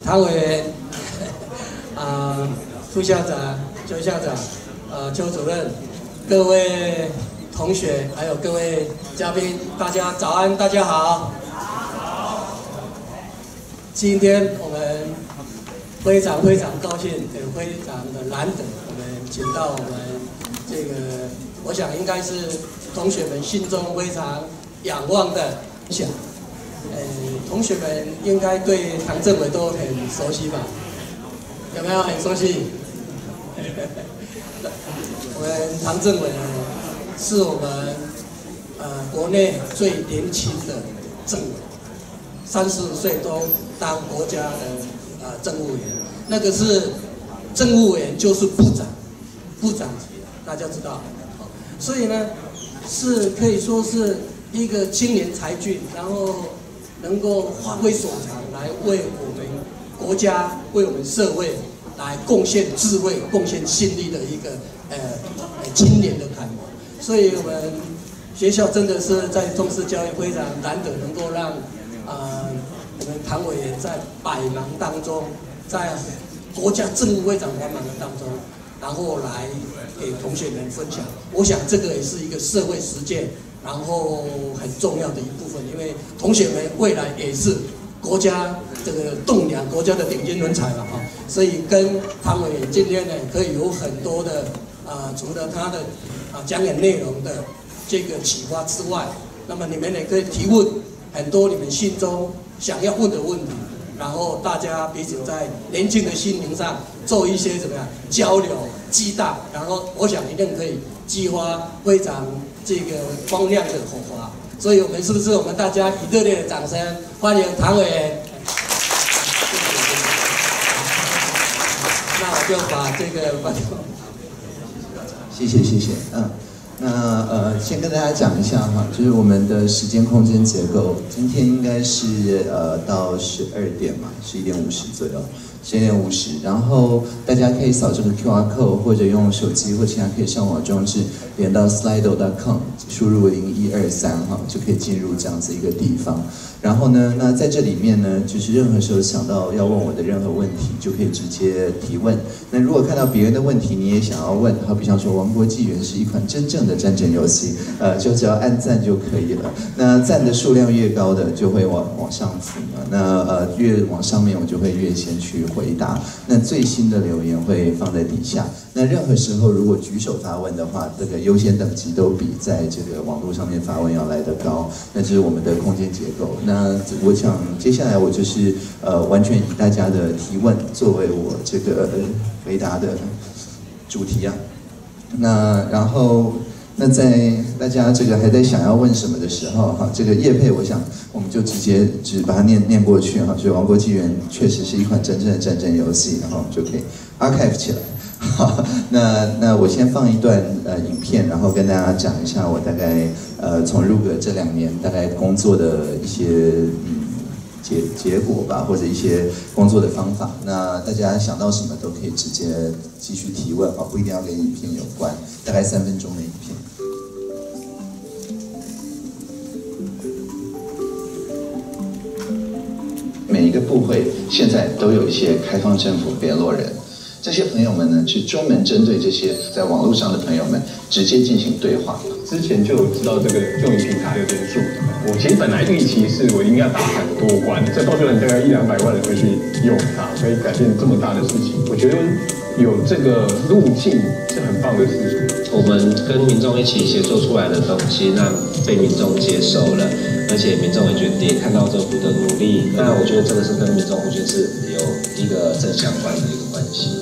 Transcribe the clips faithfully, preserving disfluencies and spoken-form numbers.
唐委员，啊、呃，副校长、邱校长，呃，邱主任，各位同学，还有各位嘉宾，大家早安，大家好。今天我们非常非常高兴，也非常的难得，我们请到我们这个，我想应该是同学们心中非常仰望的想。 呃，同学们应该对唐政委都很熟悉吧？有没有很熟悉？我们唐政委呢，是我们呃国内最年轻的政委，三十五岁都当国家的呃政务员，那个是政务员就是部长，部长级的，大家知道。所以呢，是可以说是一个青年才俊，然后。 能够发挥所长，来为我们国家、为我们社会来贡献智慧、贡献心力的一个呃青年的楷模。所以，我们学校真的是在重视教育，非常难得能够让呃我们唐委员在百忙当中，在国家政务非常繁忙的当中，然后来给同学们分享。我想这个也是一个社会实践。 然后很重要的一部分，因为同学们未来也是国家这个栋梁、国家的顶尖人才嘛，哈，所以跟唐委员今天呢，可以有很多的啊、呃，除了他的啊讲演内容的这个启发之外，那么你们也可以提问很多你们心中想要问的问题，然后大家彼此在年轻的心灵上做一些怎么样交流、激荡，然后我想一定可以激发非常。 这个光亮的火花，所以我们是不是我们大家以热烈的掌声欢迎唐委员？那我就把这个把谢谢谢谢，嗯，那呃，先跟大家讲一下哈，就是我们的时间空间结构，今天应该是呃到十二点嘛，十一点五十左右。 十点五十，然后大家可以扫这个 Q R code， 或者用手机或其他可以上网装置，连到 slido dot com， 输入零一二三哈，就可以进入这样子一个地方。然后呢，那在这里面呢，就是任何时候想到要问我的任何问题，就可以直接提问。那如果看到别人的问题你也想要问，好比方说《王国纪元》是一款真正的战争游戏，呃，就只要按赞就可以了。那赞的数量越高的，就会往往上浮嘛。那呃，越往上面我就会越先去。 回答，那最新的留言会放在底下。那任何时候如果举手发问的话，这个优先等级都比在这个网络上面发问要来得高。那这是我们的空间结构。那我想接下来我就是呃完全以大家的提问作为我这个回答的主题啊。那然后。 那在大家这个还在想要问什么的时候，哈，这个业配，我想我们就直接只把它念念过去哈。所以《王国纪元》确实是一款真正的战争游戏，然后我们就可以 archive 起来。好，那那我先放一段呃影片，然后跟大家讲一下我大概呃从入阁这两年大概工作的一些嗯。 结结果吧，或者一些工作的方法，那大家想到什么都可以直接继续提问啊，不一定要跟影片有关，大概三分钟的影片。每一个部会现在都有一些开放政府联络人。 这些朋友们呢，是专门针对这些在网络上的朋友们直接进行对话。 之前就有知道这个就业平台的人数，我其实本来预期是我应该打很多关，这到时候大概一两百万人会去用它，可以改变这么大的事情。我觉得有这个路径是很棒的事情。 我们跟民众一起协作出来的东西，那被民众接受了，而且民众也觉得也看到政府的努力。那我觉得这个是跟民众，我觉得是有一个正相关的一个关系。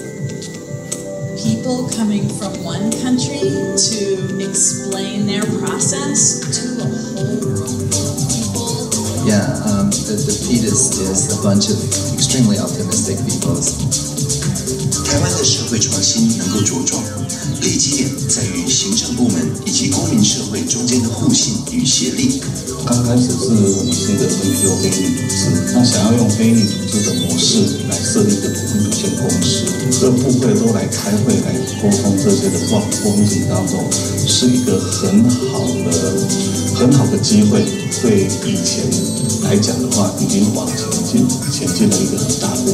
People coming from one country to explain their process to a whole world. Yeah, um, the, the P D I S is a bunch of extremely optimistic people. 台湾的社会创新能够茁壮，立基点在于行政部门以及公民社会中间的互信与协力。 刚开始是我们是一个 N P O 非营利组织，那想要用非营利组织的模式来设立一个股份有限公司，各部会都来开会来沟通这些的话，过程当中是一个很好的、很好的机会。对以前来讲的话，已经往前进、前进了一个很大的。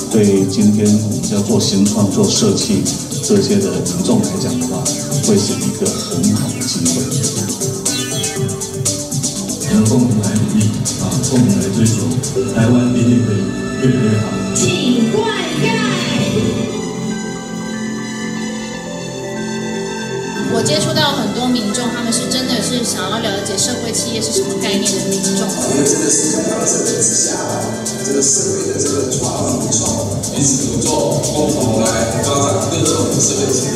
对今天我们要做新创、做设计这些的民众来讲的话，会是一个很好的机会。 我们共同来努力啊，共同来追求，台湾一定可以越来越好。 请灌溉。 我接触到很多民众，他们是真的是想要了解社会企业是什么概念的民众。 因为真的是在这个社会之下，这个社会的这个创意创彼此合作，共同来发展各种社会企业。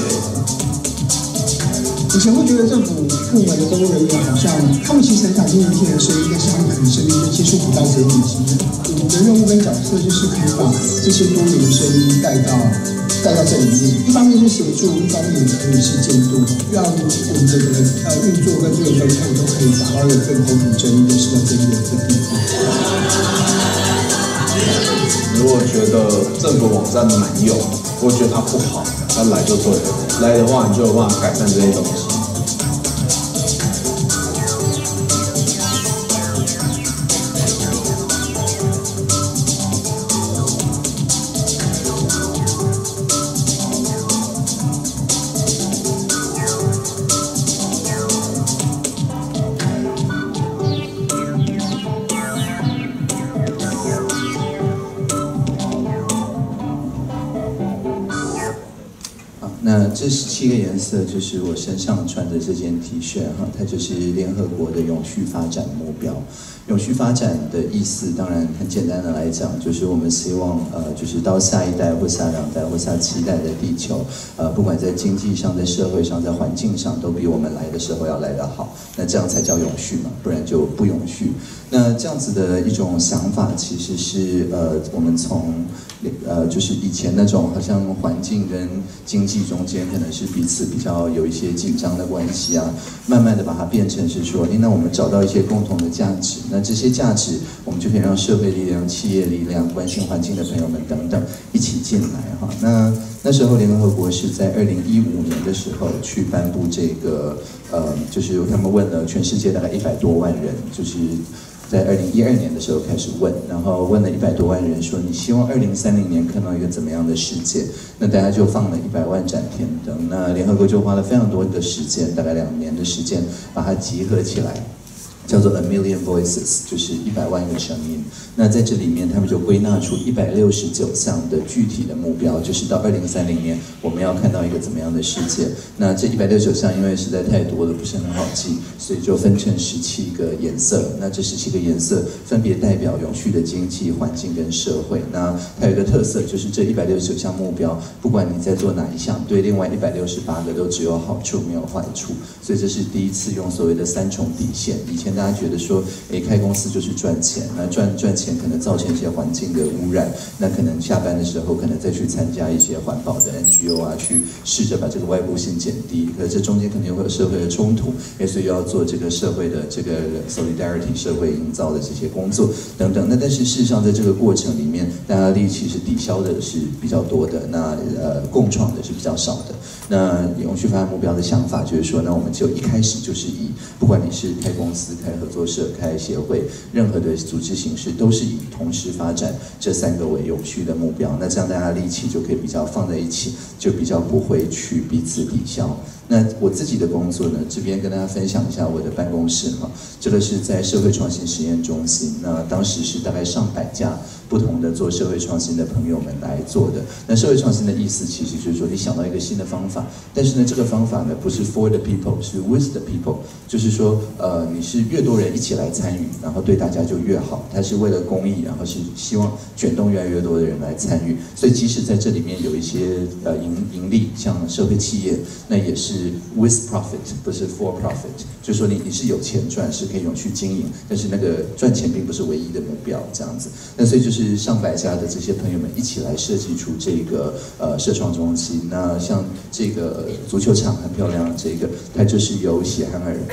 以前会觉得政府部门的工作人员好像，他们其实很想听年轻人的声音，但是他们可能身边就接触不到这些年轻人。我们的任务跟角色就是可以把这些多元的声音带到带到这里面，一方面是协助，一方面也可以是监督，让我们整个呃运作跟这个分配都可以达到一个更公平正义的市场正义的一个地方。 如果觉得政府网站难用，我觉得它不好，它来就对了。来的话，你就有办法改善这些东西。 那这十七个颜色就是我身上穿的这件 T 恤哈，它就是联合国的永续发展目标。永续发展的意思，当然很简单的来讲，就是我们希望呃，就是到下一代或下两代或下七代的地球，呃，不管在经济上、在社会上、在环境上，都比我们来的时候要来得好。那这样才叫永续嘛，不然就不永续。那这样子的一种想法，其实是呃，我们从呃，就是以前那种好像环境跟经济中间可能是彼此比较有一些紧张的关系啊，慢慢的把它变成是说，那我们找到一些共同的价值，那这些价值我们就可以让社会力量、企业力量、关心环境的朋友们等等一起进来哈。那那时候联合国是在二零一五年的时候去颁布这个呃，就是他们问了全世界大概一百多万人，就是。在二零一二年的时候开始问，然后问了一百多万人说，你希望二零三零年看到一个怎么样的世界？那大家就放了一百万盏天灯，那联合国就花了非常多的时间，大概两年的时间，把它集合起来。叫做 A Million Voices， 就是一百万个声音。那在这里面，他们就归纳出一百六十九项的具体的目标，就是到二零三零年我们要看到一个怎么样的世界。那这一百六十九项因为实在太多了，不是很好记，所以就分成十七个颜色。那这十七个颜色分别代表永续的经济、环境跟社会。那它有一个特色，就是这一百六十九项目标，不管你在做哪一项，对另外一百六十八个都只有好处没有坏处。所以这是第一次用所谓的三重底线。以前大家觉得说，哎，开公司就是赚钱，那赚赚钱可能造成一些环境的污染，那可能下班的时候可能再去参加一些环保的 N G O 啊，去试着把这个外部性减低，可是这中间肯定会有社会的冲突，哎，所以要做这个社会的这个 solidarity 社会营造的这些工作等等。那但是事实上在这个过程里面，大家力气是抵消的是比较多的，那呃共创的是比较少的。那永续发展目标的想法就是说，那我们就一开始就是以不管你是开公司、开合作社、开协会，任何的组织形式都是以同时发展这三个为永续的目标。那这样大家力气就可以比较放在一起，就比较不会去彼此抵消。那我自己的工作呢，这边跟大家分享一下我的办公室哈，这个是在社会创新实验中心，那当时是大概上百家不同的做社会创新的朋友们来做的。那社会创新的意思其实就是说，你想到一个新的方法，但是呢，这个方法呢不是 for the people， 是 with the people， 就是说，呃，你是越多人一起来参与，然后对大家就越好。它是为了公益，然后是希望卷动越来越多的人来参与。所以即使在这里面有一些呃盈盈利，像社会企业，那也是 with profit， 不是 for profit， 就是说你你是有钱赚，是可以永续经营，但是那个赚钱并不是唯一的目标，这样子。那所以就是上百家的这些朋友们一起来设计出这个呃社创中心。那像这个足球场很漂亮，这个它就是由喜憨儿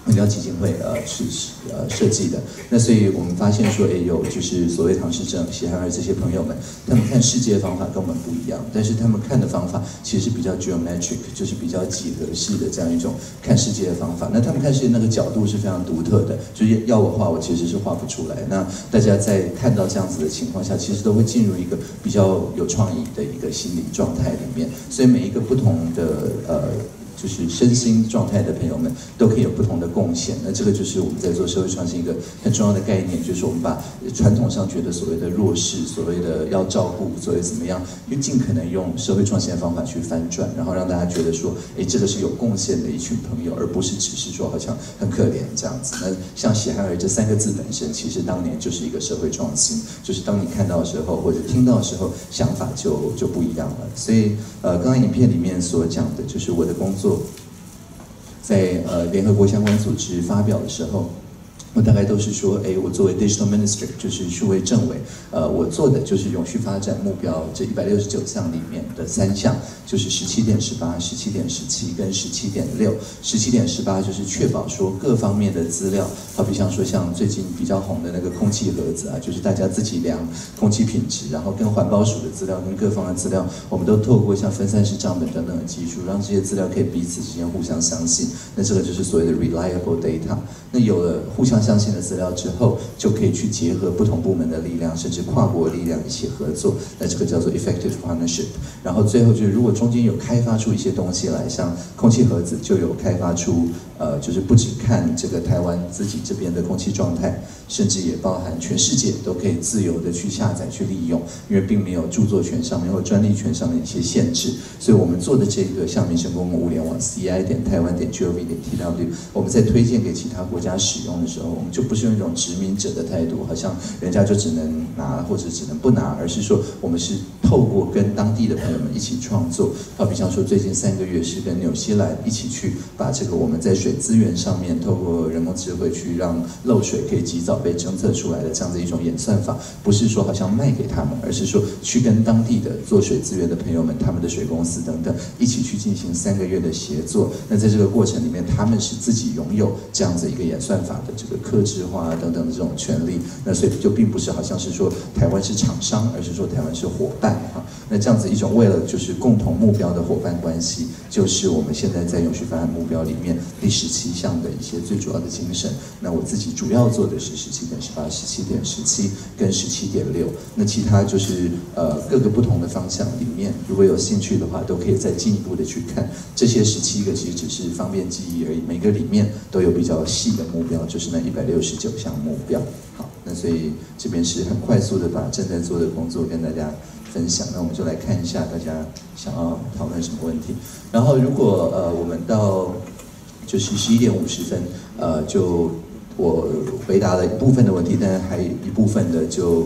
文教基金会呃是呃设计的。那所以我们发现说，哎，有就是所谓唐氏症、喜憨儿这些朋友们，他们看世界的方法跟我们不一样，但是他们看的方法其实是比较 geometric， 就是比较几何式的这样一种看世界的方法。那他们看世界那个角度是非常独特的，就是要我画，我其实是画不出来。那大家在看到这样子的情况下，其实都会进入一个比较有创意的一个心理状态里面。所以每一个不同的呃。就是身心状态的朋友们都可以有不同的贡献，那这个就是我们在做社会创新一个很重要的概念，就是我们把传统上觉得所谓的弱势、所谓的要照顾、所谓怎么样，就尽可能用社会创新的方法去翻转，然后让大家觉得说，哎，这个是有贡献的一群朋友，而不是只是说好像很可怜这样子。那像喜憨儿这三个字本身，其实当年就是一个社会创新，就是当你看到的时候或者听到的时候，想法就就不一样了。所以呃，刚刚影片里面所讲的就是我的工作。在呃联合国相关组织发表的时候，我大概都是说，哎，我作为 Digital Minister， 就是数位政委，呃，我做的就是永续发展目标这一百六十九项里面的三项，就是十七点十八、十七点十七跟十七点六。十七点十八就是确保说各方面的资料，好比像说像最近比较红的那个空气盒子啊，就是大家自己量空气品质，然后跟环保署的资料跟各方的资料，我们都透过像分散式账本等等的技术，让这些资料可以彼此之间互相相信。那这个就是所谓的 reliable data。那有了互相相信的资料之后，就可以去结合不同部门的力量，甚至跨国力量一起合作。那这个叫做 effective partnership。然后最后就是，如果中间有开发出一些东西来，像空气盒子就有开发出，呃，就是不只看这个台湾自己这边的空气状态，甚至也包含全世界都可以自由的去下载去利用，因为并没有著作权上面或专利权上面的一些限制。所以我们做的这个像民生公共物联网 C I 点台湾点 G O V 点 T W， 我们在推荐给其他国家使用的时候，我们就不是用一种殖民者的态度，好像人家就只能拿或者只能不拿，而是说我们是透过跟当地的朋友们一起创作。好比像说最近三个月是跟纽西兰一起去把这个我们在水资源上面透过人工智慧去让漏水可以及早被侦测出来的这样的一种演算法，不是说好像卖给他们，而是说去跟当地的做水资源的朋友们、他们的水公司等等一起去进行三个月的协作。那在这个过程里面，他们是自己拥有这样子一个演算法的这个客制化等等的这种权利。那所以就并不是好像是说台湾是厂商，而是说台湾是伙伴哈。那这样子一种为了就是共同目标的伙伴关系，就是我们现在在永续发展目标里面第十七项的一些最主要的精神。那我自己主要做的是十七点十八、十七点十七跟十七点六。那其他就是呃各个不同的方向里面，如果有兴趣的话，都可以再进一步的去看。这些十七个其实只是方便记忆而已，每个里面都有比较细的目标，就是那一百六十九项目标。好，那所以这边是很快速的把正在做的工作跟大家分享。那我们就来看一下大家想要讨论什么问题。然后如果呃我们到就是十一点五十分，呃就我回答了一部分的问题，但是还有一部分的就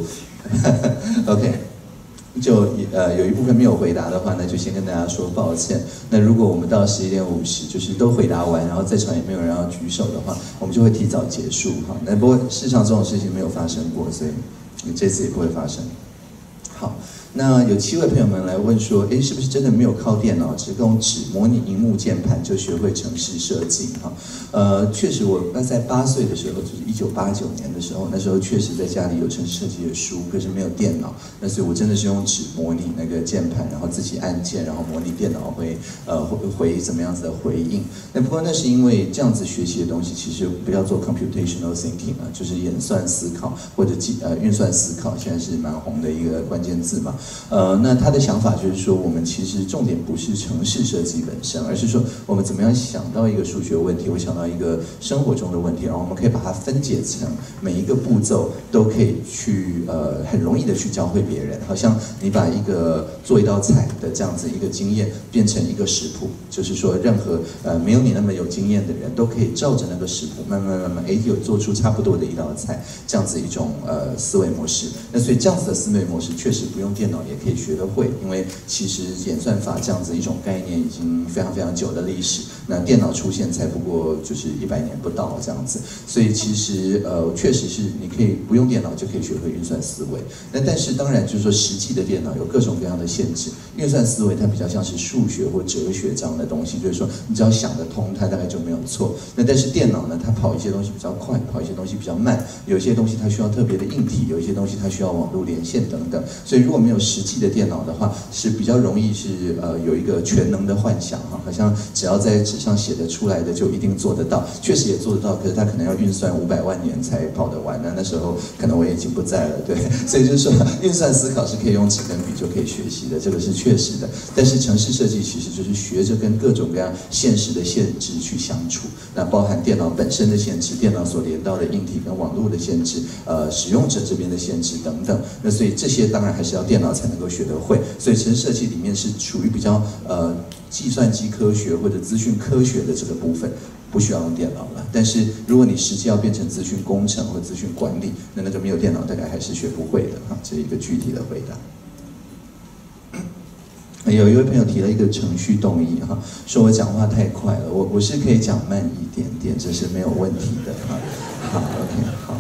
OK。就呃有一部分没有回答的话呢，就先跟大家说抱歉。那如果我们到十一点五十，就是都回答完，然后在场也没有人要举手的话，我们就会提早结束哈。那不过事实上这种事情没有发生过，所以这次也不会发生。好。那有七位朋友们来问说，哎，是不是真的没有靠电脑，只用纸模拟荧幕键盘就学会程式设计？哈，呃，确实我那在八岁的时候，就是一九八九年的时候，那时候确实在家里有程式设计的书，可是没有电脑，那所以我真的是用纸模拟那个键盘，然后自己按键，然后模拟电脑会呃回怎么样子的回应。那不过那是因为这样子学习的东西，其实不叫做 computational thinking 啊，就是演算思考或者计呃运算思考，现在是蛮红的一个关键字嘛。呃，那他的想法就是说，我们其实重点不是程式设计本身，而是说我们怎么样想到一个数学问题，或想到一个生活中的问题，然后我们可以把它分解成每一个步骤都可以去呃很容易的去教会别人。好像你把一个做一道菜的这样子一个经验变成一个食谱，就是说任何呃没有你那么有经验的人都可以照着那个食谱慢慢慢慢哎有做出差不多的一道菜，这样子一种呃思维模式。那所以这样子的思维模式确实不用电脑脑也可以学得会，因为其实演算法这样子一种概念已经非常非常久的历史，那电脑出现才不过就是一百年不到这样子，所以其实呃确实是你可以不用电脑就可以学会运算思维，那但是当然就是说实际的电脑有各种各样的限制，运算思维它比较像是数学或哲学这样的东西，就是说你只要想得通，它大概就没有错。那但是电脑呢，它跑一些东西比较快，跑一些东西比较慢，有一些东西它需要特别的硬体，有一些东西它需要网络连线等等。所以如果没有实际的电脑的话，是比较容易是呃有一个全能的幻想哈，好像只要在纸上写得出来的就一定做得到，确实也做得到，可是它可能要运算五百万年才跑得完。那那时候可能我已经不在了，对，所以就是说运算思考是可以用纸跟笔就可以学习的，这个是确实的。但是程式设计其实就是学着跟各种各样现实的限制去相处，那包含电脑本身的限制，电脑所连到的硬体跟网络的限制，呃，使用者这边的限制等等。那所以这些当然还是要电脑才能够学得会。所以程式设计里面是属于比较呃计算机科学或者资讯科学的这个部分。不需要用电脑了，但是如果你实际要变成资讯工程或资讯管理，那那个没有电脑大概还是学不会的哈。这是一个具体的回答。有一位朋友提了一个程序动议哈，说我讲话太快了，我我是可以讲慢一点点，这是没有问题的哈。好 ，OK， 好。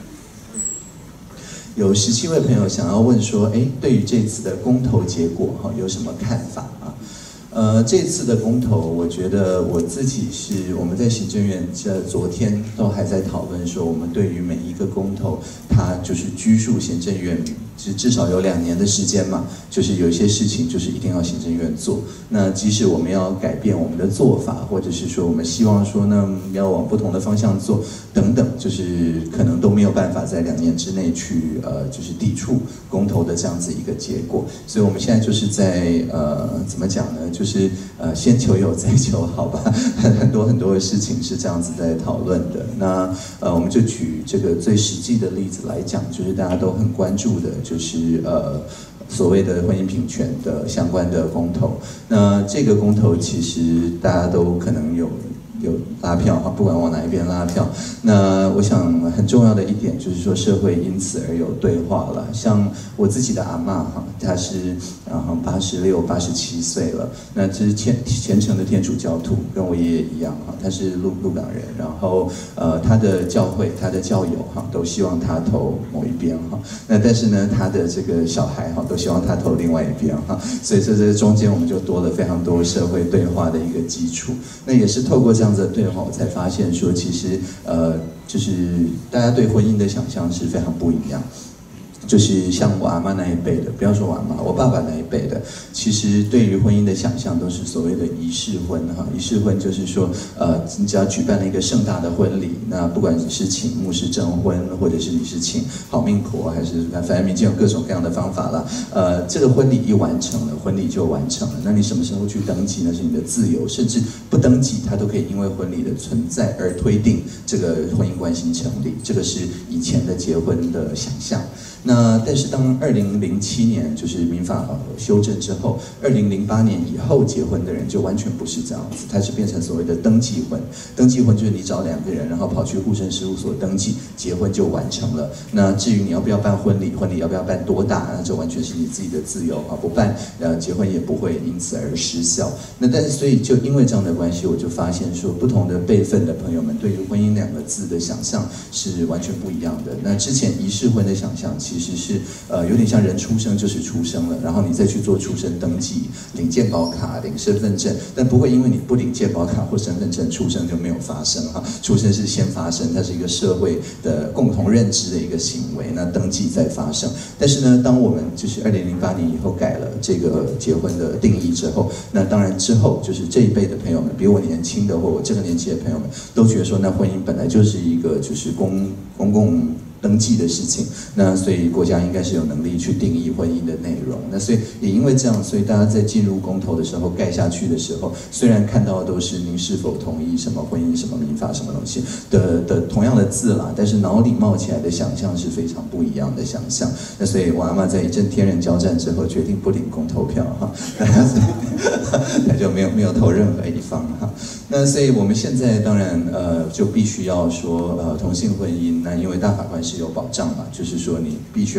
有十七位朋友想要问说，哎，对于这次的公投结果哈有什么看法啊？呃，这次的公投，我觉得我自己是我们在行政院这昨天都还在讨论说，我们对于每一个公投，它就是拘束行政院，至至少有两年的时间嘛，就是有一些事情就是一定要行政院做。那即使我们要改变我们的做法，或者是说我们希望说呢要往不同的方向做等等，就是可能都没有办法在两年之内去呃就是抵触公投的这样子一个结果。所以我们现在就是在呃怎么讲呢？就是呃先求有再求好吧，很多很多的事情是这样子在讨论的。那呃我们就举这个最实际的例子来讲，就是大家都很关注的，就是呃所谓的婚姻平权的相关的公投。那这个公投其实大家都可能有。有拉票哈，不管往哪一边拉票。那我想很重要的一点就是说，社会因此而有对话了。像我自己的阿嬷哈，她是然后八十六、八十七岁了，那这是虔虔诚的天主教徒，跟我爷爷一样哈，他是鹿鹿港人。然后呃，他的教会、他的教友哈，都希望他投某一边哈。那但是呢，他的这个小孩哈，都希望他投另外一边哈。所以这这中间我们就多了非常多社会对话的一个基础。那也是透过这样的对话，我才发现说，其实呃，就是大家对婚姻的想象是非常不一样。就是像我阿妈那一辈的，不要说我阿妈，我爸爸那一辈的，其实对于婚姻的想象都是所谓的仪式婚哈。仪式婚就是说，呃，你只要举办了一个盛大的婚礼，那不管你是请牧师证婚，或者是你是请好命婆，还是反正民间有各种各样的方法啦。呃，这个婚礼一完成了，婚礼就完成了。那你什么时候去登记那是你的自由，甚至不登记，它都可以因为婚礼的存在而推定这个婚姻关系成立。这个是以前的结婚的想象。那但是当二零零七年就是民法修正之后，二零零八年以后结婚的人就完全不是这样子，它是变成所谓的登记婚。登记婚就是你找两个人，然后跑去户政事务所登记，结婚就完成了。那至于你要不要办婚礼，婚礼要不要办多大，那这完全是你自己的自由啊，不办呃结婚也不会因此而失效。那但是所以就因为这样的关系，我就发现说不同的辈分的朋友们对于婚姻两个字的想象是完全不一样的。那之前仪式婚的想象其实是呃有点像人出生就是出生了，然后你再去做出生登记，领健保卡、领身份证，但不会因为你不领健保卡或身份证，出生就没有发生哈。出生是先发生，它是一个社会的共同认知的一个行为，那登记再发生。但是呢，当我们就是二零零八年以后改了这个结婚的定义之后，那当然之后就是这一辈的朋友们，比我年轻的或我这个年纪的朋友们，都觉得说，那婚姻本来就是一个就是公公共登记的事情，那所以国家应该是有能力去定义婚姻的内容。那所以也因为这样，所以大家在进入公投的时候盖下去的时候，虽然看到的都是您是否同意什么婚姻、什么民法、什么东西的的同样的字啦，但是脑里冒起来的想象是非常不一样的想象。那所以我阿嬷在一阵天人交战之后，决定不领公投票哈，他就没有没有投任何一方哈。那所以我们现在当然呃就必须要说呃同性婚姻，那因为大法官是有保障嘛，就是说你必须要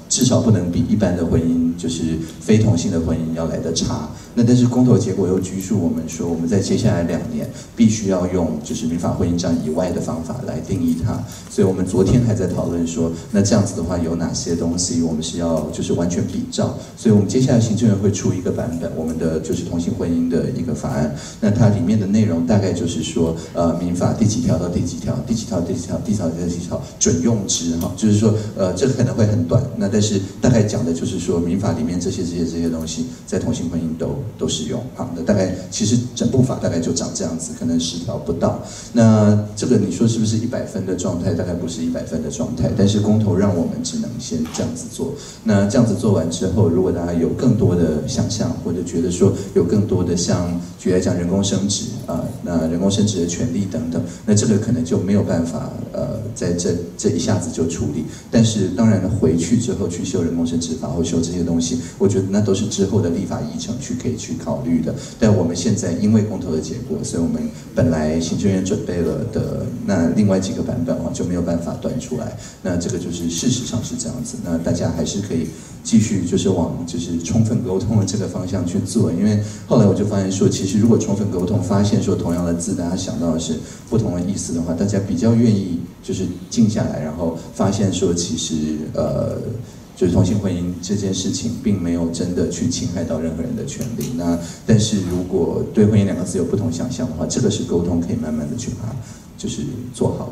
至少不能比一般的婚姻，就是非同性的婚姻要来得差。那但是公投结果又拘束我们说，我们在接下来两年必须要用就是民法婚姻章以外的方法来定义它。所以我们昨天还在讨论说，那这样子的话有哪些东西我们是要就是完全比照。所以我们接下来行政院会出一个版本，我们的就是同性婚姻的一个法案。那它里面的内容大概就是说，呃，民法第几条到第几条，第几条第几条，第几条第几条准用之哈，就是说，呃，这个可能会很短，那但是大概讲的就是说，民法里面这些这些这些东西在同性婚姻都都适用。好，那大概其实整部法大概就长这样子，可能十条不到。那这个你说是不是一百分的状态？大概不是一百分的状态，但是公投让我们只能先这样子做。那这样子做完之后，如果大家有更多的想象，或者觉得说有更多的像举例来讲人工生殖啊、呃，那人工生殖的权利等等，那这个可能就没有办法呃在这这一下子就处理。但是当然回去之后去修人工生殖法或修这些东西，我觉得那都是之后的立法议程去可以去考虑的。但我们现在因为公投的结果，所以我们本来行政院准备了的那另外几个版本哦就没有办法端出来。那这个就是事实上是这样子。那大家还是可以继续就是往就是充分沟通的这个方向去做，因为后来我就发现说，其实如果充分沟通，发现说同样的字大家想到的是不同的意思的话，大家比较愿意就是静下来，然后发现说其实呃。就是同性婚姻这件事情，并没有真的去侵害到任何人的权利。那但是如果对婚姻两个字有不同想象的话，这个是沟通可以慢慢的去把它就是做好的。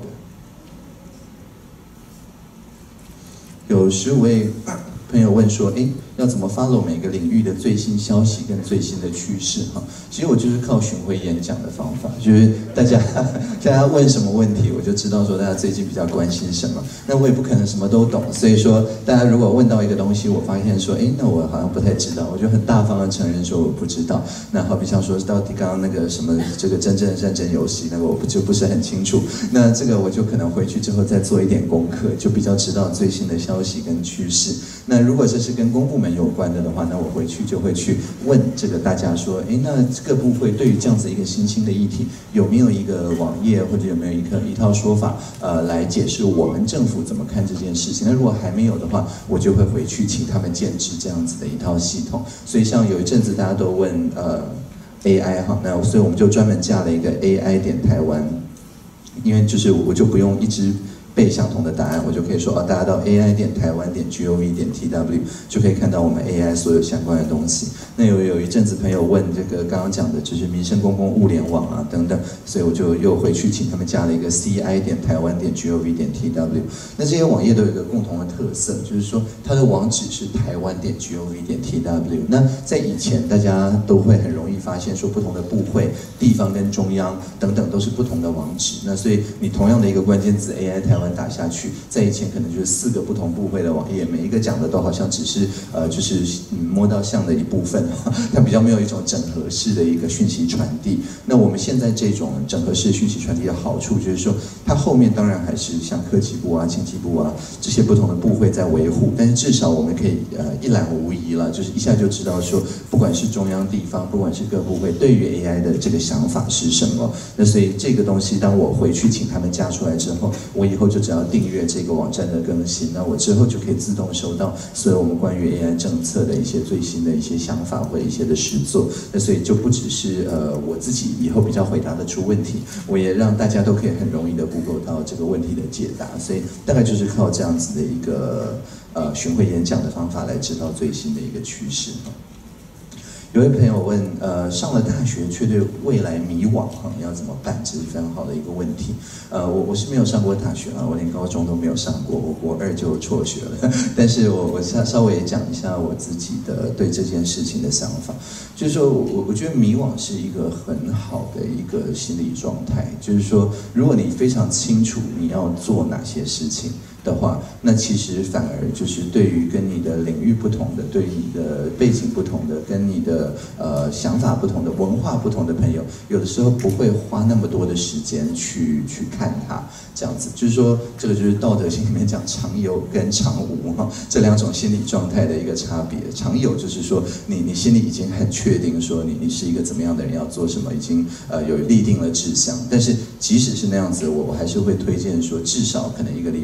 有十五位朋友问说，哎，要怎么 follow 每个领域的最新消息跟最新的趋势哈？其实我就是靠巡回演讲的方法，就是大家大家问什么问题，我就知道说大家最近比较关心什么。那我也不可能什么都懂，所以说大家如果问到一个东西，我发现说，哎，那我好像不太知道，我就很大方的承认说我不知道。那好比像说到底刚刚那个什么这个真正的战争游戏，那个我就不是很清楚。那这个我就可能回去之后再做一点功课，就比较知道最新的消息跟趋势。那如果这是跟公部门有关的的话，那我回去就会去问这个大家说，哎，那各部会对于这样子一个新兴的议题，有没有一个网页或者有没有一个一套说法，呃，来解释我们政府怎么看这件事情？那如果还没有的话，我就会回去请他们建制这样子的一套系统。所以像有一阵子大家都问呃 A I 哈，那所以我们就专门架了一个 A I 点台湾，因为就是我就不用一直背相同的答案，我就可以说哦，大家到 A I 点台湾点 G O V 点 T W 就可以看到我们 A I 所有相关的东西。那有有一阵子朋友问这个刚刚讲的就是民生公共物联网啊等等，所以我就又回去请他们加了一个 C I 点台湾点 G O V 点 T W。那这些网页都有一个共同的特色，就是说它的网址是台湾点 G O V 点 T W。那在以前大家都会很容易发现说不同的部会、地方跟中央等等都是不同的网址。那所以你同样的一个关键字 A I 台湾打下去，在以前可能就是四个不同部会的网页，每一个讲的都好像只是呃就是嗯摸到像的一部分，它比较没有一种整合式的一个讯息传递。那我们现在这种整合式讯息传递的好处就是说，它后面当然还是像科技部啊、经济部啊这些不同的部会在维护，但是至少我们可以呃一览无遗了，就是一下就知道说，不管是中央地方，不管是各部会对于 A I 的这个想法是什么。那所以这个东西，当我回去请他们加出来之后，我以后就只要订阅这个网站的更新，那我之后就可以自动收到所有我们关于 A I 政策的一些最新的一些想法或者一些的实作。那所以就不只是呃我自己以后比较回答得出问题，我也让大家都可以很容易的 Google 到这个问题的解答。所以大概就是靠这样子的一个呃巡回演讲的方法来知道最新的一个趋势。有位朋友问，呃，上了大学却对未来迷惘，哈，要怎么办？这是非常好的一个问题。呃，我我是没有上过大学啊，我连高中都没有上过，我国二就辍学了。但是我我稍稍微讲一下我自己的对这件事情的想法，就是说我我觉得迷惘是一个很好的一个心理状态，就是说，如果你非常清楚你要做哪些事情的话，那其实反而就是对于跟你的领域不同的、对于你的背景不同的、跟你的呃想法不同的、文化不同的朋友，有的时候不会花那么多的时间去去看它。这样子，就是说，这个就是道德经里面讲常有跟常无哈这两种心理状态的一个差别。常有就是说，你你心里已经很确定说你你是一个怎么样的人，要做什么，已经呃有立定了志向。但是即使是那样子，我我还是会推荐说，至少可能一个礼拜留个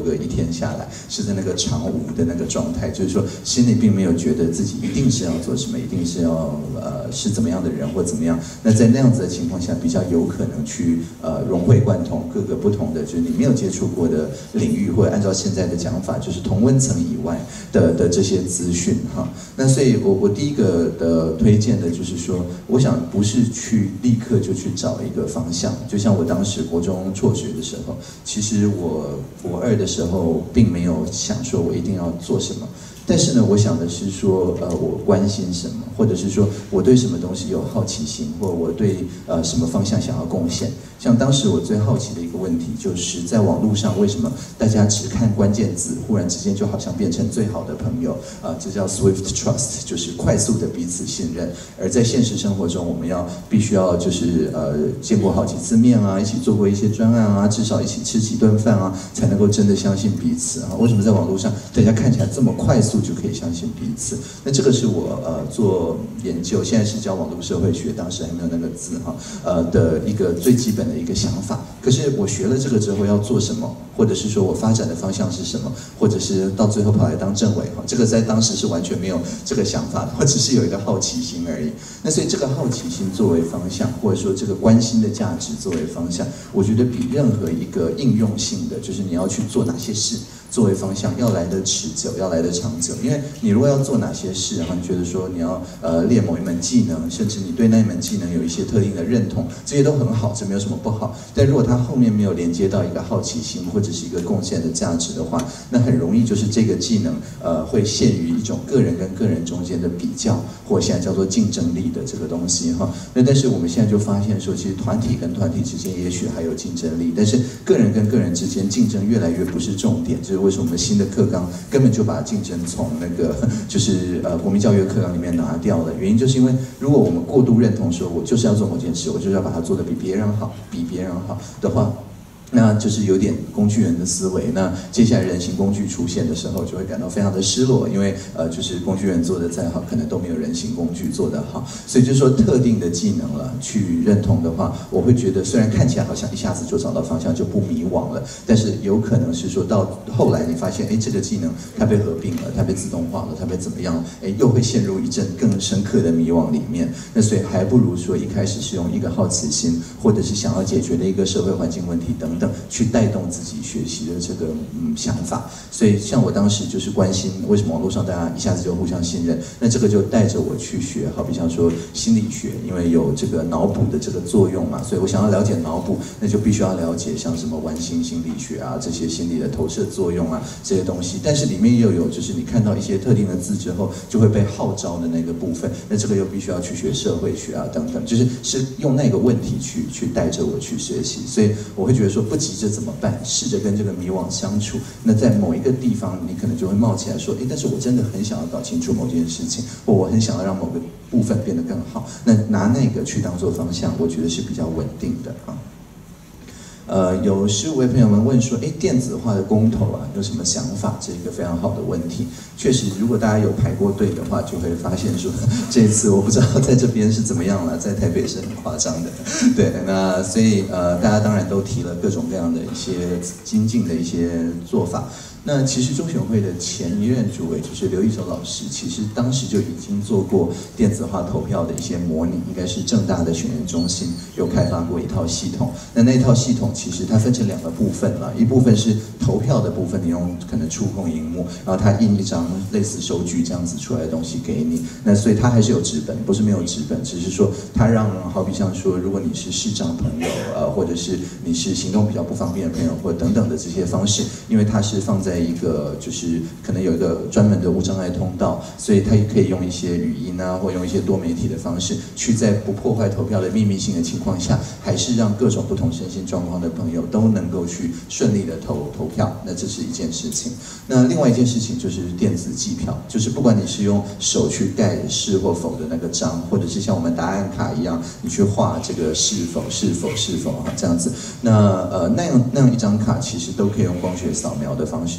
个一天下来是在那个常无的那个状态，就是说心里并没有觉得自己一定是要做什么，一定是要呃是怎么样的人或怎么样。那在那样子的情况下，比较有可能去呃融会贯通各个不同的，就是你没有接触过的领域，或者按照现在的讲法，就是同温层以外的的这些资讯哈。那所以我我第一个的推荐的就是说，我想不是去立刻就去找一个方向，就像我当时国中辍学的时候，其实我国二的时候并没有想说我一定要做什么。但是呢，我想的是说，呃，我关心什么，或者是说我对什么东西有好奇心，或我对呃什么方向想要贡献。像当时我最好奇的一个问题，就是在网络上为什么大家只看关键字，忽然之间就好像变成最好的朋友啊、呃？这叫 Swift Trust， 就是快速的彼此信任。而在现实生活中，我们要必须要就是呃见过好几次面啊，一起做过一些专案啊，至少一起吃几顿饭啊，才能够真的相信彼此啊。为什么在网络上大家看起来这么快速就可以相信彼此？那这个是我呃做研究，现在是叫网络社会学，当时还没有那个字哈，呃的一个最基本的一个想法。可是我学了这个之后要做什么，或者是说我发展的方向是什么，或者是到最后跑来当政委哈，这个在当时是完全没有这个想法的，我只是有一个好奇心而已。那所以这个好奇心作为方向，或者说这个关心的价值作为方向，我觉得比任何一个应用性的，就是你要去做哪些事作为方向，要来得持久，要来得长久。因为你如果要做哪些事，然后你觉得说你要呃练某一门技能，甚至你对那一门技能有一些特定的认同，这些都很好，这没有什么不好。但如果它后面没有连接到一个好奇心或者是一个贡献的价值的话，那很容易就是这个技能呃会陷于一种个人跟个人中间的比较，或现在叫做竞争力的这个东西哈。那但是我们现在就发现说，其实团体跟团体之间也许还有竞争力，但是个人跟个人之间竞争越来越不是重点，就是为什么我们新的课纲根本就把竞争从那个就是呃国民教育课纲里面拿掉了？原因就是因为如果我们过度认同说我就是要做某件事，我就是要把它做得比别人好，比别人好的话，那就是有点工具人的思维。那接下来人形工具出现的时候，就会感到非常的失落，因为呃，就是工具人做的再好，可能都没有人形工具做得好。所以就是说，特定的技能了去认同的话，我会觉得虽然看起来好像一下子就找到方向，就不迷惘了，但是有可能是说到后来你发现，哎，这个技能它被合并了，它被自动化了，它被怎么样？哎，又会陷入一阵更深刻的迷惘里面。那所以还不如说一开始是用一个好奇心，或者是想要解决的一个社会环境问题等等，去带动自己学习的这个嗯想法。所以像我当时就是关心为什么网络上大家一下子就互相信任，那这个就带着我去学，好比像说心理学，因为有这个脑补的这个作用嘛，所以我想要了解脑补，那就必须要了解像什么完形心理学啊，这些心理的投射作用啊这些东西。但是里面又有就是你看到一些特定的字之后就会被号召的那个部分，那这个又必须要去学社会学啊等等，就是是用那个问题去去带着我去学习。所以我会觉得说不急着怎么办，试着跟这个迷惘相处。那在某一个地方，你可能就会冒起来说，哎，但是我真的很想要搞清楚某件事情，或我很想要让某个部分变得更好。那拿那个去当做方向，我觉得是比较稳定的啊。呃，有十五位朋友们问说，哎，电子化的公投啊，有什么想法？这是一个非常好的问题。确实，如果大家有排过队的话，就会发现说，这次我不知道在这边是怎么样了，在台北是很夸张的。对，那所以呃，大家当然都提了各种各样的一些精进的一些做法。那其实中选会的前一任主委就是刘一手老师，其实当时就已经做过电子化投票的一些模拟，应该是政大的选研中心有开发过一套系统。那那套系统其实它分成两个部分了，一部分是投票的部分，你用可能触控荧幕，然后它印一张类似收据这样子出来的东西给你。那所以它还是有纸本，不是没有纸本，只是说它让好比像说，如果你是视障朋友，呃，或者是你是行动比较不方便的朋友，或等等的这些方式，因为它是放在在一个就是可能有一个专门的无障碍通道，所以它也可以用一些语音啊，或用一些多媒体的方式，去在不破坏投票的秘密性的情况下，还是让各种不同身心状况的朋友都能够去顺利的投投票。那这是一件事情。那另外一件事情就是电子计票，就是不管你是用手去盖是或否的那个章，或者是像我们答案卡一样，你去画这个是否是否是否哈这样子，那呃那样那样一张卡其实都可以用光学扫描的方式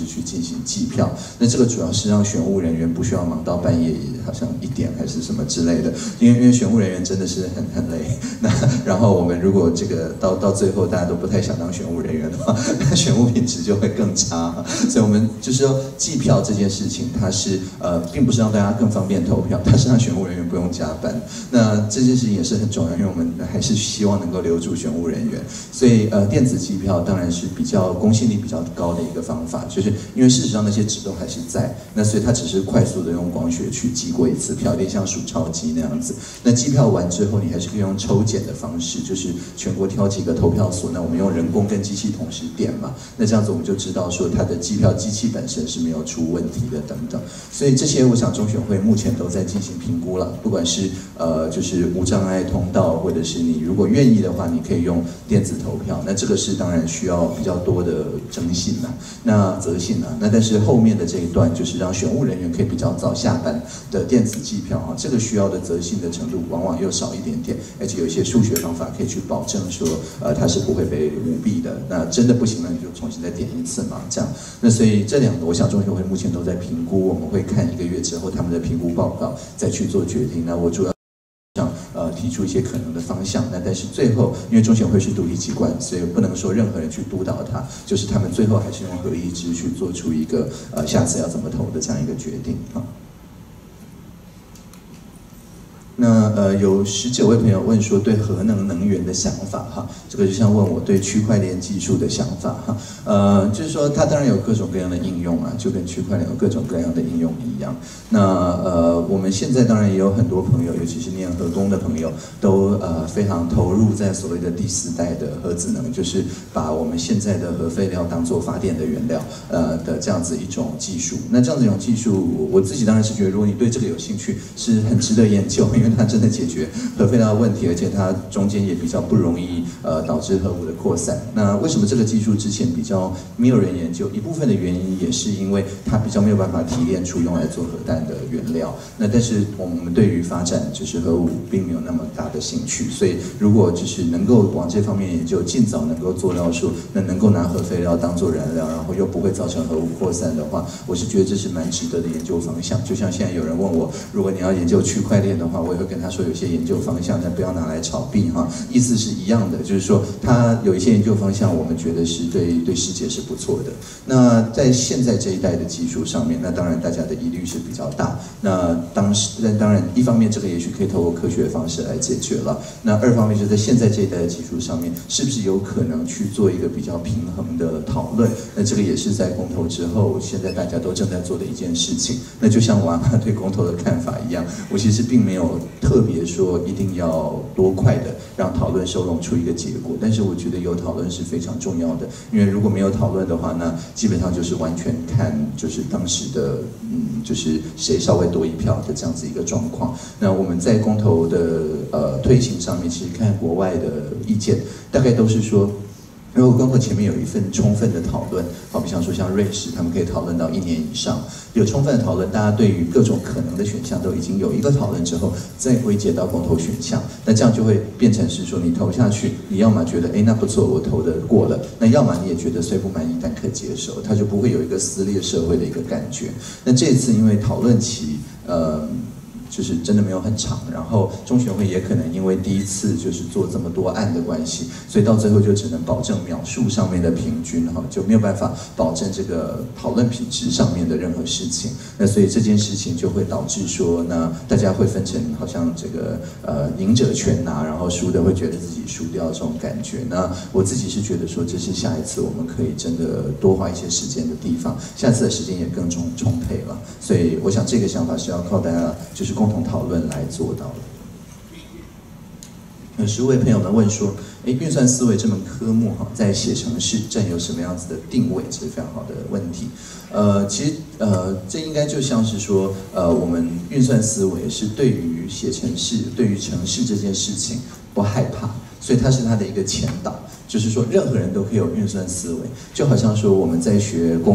式去进行计票。那这个主要是让选务人员不需要忙到半夜，好像一点还是什么之类的，因为因为选务人员真的是很很累。那然后我们如果这个到到最后大家都不太想当选务人员的话，选务品质就会更差。所以我们就是说计票这件事情，它是呃并不是让大家更方便投票，它是让选务人员不用加班。那这件事情也是很重要，因为我们还是希望能够留住选务人员。所以呃电子计票当然是比较公信力比较高的一个方法，就是因为事实上那些纸都还是在，那所以它只是快速的用光学去计过一次票，有点像数钞机那样子。那计票完之后，你还是可以用抽检的方式，就是全国挑几个投票所，那我们用人工跟机器同时点嘛，那这样子我们就知道说它的计票机器本身是没有出问题的等等。所以这些我想中选会目前都在进行评估了，不管是呃就是无障碍通道，或者是你如果愿意的话，你可以用电子投票，那这个是当然需要比较多的征信啊，那责信啊，那但是后面的这一段就是让选务人员可以比较早下班的电子计票啊，这个需要的责信的程度往往又少一点点，而且有一些数学方法可以去保证说，呃，它是不会被舞弊的。那真的不行了，你就重新再点一次嘛，这样。那所以这两个，我想中选会目前都在评估，我们会看一个月之后他们的评估报告，再去做决定。那我主要想呃提出一些可能的方向。那但是最后，因为中选会是独立机关，所以不能说任何人去督导它，就是他们最后还是用合议制去做出一个呃下次要怎么投的这样一个决定啊。那呃有十九位朋友问说对核能能源的想法哈，这个就像问我对区块链技术的想法哈，呃就是说它当然有各种各样的应用啊，就跟区块链有各种各样的应用一样。那呃我们现在当然也有很多朋友，尤其是念核工的朋友，都呃非常投入在所谓的第四代的核子能，就是把我们现在的核废料当做发电的原料呃的这样子一种技术。那这样子一种技术，我自己当然是觉得，如果你对这个有兴趣，是很值得研究，因为它真的解决核废料的问题，而且它中间也比较不容易呃导致核武的扩散。那为什么这个技术之前比较没有人研究？一部分的原因也是因为它比较没有办法提炼出用来做核弹的原料。那但是我们对于发展就是核武并没有那么大的兴趣，所以如果就是能够往这方面研究，尽早能够做到说，那能够拿核废料当做燃料，然后又不会造成核武扩散的话，我是觉得这是蛮值得的研究方向。就像现在有人问我，如果你要研究区块链的话，我也会跟他说有些研究方向，但不要拿来炒币哈，意思是一样的，就是说他有一些研究方向，我们觉得是对对世界是不错的。那在现在这一代的技术上面，那当然大家的疑虑是比较大。那当时，但当然一方面这个也许可以透过科学的方式来解决了。那二方面就在现在这一代的技术上面，是不是有可能去做一个比较平衡的讨论？那这个也是在公投之后，现在大家都正在做的一件事情。那就像我阿嬤对公投的看法一样，我其实并没有特别说一定要多快的让讨论收拢出一个结果，但是我觉得有讨论是非常重要的，因为如果没有讨论的话，那基本上就是完全看就是当时的嗯，就是谁稍微多一票的这样子一个状况。那我们在公投的呃推行上面，其实看国外的意见，大概都是说，如果公投前面有一份充分的讨论，好比像说像瑞士，他们可以讨论到一年以上，有充分的讨论，大家对于各种可能的选项都已经有一个讨论之后，再归结到公投选项，那这样就会变成是说，你投下去，你要么觉得哎那不错，我投的过了，那要么你也觉得虽不满意但可接受，它就不会有一个撕裂社会的一个感觉。那这一次因为讨论期，呃。就是真的没有很长，然后中选会也可能因为第一次就是做这么多案的关系，所以到最后就只能保证秒数上面的平均哈，就没有办法保证这个讨论品质上面的任何事情。那所以这件事情就会导致说，那大家会分成好像这个呃赢者全拿，然后输的会觉得自己输掉这种感觉。那我自己是觉得说，这是下一次我们可以真的多花一些时间的地方，下次的时间也更充充沛了。所以我想这个想法是要靠大家就是共同讨论来做到的。有十位朋友们问说，哎，运算思维这门科目哈，在写程式占有什么样子的定位？这是非常好的问题。呃，其实呃，这应该就像是说，呃，我们运算思维是对于写程式、对于程式这件事情不害怕，所以它是它的一个前导。就是说，任何人都可以有运算思维，就好像说我们在学公民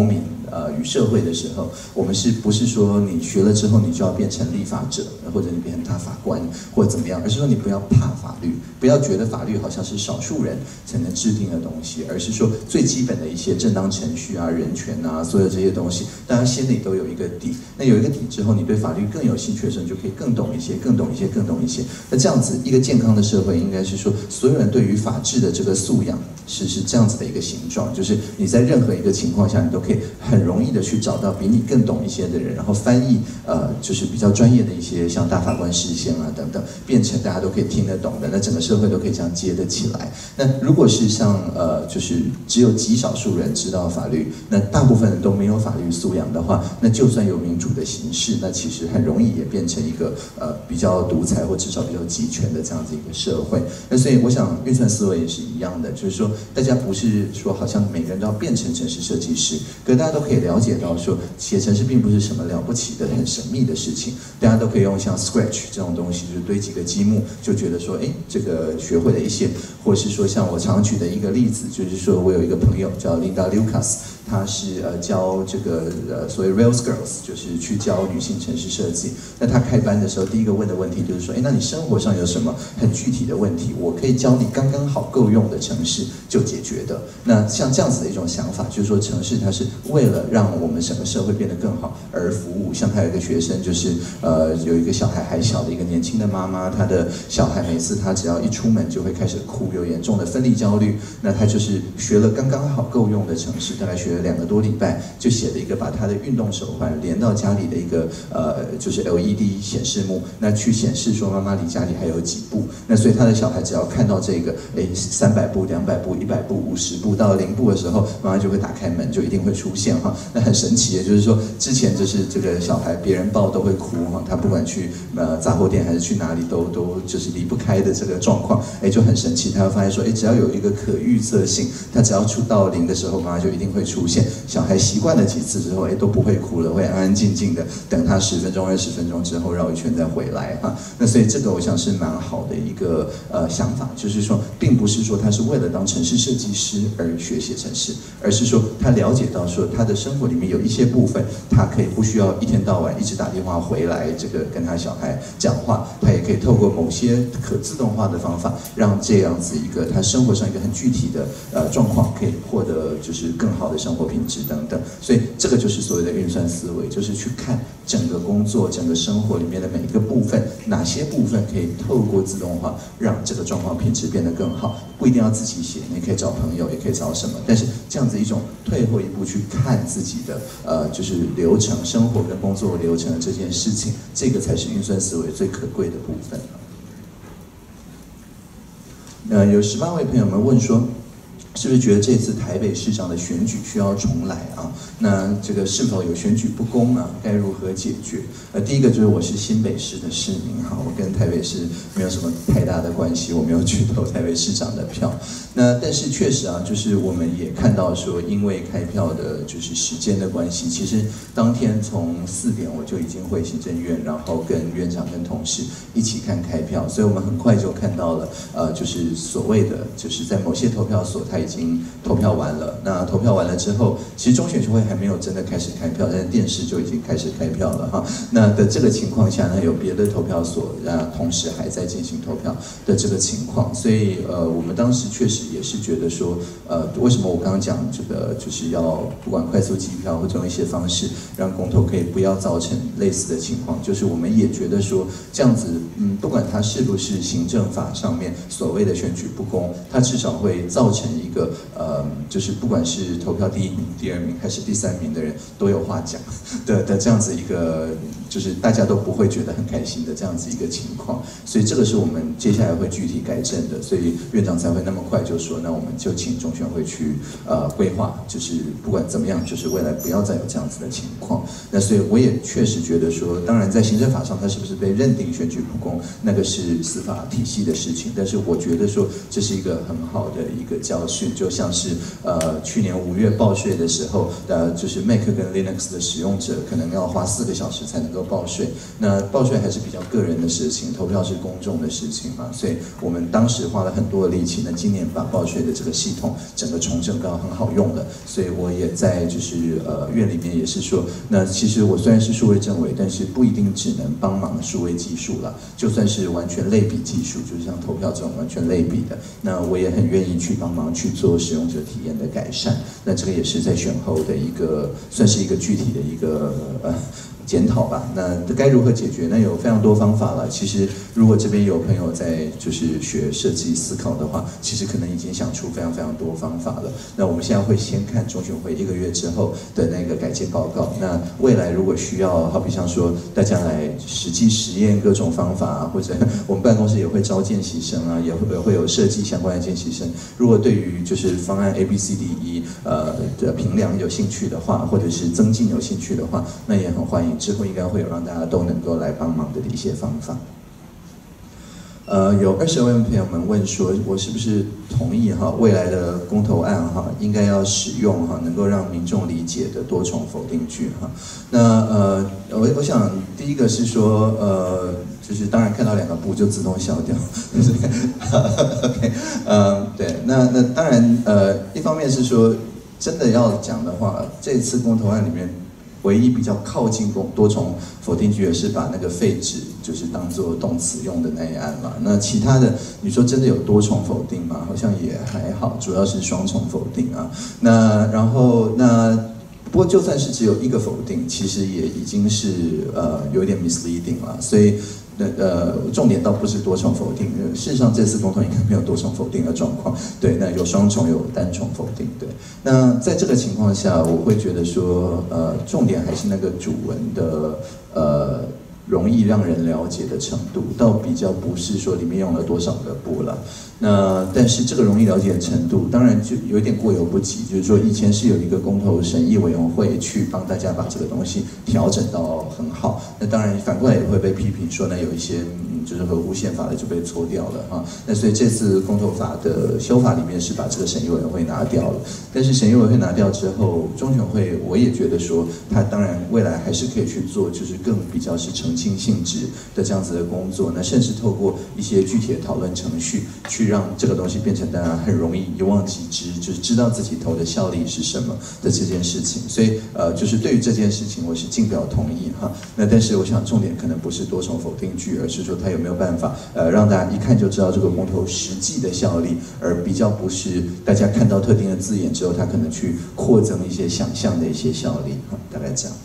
呃与社会的时候，我们是不是说你学了之后你就要变成立法者，或者你变成大法官，或者怎么样？而是说你不要怕法律，不要觉得法律好像是少数人才能制定的东西，而是说最基本的一些正当程序啊、人权啊，所有这些东西，大家心里都有一个底。那有一个底之后，你对法律更有兴趣的时候，你就可以更懂一些、更懂一些、更懂一些。那这样子一个健康的社会，应该是说所有人对于法治的这个素养是是这样子的一个形状，就是你在任何一个情况下，你都可以很容易的去找到比你更懂一些的人，然后翻译呃就是比较专业的一些像大法官释宪啊等等，变成大家都可以听得懂的，那整个社会都可以这样接得起来。那如果是像呃就是只有极少数人知道法律，那大部分人都没有法律素养的话，那就算有民主的形式，那其实很容易也变成一个呃比较独裁或至少比较集权的这样子一个社会。那所以我想运算思维也是一样的，就是说大家不是说好像每个人都要变成程式设计师，可是大家都可以了解到说写程式并不是什么了不起的很神秘的事情，大家都可以用像 Scratch 这种东西，就是堆几个积木就觉得说哎这个学会了一些，或者是说像我常举的一个例子，就是说我有一个朋友叫 Linda Lucas， 她是呃教这个呃所谓 Rails Girls， 就是去教女性程式设计。那她开班的时候，第一个问的问题就是说，哎，那你生活上有什么很具体的问题，我可以教你刚刚好够用的程式就解决的。那像这样子的一种想法，就是说程式它是为了让我们整个社会变得更好而服务。像她有一个学生，就是呃有一个小孩还小的一个年轻的妈妈，她的小孩每次她只要一出门就会开始哭，有严重的分离焦虑。那她就是学了刚刚好够用的程式，大概学了两个多礼拜，就写了一个把她的运动手环连到家里的一个呃就是 L E D 显示幕，那去显示说妈妈离家里还有几步。那所以她的小孩只要看到这个，哎，三百步、两百步、一百步、五十步到零步的时候，妈妈就会打开门，就一定会出现哈。那很神奇的，就是说之前就是这个小孩别人抱都会哭哈，他不管去呃杂货店还是去哪里都都就是离不开的这个状况，哎，就很神奇。他会发现说，哎，只要有一个可预测性，他只要出到零的时候，妈妈就一定会出现。小孩习惯了几次之后，哎，都不会哭了，会安安静静的等他十分钟、二十分钟之后绕一圈再回来哈。那所以这个我想是蛮好的一个呃想法，就是说，并不是说他是为了当程式设计师而学写程式，而是说他了解到说他的生活里面有一些部分，他可以不需要一天到晚一直打电话回来，这个跟他小孩讲话，他也可以透过某些可自动化的方法，让这样子一个他生活上一个很具体的呃状况，可以获得就是更好的生活品质等等。所以这个就是所谓的运算思维，就是去看整个工作、整个生活里面的每一个部分，哪些部分可以透过自动化让这个状况品质变得更好。不一定要自己写，你可以找朋友，也可以找什么，但是这样子一种退后一步去看自己的呃就是流程、生活跟工作流程的这件事情，这个才是运算思维最可贵的部分。呃，有十八位朋友们问说，是不是觉得这次台北市长的选举需要重来啊？那这个是否有选举不公啊？该如何解决？呃，第一个就是我是新北市的市民哈，我跟台北市没有什么太大的关系，我没有去投台北市长的票。那但是确实啊，就是我们也看到说，因为开票的就是时间的关系，其实当天从四点我就已经回行政院，然后跟院长跟同事一起看开票，所以我们很快就看到了，呃，就是所谓的就是在某些投票所它已经投票完了。那投票完了之后，其实中选会还没有真的开始开票，但是电视就已经开始开票了哈。那的这个情况下呢，有别的投票所啊，同时还在进行投票的这个情况，所以呃，我们当时确实也是觉得说，呃，为什么我刚刚讲这个就是要不管快速计票或者用一些方式，让公投可以不要造成类似的情况，就是我们也觉得说这样子，嗯，不管它是不是行政法上面所谓的选举不公，它至少会造成一个呃，就是不管是投票第一名、第二名还是第三名的人都有话讲的的这样子一个，就是大家都不会觉得很开心的这样子一个情况，所以这个是我们接下来会具体改正的，所以院长才会那么快就说，那我们就请中选会去呃规划，就是不管怎么样，就是未来不要再有这样子的情况。那所以我也确实觉得说，当然在行政法上它是不是被认定选举不公，那个是司法体系的事情，但是我觉得说这是一个很好的一个教训。 promotion， 就像是呃去年五月报税的时候，呃就是 Mac 跟 Linux 的使用者可能要花四个小时才能够报税。那报税还是比较个人的事情，投票是公众的事情嘛，所以我们当时花了很多的力气。那今年把报税的这个系统整个重整到很好用了，所以我也在就是呃院里面也是说，那其实我虽然是数位政委，但是不一定只能帮忙数位技术啦，就算是完全类比技术，就是像投票这种完全类比的，那我也很愿意去帮忙去做使用者体验的改善。那这个也是在选后的一个算是一个具体的一个呃检讨吧。那该如何解决？那有非常多方法了。其实如果这边有朋友在就是学设计思考的话，其实可能已经想出非常非常多方法了。那我们现在会先看中选会一个月之后的那个改建报告。那未来如果需要，好比像说大家来实际实验各种方法啊，或者我们办公室也会招见习生啊，也会会有设计相关的见习生。如果对于就是方案 A B C D E 呃的评量有兴趣的话，或者是增进有兴趣的话，那也很欢迎。之后应该会有让大家都能够来帮忙的一些方法。呃，有二十位朋友们问说，我是不是同意哈未来的公投案哈应该要使用哈能够让民众理解的多重否定句哈？那呃，我我想第一个是说呃，就是当然看到两个不就自动消掉，OK， 呃，对，那那当然呃，一方面是说真的要讲的话，这次公投案里面。唯一比较靠近多重否定句的是把那个废止就是当做动词用的那一案嘛。那其他的你说真的有多重否定吗？好像也还好，主要是双重否定啊。那然后那不过就算是只有一个否定，其实也已经是呃有点 misleading 了，所以。那呃，重点倒不是多重否定，事实上这次公投应该没有多重否定的状况，对，那有双重有单重否定，对。那在这个情况下，我会觉得说，呃，重点还是那个主文的呃容易让人了解的程度，倒比较不是说里面用了多少个不了。那但是这个容易了解的程度，当然就有一点过犹不及，就是说以前是有一个公投审议委员会去帮大家把这个东西调整到很好，那当然反过来也会被批评说呢有一些嗯就是合乎宪法的就被搓掉了哈。那所以这次公投法的修法里面是把这个审议委员会拿掉了，但是审议委员会拿掉之后，中选会我也觉得说它当然未来还是可以去做，就是更比较是澄清性质的这样子的工作，那甚至透过一些具体的讨论程序去。让这个东西变成大家很容易一忘即知，就是知道自己投的效力是什么的这件事情。所以呃，就是对于这件事情，我是尽表同意哈。那但是我想重点可能不是多重否定句，而是说它有没有办法呃让大家一看就知道这个公投实际的效力，而比较不是大家看到特定的字眼之后，他可能去扩增一些想象的一些效力哈，大概这样。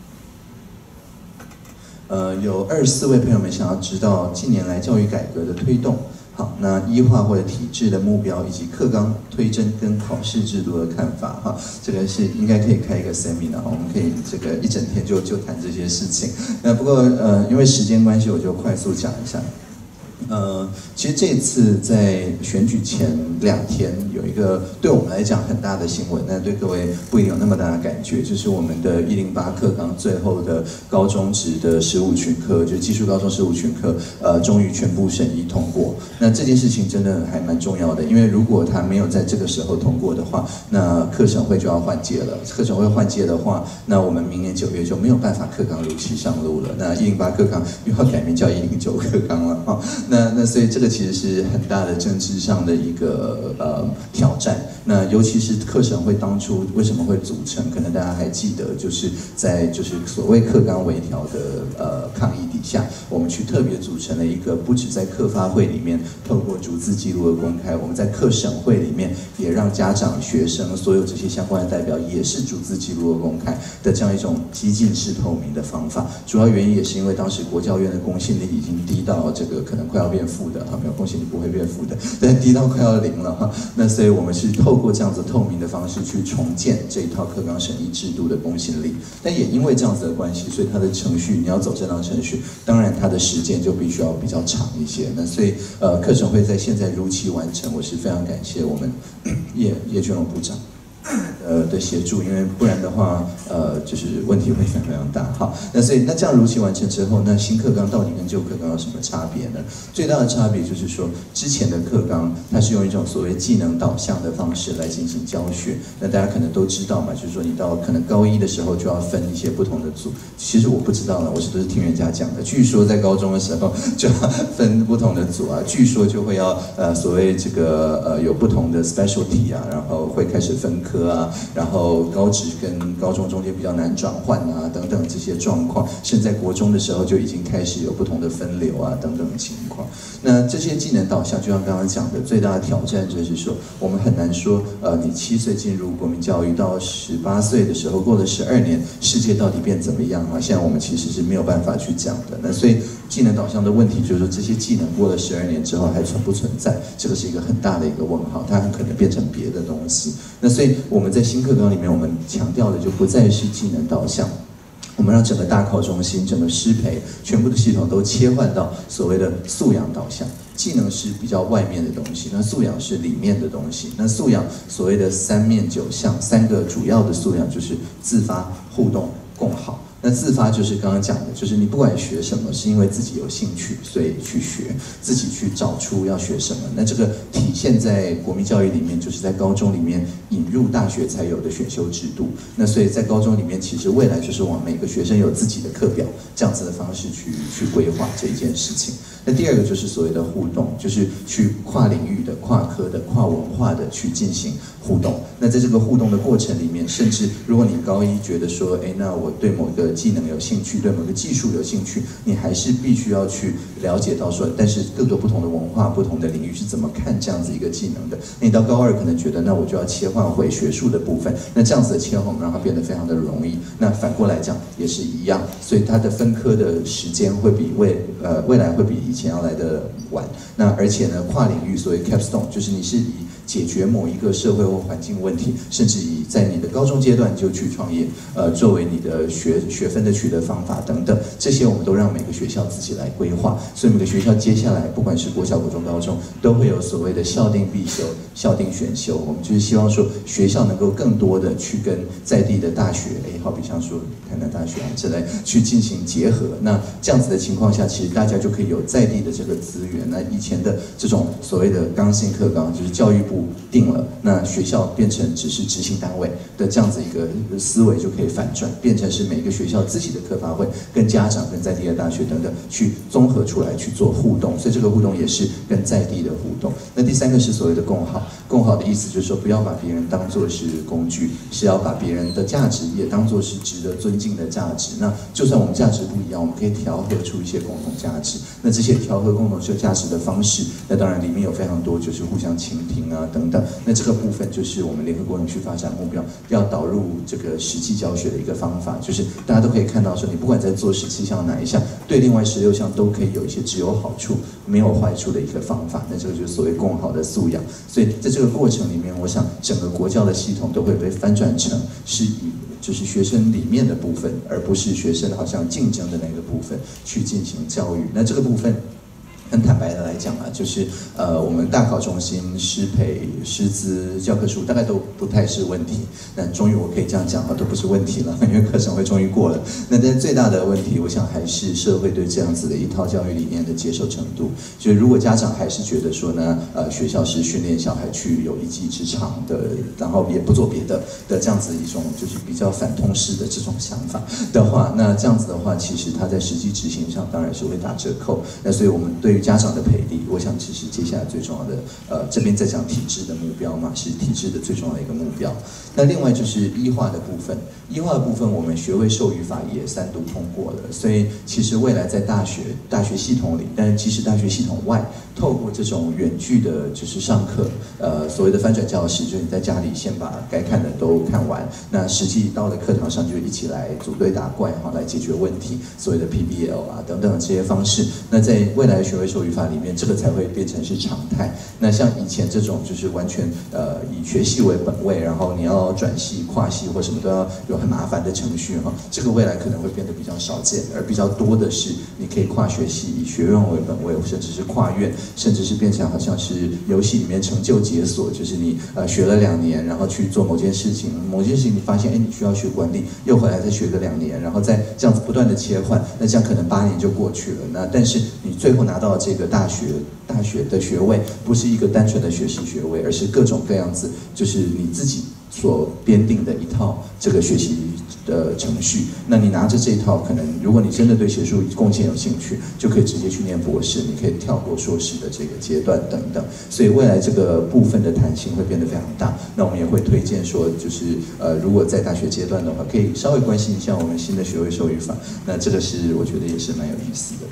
呃，有二十四位朋友们想要知道近年来教育改革的推动。好，那医化或者体制的目标，以及课纲推甄跟考试制度的看法，哈，这个是应该可以开一个 seminar， 我们可以这个一整天就就谈这些事情。那不过呃，因为时间关系，我就快速讲一下。呃，其实这次在选举前两天有一个对我们来讲很大的新闻，但对各位不一定有那么大的感觉，就是我们的一零八课纲最后的高中职的十五群课，就是技术高中十五群课，呃，终于全部审议通过。那这件事情真的还蛮重要的，因为如果它没有在这个时候通过的话，那课审会就要换届了。课审会换届的话，那我们明年九月就没有办法课纲如期上路了。那一零八课纲又要改名叫一零九课纲了哈。那那所以这个其实是很大的政治上的一个呃挑战。那尤其是课审会当初为什么会组成，可能大家还记得，就是在就是所谓课纲微调的呃抗议底下，我们去特别组成了一个不止在课发会里面透过逐字记录的公开，我们在课审会里面也让家长、学生所有这些相关的代表也是逐字记录的公开的这样一种激进式透明的方法。主要原因也是因为当时国教院的公信力已经低到这个可能快要变负的啊，没有公信力不会变负的，但低到快要零了哈。那所以我们是透过这样子透明的方式去重建这一套课纲审议制度的公信力。但也因为这样子的关系，所以它的程序你要走这套程序，当然它的时间就必须要比较长一些。那所以呃，课程会在现在如期完成，我是非常感谢我们叶叶俊荣部长。 呃的协助，因为不然的话，呃，就是问题会非常非常大。好，那所以那这样如期完成之后，那新课纲到底跟旧课纲有什么差别呢？最大的差别就是说，之前的课纲它是用一种所谓技能导向的方式来进行教学。那大家可能都知道嘛，就是说你到可能高一的时候就要分一些不同的组。其实我不知道呢，我是都是听人家讲的。据说在高中的时候就要分不同的组啊，据说就会要呃所谓这个呃有不同的 specialty 啊，然后会开始分科啊。然后高职跟高中中间比较难转换啊，等等这些状况，甚至在国中的时候就已经开始有不同的分流啊，等等的情况。那这些技能导向，就像刚刚讲的，最大的挑战就是说，我们很难说，呃，你七岁进入国民教育到十八岁的时候，过了十二年，世界到底变怎么样啊？现在我们其实是没有办法去讲的。那所以技能导向的问题，就是说这些技能过了十二年之后还存不存在？这个是一个很大的一个问号，它很可能变成别的东西。那所以我们在新课纲里面，我们强调的就不再是技能导向，我们让整个大考中心、整个师培全部的系统都切换到所谓的素养导向。技能是比较外面的东西，那素养是里面的东西。那素养所谓的三面九项，三个主要的素养就是自发、互动、共好。那自发就是刚刚讲的，就是你不管学什么，是因为自己有兴趣，所以去学，自己去找出要学什么。那这个体现在国民教育里面，就是在高中里面引入大学才有的选修制度。那所以在高中里面，其实未来就是往每个学生有自己的课表这样子的方式去去规划这一件事情。那第二个就是所谓的互动，就是去跨领域的、跨科的、跨文化的去进行互动。那在这个互动的过程里面，甚至如果你高一觉得说，哎，那我对某个技能有兴趣，对某个技术有兴趣，你还是必须要去了解到说，但是各个不同的文化、不同的领域是怎么看这样子一个技能的。那你到高二可能觉得，那我就要切换回学术的部分，那这样子的切换让它变得非常的容易。那反过来讲也是一样，所以它的分科的时间会比未呃未来会比以前要来的晚。那而且呢，跨领域所谓 capstone 就是你是以解决某一个社会或环境问题，甚至以在你的高中阶段就去创业，呃，作为你的学学分的取得方法等等，这些我们都让每个学校自己来规划。所以每个学校接下来，不管是国小、国中、高中，都会有所谓的校定必修、校定选修。我们就是希望说，学校能够更多的去跟在地的大学，哎，好比像说台南大学啊之类，去进行结合。那这样子的情况下，其实大家就可以有在地的这个资源。那以前的这种所谓的刚性课纲，就是教育部定了，那学校变成只是执行单位的这样子一个思维就可以反转，变成是每个学校自己的科发会跟家长、跟在地的大学等等去综合出来去做互动，所以这个互动也是跟在地的互动。那第三个是所谓的共好，共好的意思就是说不要把别人当作是工具，是要把别人的价值也当作是值得尊敬的价值。那就算我们价值不一样，我们可以调和出一些共同价值。那这些调和共同价值的方式，那当然里面有非常多就是互相倾听啊等等。那这个部分就是我们联合国永续发展目标要导入这个实际教学的一个方法，就是大家都可以看到说，你不管在做十七项哪一项，对另外十六项都可以有一些只有好处没有坏处的一个方法。那这个就是所谓共好的素养。所以在这个过程里面，我想整个国教的系统都会被翻转成是以就是学生里面的部分，而不是学生好像竞争的那个部分去进行教育。那这个部分很坦白的来讲啊，就是呃，我们大考中心师培、师资、教科书大概都不太是问题。那终于我可以这样讲啊，都不是问题了，因为课程会终于过了。那但最大的问题，我想还是社会对这样子的一套教育理念的接受程度。就是如果家长还是觉得说呢，呃，学校是训练小孩去有一技之长的，然后也不做别的的这样子一种就是比较反通式的这种想法的话，那这样子的话，其实它在实际执行上当然是会打折扣。那所以我们对于家长的培力，我想其实接下来最重要的，呃，这边在讲体制的目标嘛，是体制的最重要的一个目标。那另外就是医化的部分，医化的部分我们学位授予法也三读通过了，所以其实未来在大学大学系统里，但是即使大学系统外，透过这种远距的，就是上课，呃，所谓的翻转教室，就是你在家里先把该看的都看完，那实际到了课堂上就一起来组队打怪哈，来解决问题，所谓的 P B L 啊等等这些方式。那在未来学位授语法里面，这个才会变成是常态。那像以前这种就是完全呃以学系为本位，然后你要转系、跨系或什么都要有很麻烦的程序哈，这个未来可能会变得比较少见，而比较多的是你可以跨学系，以学院为本位，甚至是跨院，甚至是变成好像是游戏里面成就解锁，就是你呃学了两年，然后去做某件事情，某件事情你发现哎你需要学管理，又回来再学个两年，然后再这样子不断的切换，那这样可能八年就过去了。那但是你最后拿到这个大学大学的学位，不是一个单纯的学习学位，而是各种各样子，就是你自己所编定的一套这个学习的程序。那你拿着这一套，可能如果你真的对学术贡献有兴趣，就可以直接去念博士，你可以跳过硕士的这个阶段等等。所以未来这个部分的弹性会变得非常大。那我们也会推荐说，就是呃，如果在大学阶段的话，可以稍微关心一下我们新的学位授予法。那这个是我觉得也是蛮有意思的。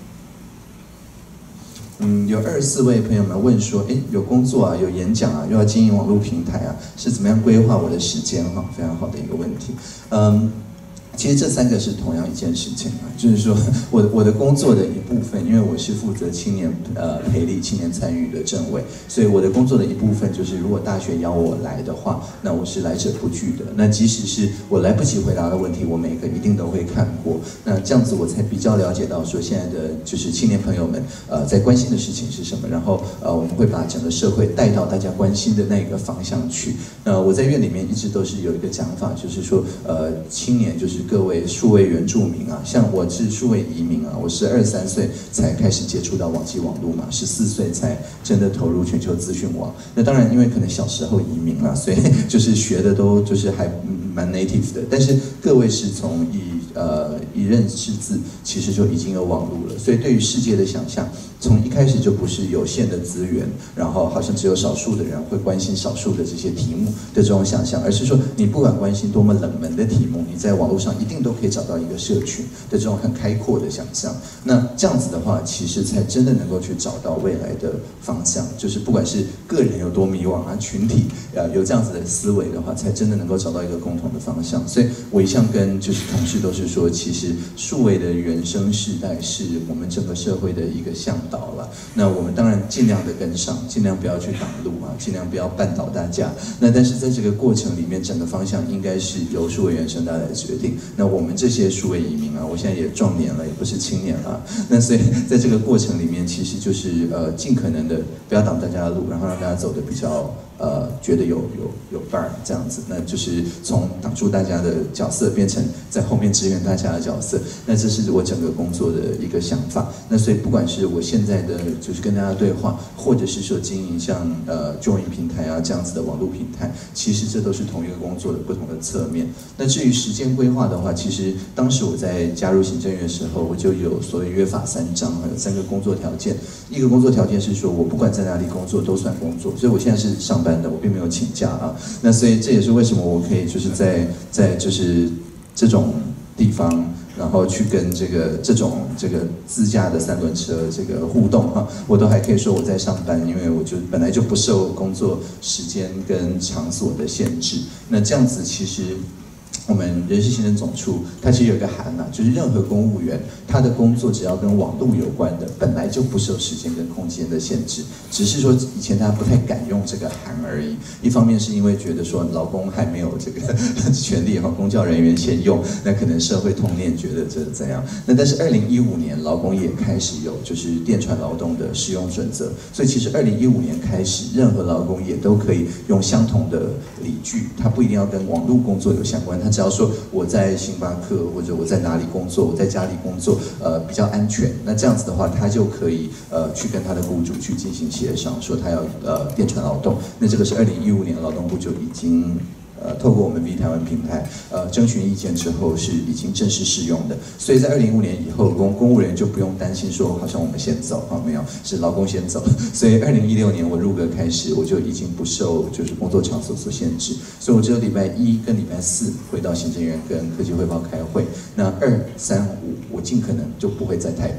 嗯，有二十四位朋友们问说，哎，有工作啊，有演讲啊，又要经营网络平台啊，是怎么样规划我的时间哈？非常好的一个问题。嗯，其实这三个是同样一件事情啊，就是说我我的工作的一部分，因为我是负责青年呃培力、青年参与的政委，所以我的工作的一部分就是，如果大学邀我来的话，那我是来者不拒的。那即使是我来不及回答的问题，我每个一定都会看过。那这样子我才比较了解到说现在的就是青年朋友们呃在关心的事情是什么，然后呃我们会把整个社会带到大家关心的那个方向去。那我在院里面一直都是有一个讲法，就是说呃青年就是各位数位原住民啊，像我是数位移民啊，我是二十三岁才开始接触到网际网络嘛，十四岁才真的投入全球资讯网。那当然，因为可能小时候移民啦，所以就是学的都就是还蛮 native 的。但是各位是从以呃一认识字，其实就已经有网络了，所以对于世界的想象，从一开始就不是有限的资源，然后好像只有少数的人会关心少数的这些题目的这种想象，而是说你不管关心多么冷门的题目，你在网络上一定都可以找到一个社群的这种很开阔的想象。那这样子的话，其实才真的能够去找到未来的方向。就是不管是个人有多迷惘啊，群体呃有这样子的思维的话，才真的能够找到一个共同的方向。所以我一向跟就是同事都是说，其实数位的原生世代是我们整个社会的一个向导了。那我们当然尽量的跟上，尽量不要去挡路啊，尽量不要绊倒大家。那但是在这个过程里面，整个方向应该是由数位原生代来决定。那我们这些数位移民啊，我现在也壮年了，也不是青年了。那所以在这个过程里面，其实就是呃尽可能的不要挡大家的路，然后让大家走得比较呃觉得有有有伴儿这样子。那就是从挡住大家的角色变成在后面支援大家的角色。那这是我整个工作的一个想法。那所以不管是我现在的就是跟大家对话，或者是说经营像呃 Join 平台啊这样子的网络平台，其实这都是同一个工作的不同的侧面。那至于时间规划的话，其实当时我在加入行政院的时候，我就有所谓约法三章，有三个工作条件。一个工作条件是说我不管在哪里工作都算工作，所以我现在是上班的，我并没有请假啊。那所以这也是为什么我可以就是在在就是这种地方，然后去跟这个这种这个自驾的三轮车这个互动哈，我都还可以说我在上班，因为我就本来就不受工作时间跟场所的限制。那这样子其实我们人事行政总处它其实有一个函啊，就是任何公务员他的工作只要跟网络有关的，本来就不受时间跟空间的限制，只是说以前大家不太敢用这个函而已。一方面是因为觉得说劳工还没有这个权利哈，公教人员先用，那可能社会通念觉得这怎样？那但是二零一五年劳工也开始有就是电传劳动的使用准则，所以其实二零一五年开始，任何劳工也都可以用相同的理据，它不一定要跟网络工作有相关，它只要说我在星巴克或者我在哪里工作，我在家里工作，呃比较安全，那这样子的话，他就可以呃去跟他的雇主去进行协商，说他要呃电传劳动。那这个是二零一五年劳动部就已经呃透过我们 V 台湾平台呃征询意见之后是已经正式适用的。所以在二零一五年以后，公公务人员就不用担心说好像我们先走啊，没有，是劳工先走。所以二零一六年我入阁开始，我就已经不受就是工作场所所限制，所以我只有礼拜一跟礼拜四回到行政院跟科技汇报开会。那二三五我尽可能就不会在台北。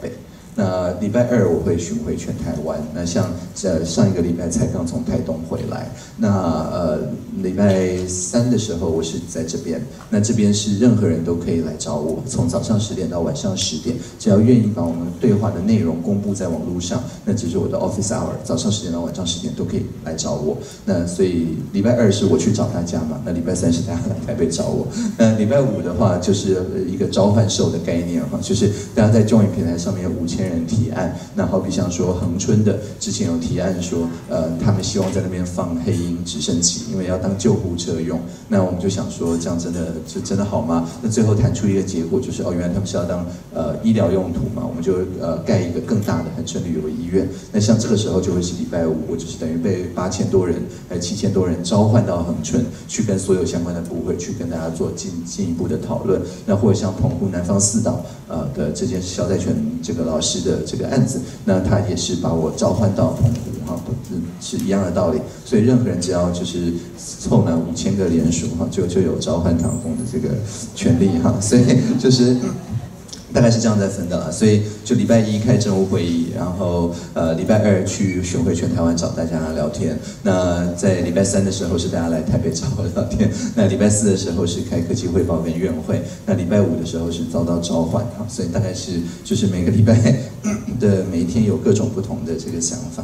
那礼拜二我会巡回全台湾。那像呃上一个礼拜才刚从台东回来。那呃礼拜三的时候我是在这边。那这边是任何人都可以来找我，从早上十点到晚上十点，只要愿意把我们对话的内容公布在网络上，那这是我的 office hour， 早上十点到晚上十点都可以来找我。那所以礼拜二是我去找大家嘛，那礼拜三是大家来台北找我。那礼拜五的话就是一个召唤兽的概念哈，就是大家在Join平台上面有五千人提案，那好比像说恒春的之前有提案说，呃，他们希望在那边放黑鹰直升机，因为要当救护车用。那我们就想说，这样真的就真的好吗？那最后谈出一个结果，就是哦，原来他们是要当呃医疗用途嘛，我们就呃盖一个更大的恒春旅游医院。那像这个时候就会是礼拜五，我就是等于被八千多人还有七千多人召唤到恒春，去跟所有相关的部会去跟大家做进进一步的讨论。那或者像澎湖南方四岛呃的这件肖在权这个老师的这个案子，那他也是把我召唤到澎湖哈，是一样的道理。所以任何人只要就是凑满五千个联署哈，就就有召唤唐凤的这个权利哈。所以就是大概是这样在分的啦。所以就礼拜一开政务会议，然后呃礼拜二去巡回全台湾找大家聊天。那在礼拜三的时候是大家来台北找我聊天。那礼拜四的时候是开科技汇报跟院会。那礼拜五的时候是遭到召唤哈。所以大概是就是每个礼拜的每一天有各种不同的这个想法。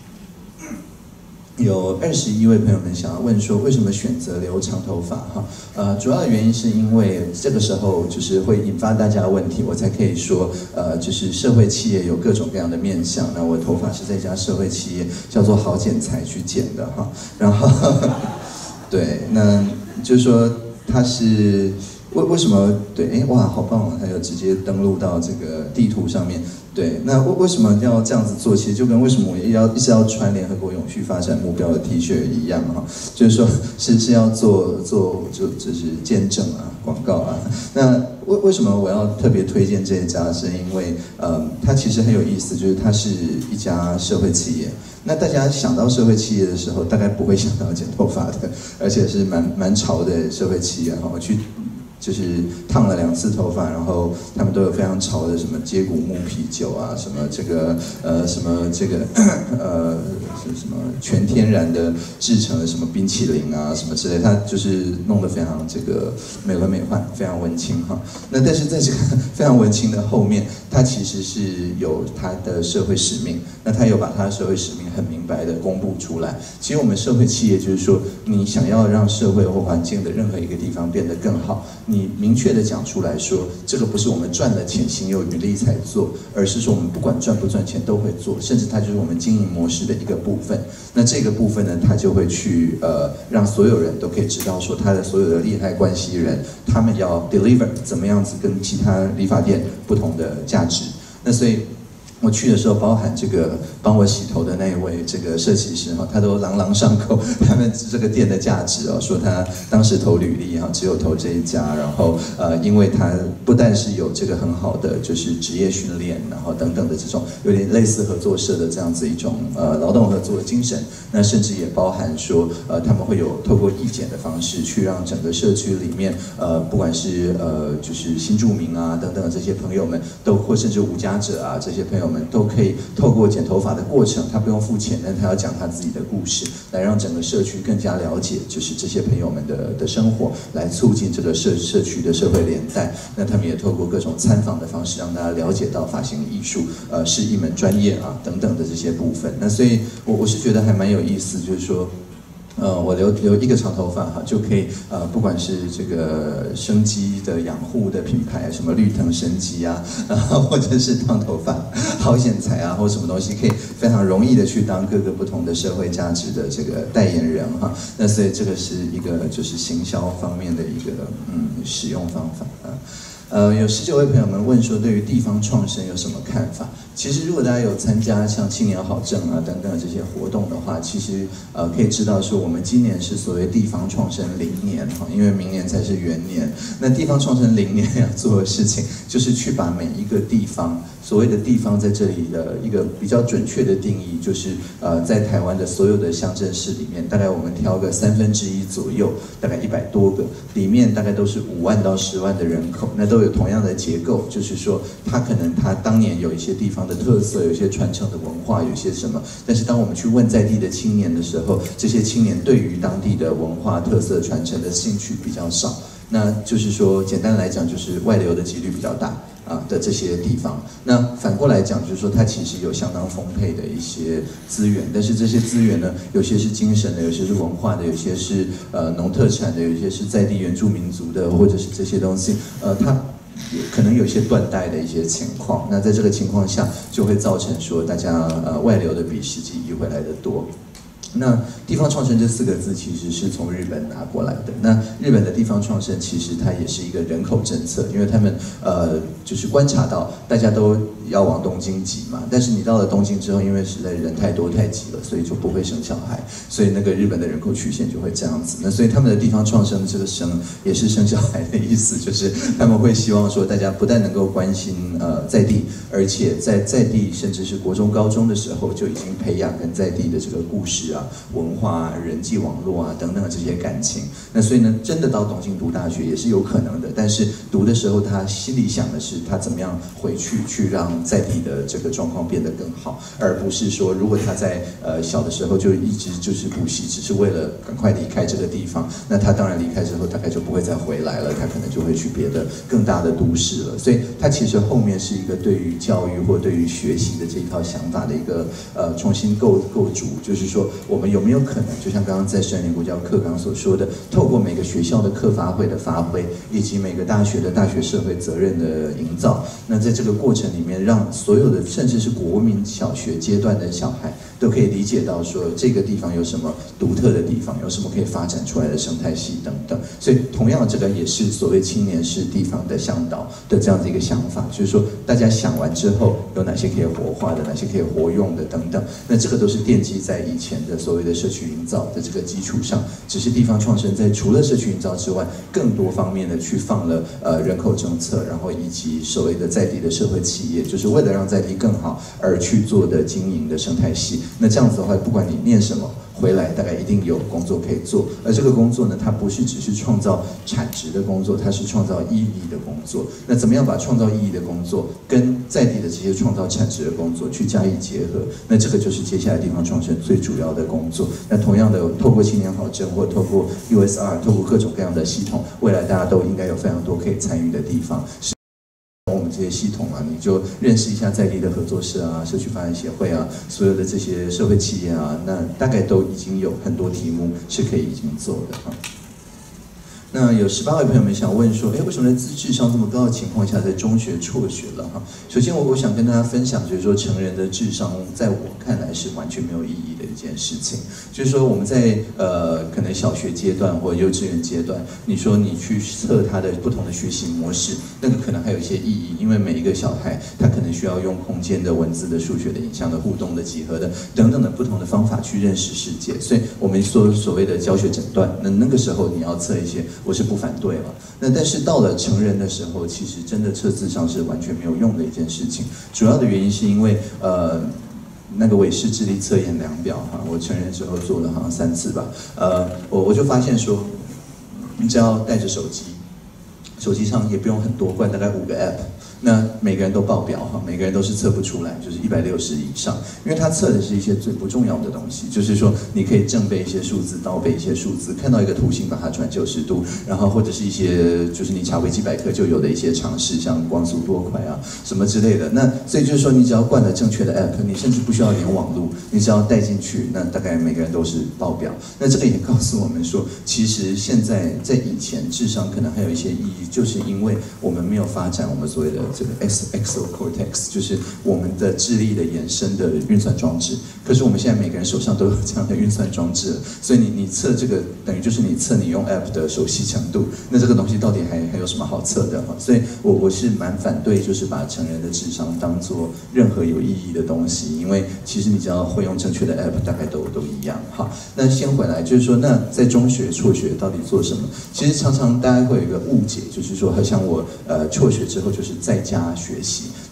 有二十一位朋友们想要问说，为什么选择留长头发哈？呃，主要的原因是因为这个时候就是会引发大家的问题，我才可以说，呃，就是社会企业有各种各样的面向。那我头发是在一家社会企业叫做好剪裁去剪的哈，然后对，那就是说它是为为什么对？哎哇，好棒哦！它有直接登录到这个地图上面。对，那为为什么要这样子做？其实就跟为什么我也要一直要穿联合国永续发展目标的 T 恤一样哈，就是说是是要做做就就是见证啊，广告啊。那为为什么我要特别推荐这一家？是因为呃，它其实很有意思，就是它是一家社会企业。那大家想到社会企业的时候，大概不会想到剪头发的，而且是蛮蛮潮的社会企业哈。我去。就是烫了两次头发，然后他们都有非常潮的什么接骨木啤酒啊，什么这个呃什么这个呃是什么全天然的制成的什么冰淇淋啊什么之类，他就是弄得非常这个美轮美奂，非常文青哈。那但是在这个非常文青的后面，他其实是有他的社会使命，那他有把他的社会使命很明白的公布出来。其实我们社会企业就是说，你想要让社会或环境的任何一个地方变得更好，你明确的讲出来说，这个不是我们赚了钱心有余力才做，而是说我们不管赚不赚钱都会做，甚至它就是我们经营模式的一个部分。那这个部分呢，它就会去呃让所有人都可以知道说，他的所有的利害关系人，他们要 deliver 怎么样子跟其他理发店不同的价值。那所以。我去的时候，包含这个帮我洗头的那一位这个设计师哈，他都朗朗上口，他们这个店的价值哦，说他当时投履历哈，只有投这一家，然后呃，因为他不但是有这个很好的就是职业训练，然后等等的这种有点类似合作社的这样子一种呃劳动合作的精神，那甚至也包含说呃他们会有透过义剪的方式去让整个社区里面呃不管是呃就是新住民啊等等的这些朋友们，都或甚至无家者啊这些朋友们。都可以透过剪头发的过程，他不用付钱，但他要讲他自己的故事，来让整个社区更加了解，就是这些朋友们的的生活，来促进这个社社区的社会连带。那他们也透过各种参访的方式，让大家了解到发型艺术呃是一门专业啊等等的这些部分。那所以我我是觉得还蛮有意思，就是说。呃，我留留一个长头发哈，就可以呃，不管是这个生机的养护的品牌，什么绿藤生机啊，然后或者是烫头发、好剪裁啊，或什么东西，可以非常容易的去当各个不同的社会价值的这个代言人哈。那所以这个是一个就是行销方面的一个嗯使用方法啊。呃，有十九位朋友们问说，对于地方创生有什么看法？其实，如果大家有参加像青年好政啊等等这些活动的话，其实呃可以知道说，我们今年是所谓地方创生零年哈，因为明年才是元年。那地方创生零年要做的事情，就是去把每一个地方，所谓的地方在这里的一个比较准确的定义，就是呃在台湾的所有的乡镇市里面，大概我们挑个三分之一左右，大概一百多个，里面大概都是五万到十万的人口，那都有有同样的结构，就是说它可能它当年有一些地方的特色，有一些传承的文化，有一些什么，但是当我们去问在地的青年的时候，这些青年对于当地的文化特色传承的兴趣比较少。那就是说，简单来讲，就是外流的几率比较大啊的这些地方。那反过来讲，就是说它其实有相当丰沛的一些资源，但是这些资源呢，有些是精神的，有些是文化的，有些是呃农特产的，有些是在地原住民族的，或者是这些东西，呃，它可能有些断代的一些情况。那在这个情况下，就会造成说大家呃外流的比实际移回来的多。那地方创生这四个字其实是从日本拿过来的。那日本的地方创生其实它也是一个人口政策，因为他们呃就是观察到大家都要往东京挤嘛，但是你到了东京之后，因为实在人太多太挤了，所以就不会生小孩，所以那个日本的人口曲线就会这样子。那所以他们的地方创生这个生也是生小孩的意思，就是他们会希望说大家不但能够关心呃在地，而且在在地甚至是国中高中的时候就已经培养跟在地的这个故事啊、文化啊、人际网络啊等等这些感情。那所以呢，真的到东京读大学也是有可能的，但是读的时候他心里想的是他怎么样回去去让在地的这个状况变得更好，而不是说如果他在呃小的时候就一直就是补习，只是为了赶快离开这个地方，那他当然离开之后大概就不会再回来了，他可能就会去别的更大的都市了。所以他其实后面是一个对于教育或对于学习的这一套想法的一个呃重新构构筑，就是说我们有没有可能，就像刚刚在十二年国教课纲所说的，透过每个学校的课发会的发挥，以及每个大学的大学社会责任的营造，那在这个过程里面，让所有的甚至是国民小学阶段的小孩都可以理解到说这个地方有什么独特的地方，有什么可以发展出来的生态系等等。所以同样这个也是所谓青年是地方的向导的这样的一个想法，就是说大家想完之后有哪些可以活化的，哪些可以活用的等等，那这个都是奠基在以前的所谓的社区营造的这个基础上，只是地方创生在除了社区营造之外，更多方面的去放了呃人口政策，然后以及所谓的在地的社会企业，就是为了让在地更好而去做的经营的生态系。那这样子的话，不管你念什么，回来大概一定有工作可以做。而这个工作呢，它不是只是创造产值的工作，它是创造意义的工作。那怎么样把创造意义的工作跟在地的这些创造产值的工作去加以结合？那这个就是接下来地方创生最主要的工作。那同样的，透过青年好政或透过 U S R， 透过各种各样的系统，未来大家都应该有非常多可以参与的地方。我们这些系统啊，你就认识一下在地的合作社啊、社区发展协会啊，所有的这些社会企业啊，那大概都已经有很多题目是可以已经做的啊。那有十八位朋友们想问说，哎，为什么在资智商这么高的情况下，在中学辍学了哈？首先我我想跟大家分享，就是说成人的智商，在我看来是完全没有意义的一件事情。就是说我们在呃可能小学阶段或幼稚园阶段，你说你去测他的不同的学习模式，那个可能还有一些意义，因为每一个小孩他可能需要用空间的、文字的、数学的、影像的、互动的、几何的等等的不同的方法去认识世界。所以我们说所谓的教学诊断，那那个时候你要测一些，我是不反对了。那但是到了成人的时候，其实真的测智商是完全没有用的一件事情。主要的原因是因为呃。那个韦氏智力测验量表哈，我成人之后做了好像三次吧，呃，我我就发现说，你只要带着手机，手机上也不用很多罐，大概五个 app， 那每个人都爆表哈，每个人都是测不出来，就是一百六十以上，因为它测的是一些最不重要的东西，就是说你可以正背一些数字，倒背一些数字，看到一个图形把它转九十度，然后或者是一些就是你查维基百科就有的一些常识，像光速多快啊什么之类的。那所以就是说，你只要灌了正确的 app， 你甚至不需要连网路，你只要带进去，那大概每个人都是爆表。那这个也告诉我们说，其实现在在以前智商可能还有一些意义，就是因为我们没有发展我们所谓的这个 exocortex， 就是我们的智力的衍生的运算装置。可是我们现在每个人手上都有这样的运算装置了，所以你你测这个等于就是你测你用 app 的熟悉程度，那这个东西到底还还有什么好测的？所以我我是蛮反对，就是把成人的智商当做任何有意义的东西，因为其实你只要会用正确的 app， 大概都都一样。好，那先回来就是说，那在中学辍学到底做什么？其实常常大家会有一个误解，就是说，好像我呃辍学之后就是在家学习。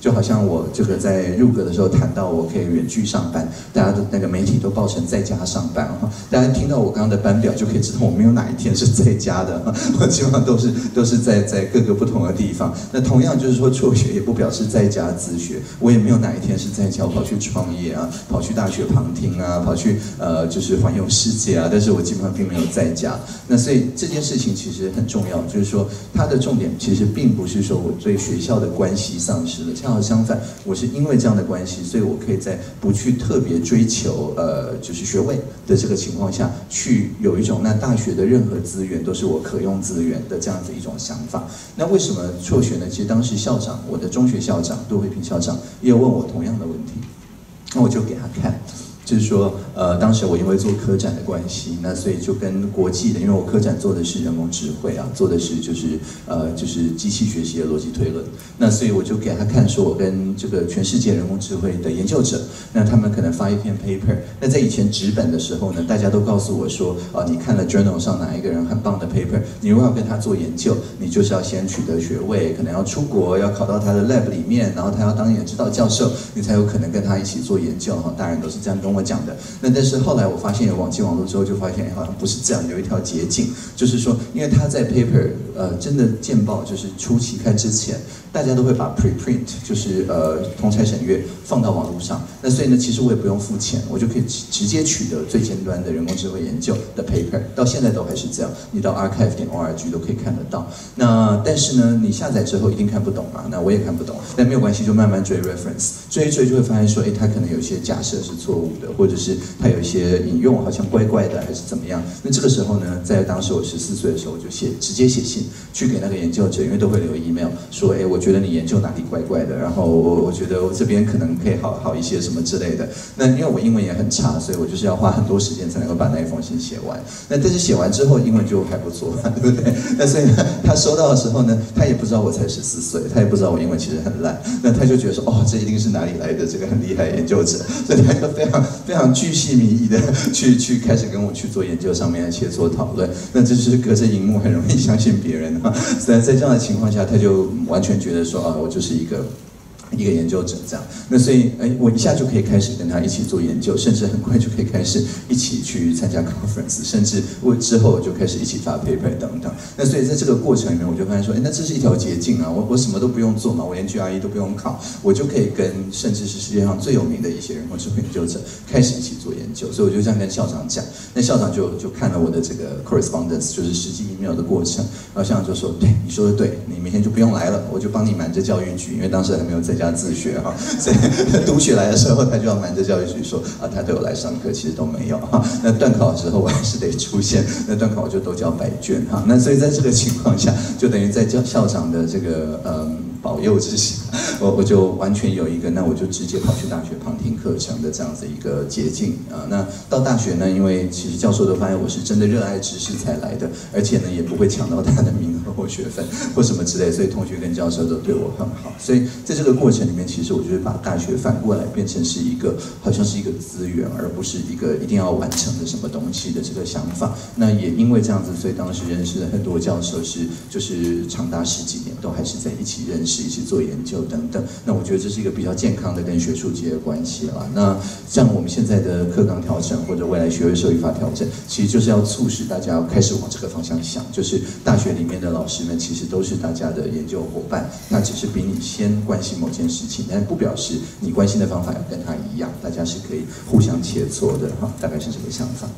就好像我这个在入阁的时候谈到我可以远距上班，大家都那个媒体都报成在家上班哈，大家听到我刚刚的班表就可以知道我没有哪一天是在家的，我基本上都是都是在在各个不同的地方。那同样就是说辍学也不表示在家自学，我也没有哪一天是在家跑去创业啊，跑去大学旁听啊，跑去呃就是环游世界啊，但是我基本上并没有在家。那所以这件事情其实很重要，就是说它的重点其实并不是说我对学校的关系丧失了，恰好相反，我是因为这样的关系，所以我可以在不去特别追求呃就是学位的这个情况下，去有一种那大学的任何资源都是我可用资源的这样子一种想法。那为什么辍学呢？其实当时校长，我的中学校长杜慧萍校长也有问我同样的问题，那我就给他看。就是说，呃，当时我因为做科展的关系，那所以就跟国际的，因为我科展做的是人工智慧啊，做的是就是呃就是机器学习的逻辑推论，那所以我就给他看说，我跟这个全世界人工智慧的研究者，那他们可能发一篇 paper， 那在以前纸本的时候呢，大家都告诉我说，啊，你看了 journal 上哪一个人很棒的 paper， 你如果要跟他做研究，你就是要先取得学位，可能要出国，要考到他的 lab 里面，然后他要当你的指导教授，你才有可能跟他一起做研究哈，大人都是这样跟我讲的。那但是后来我发现有网际网络之后，就发现哎好像不是这样，有一条捷径，就是说，因为他在 paper 呃真的见报就是初期刊之前，大家都会把 preprint 就是呃同侪审阅放到网络上，那所以呢，其实我也不用付钱，我就可以直接取得最尖端的人工智慧研究的 paper， 到现在都还是这样，你到 archive 点 org 都可以看得到。那但是呢，你下载之后一定看不懂嘛，那我也看不懂，但没有关系，就慢慢追 reference， 追一追就会发现说，哎，它可能有一些假设是错误的，或者是它有一些引用好像怪怪的，还是怎么样？那这个时候呢，在当时我十四岁的时候，我就写直接写信去给那个研究者，因为都会留 email 说，哎，我觉得你研究哪里怪怪的，然后我我觉得我这边可能可以好好一些什么之类的。那因为我英文也很差，所以我就是要花很多时间才能够把那一封信写完。那但是写完之后，英文就还不错，对不对？那所以呢，他收到的时候呢，他也不知道我才十四岁，他也不知道我英文其实很烂，那他就觉得说，哦，这一定是哪里来的这个很厉害的研究者，所以他就非常非常巨细靡遗的去去开始跟我去做研究上面的切磋讨论。那这就是隔着荧幕很容易相信别人啊。所以在这样的情况下，他就完全觉得说啊，我就是一个。一个研究者这样，那所以哎，我一下就可以开始跟他一起做研究，甚至很快就可以开始一起去参加 conference， 甚至我之后就开始一起发 paper 等等。那所以在这个过程里面，我就发现说，哎，那这是一条捷径啊！我我什么都不用做嘛，我连 G R E 都不用考，我就可以跟甚至是世界上最有名的一些人工智慧研究者开始一起做研究。所以我就这样跟校长讲，那校长就就看了我的这个 correspondence， 就是实际 email 的过程，然后校长就说，对，你说的对，你明天就不用来了，我就帮你瞒着教育局，因为当时还没有在家自学哈，所以读学来的时候，他就要瞒着教育局说啊，他都有来上课，其实都没有哈。那段考的时候，我还是得出现，那段考我就都交白卷哈。那所以在这个情况下，就等于在教校长的这个嗯保佑之下，我我就完全有一个，那我就直接跑去大学旁听课程的这样子一个捷径啊。那到大学呢，因为其实教授都发现我是真的热爱知识才来的，而且呢也不会抢到他的名额或学分或什么之类，所以同学跟教授都对我很好。所以在这个过程里面，其实我就是把大学反过来变成是一个好像是一个资源，而不是一个一定要完成的什么东西的这个想法。那也因为这样子，所以当时认识了很多教授，是就是长达十几年都还是在一起认识。一起做研究等等，那我觉得这是一个比较健康的跟学术界的关系啦。那像我们现在的课纲调整或者未来学位授予法调整，其实就是要促使大家开始往这个方向想，就是大学里面的老师们其实都是大家的研究伙伴，他只是比你先关心某件事情，但不表示你关心的方法要跟他一样，大家是可以互相切磋的哈，大概是这个想法。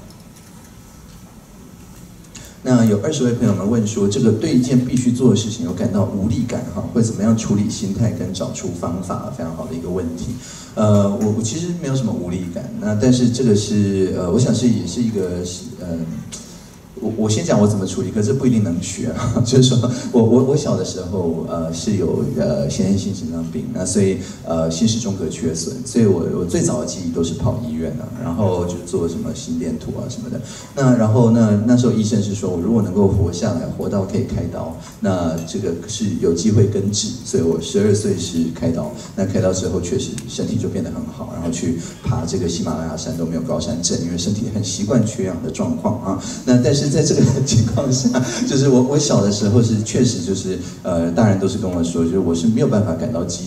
那有二十位朋友们问说，这个对一件必须做的事情有感到无力感哈，会怎么样处理心态跟找出方法？非常好的一个问题。呃，我我其实没有什么无力感，那但是这个是呃，我想是也是一个呃。我我先讲我怎么处理，可是不一定能学啊。就是说我我我小的时候呃是有呃先天性心脏病，那所以呃心室中隔缺损，所以我我最早的记忆都是跑医院啊，然后就做什么心电图啊什么的。那然后那那时候医生是说我如果能够活下来，活到可以开刀，那这个是有机会根治。所以我十二岁是开刀，那开刀之后确实身体就变得很好，然后去爬这个喜马拉雅山都没有高山症，因为身体很习惯缺氧的状况啊。那但是在这个情况下，就是我我小的时候是确实就是呃，大人都是跟我说，就是我是没有办法感到激动的，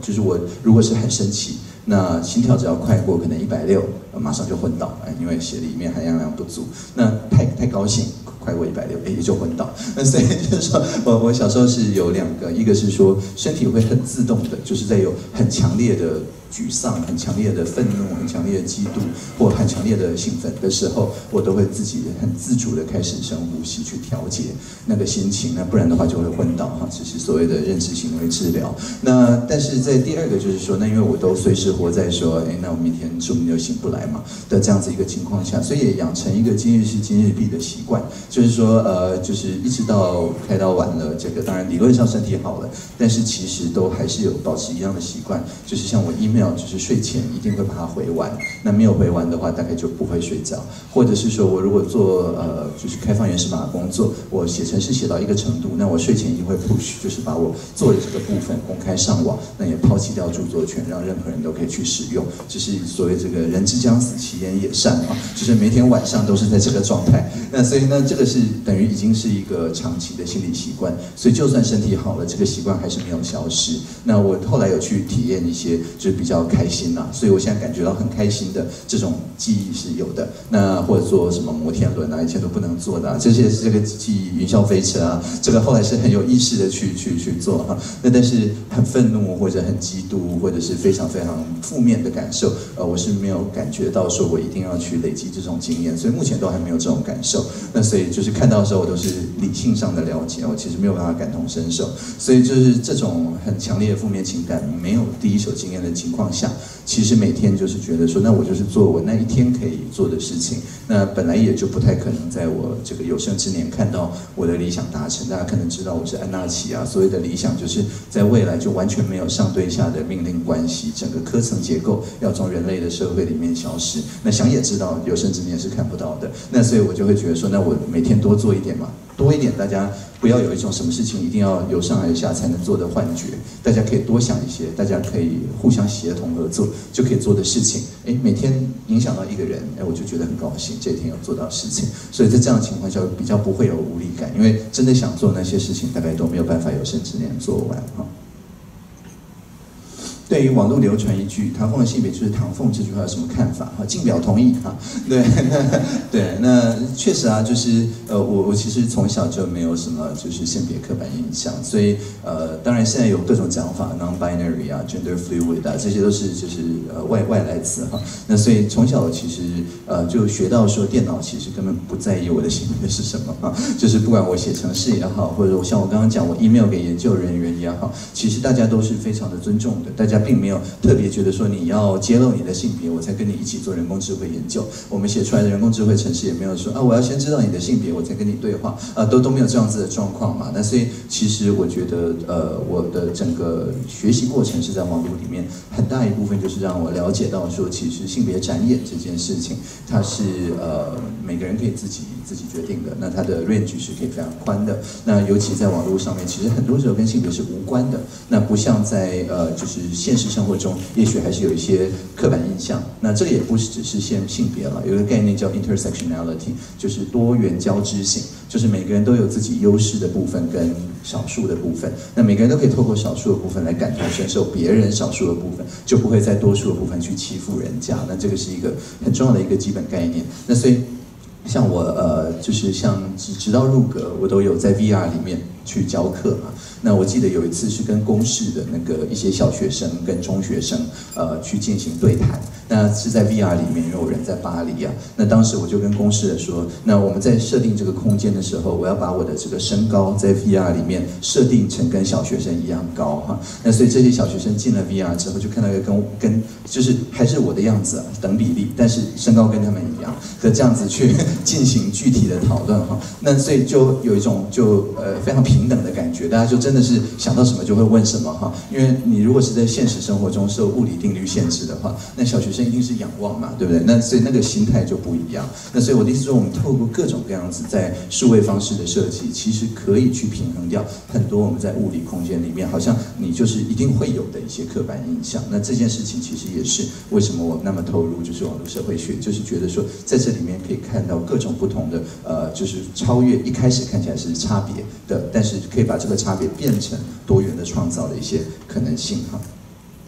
就是我如果是很生气，那心跳只要快过可能一百六，马上就昏倒，哎，因为血里面含氧量不足。那太太高兴，快过一百六，哎，也就昏倒。那所以就是说我我小时候是有两个，一个是说身体会很自动的，就是在有很强烈的沮丧、很强烈的愤怒、很强烈的嫉妒或很强烈的兴奋的时候，我都会自己很自主的开始深呼吸去调节那个心情，那不然的话就会昏倒哈，这是所谓的认知行为治疗。那但是在第二个就是说，那因为我都随时活在说，哎，那我明天说不定就醒不来嘛的这样子一个情况下，所以也养成一个今日事今日毕的习惯，就是说呃，就是一直到开刀完了，这个当然理论上身体好了，但是其实都还是有保持一样的习惯，就是像我 email。就是睡前一定会把它回完，那没有回完的话，大概就不会睡觉。或者是说我如果做呃就是开放原始码的工作，我写程式写到一个程度，那我睡前一定会 push， 就是把我做的这个部分公开上网，那也抛弃掉著作权，让任何人都可以去使用。就是所谓这个人之将死，其言也善啊，就是每天晚上都是在这个状态。那所以呢，这个是等于已经是一个长期的心理习惯，所以就算身体好了，这个习惯还是没有消失。那我后来有去体验一些，就是比较开心啦，所以我现在感觉到很开心的这种记忆是有的。那或者做什么摩天轮啊，以前都不能做的、啊，这些这个记忆云霄飞车啊，这个后来是很有意识的去去去做哈、啊。那但是很愤怒或者很嫉妒或者是非常非常负面的感受，呃，我是没有感觉到说我一定要去累积这种经验，所以目前都还没有这种感受。那所以就是看到的时候，我都是理性上的了解，我其实没有办法感同身受。所以就是这种很强烈的负面情感没有第一手经验的情况下，其实每天就是觉得说，那我就是做我那一天可以做的事情。那本来也就不太可能在我这个有生之年看到我的理想达成。大家可能知道我是安纳奇啊，所谓的理想就是在未来就完全没有上对下的命令关系，整个科层结构要从人类的社会里面消失。那想也知道有生之年是看不到的。那所以我就会觉得说，那我每天多做一点嘛，多一点，大家不要有一种什么事情一定要由上而下才能做的幻觉，大家可以多想一些，大家可以互相协同合作就可以做的事情。哎，每天影响到一个人，哎，我就觉得很高兴，这一天有做到事情。所以在这样的情况下，比较不会有无力感，因为真的想做那些事情，大概都没有办法有生之年做完哈。对于网络流传一句“唐凤的性别就是唐凤”这句话有什么看法？哈，敬表同意哈。对，对，那确实啊，就是呃，我我其实从小就没有什么就是性别刻板印象，所以呃，当然现在有各种讲法 ，non-binary 啊 ，gender fluid 啊，这些都是就是呃外外来词哈。那所以从小其实呃就学到说，电脑其实根本不在意我的性别是什么哈，就是不管我写程式也好，或者像我刚刚讲我 email 给研究人员也好，其实大家都是非常的尊重的，大家并没有特别觉得说你要揭露你的性别，我才跟你一起做人工智慧研究。我们写出来的人工智慧程式也没有说啊，我要先知道你的性别，我才跟你对话啊，都都没有这样子的状况嘛。那所以其实我觉得，呃，我的整个学习过程是在网络里面，很大一部分就是让我了解到说，其实性别展演这件事情，它是呃每个人可以自己自己决定的，那它的 range 是可以非常宽的。那尤其在网络上面，其实很多时候跟性别是无关的。那不像在呃就是现实生活中，也许还是有一些刻板印象。那这个也不是只是限性别了，有一个概念叫 intersectionality， 就是多元交织性，就是每个人都有自己优势的部分跟少数的部分。那每个人都可以透过少数的部分来感同身受别人少数的部分，就不会在多数的部分去欺负人家。那这个是一个很重要的一个基本概念。那所以像我呃，就是像直直到入阁，我都有在 V R 里面去教课嘛。那我记得有一次是跟公视的那个一些小学生跟中学生呃去进行对谈，那是在 V R 里面，因为我人在巴黎啊。那当时我就跟公视的说，那我们在设定这个空间的时候，我要把我的这个身高在 V R 里面设定成跟小学生一样高哈。那所以这些小学生进了 V R 之后，就看到一个跟跟就是还是我的样子、啊、等比例，但是身高跟他们一样的这样子去进行具体的讨论哈。那所以就有一种就呃非常平等的感觉，大家就真的是想到什么就会问什么哈。因为你如果是在现实生活中受物理定律限制的话，那小学生一定是仰望嘛，对不对？那所以那个心态就不一样。那所以我的意思说，我们透过各种各样子在数位方式的设计，其实可以去平衡掉很多我们在物理空间里面好像你就是一定会有的一些刻板印象。那这件事情其实也是为什么我那么投入就是网络社会学，就是觉得说在这里面可以看到各种不同的呃，就是超越一开始看起来是差别的，但是可以把这个差别变成多元的创造的一些可能性哈。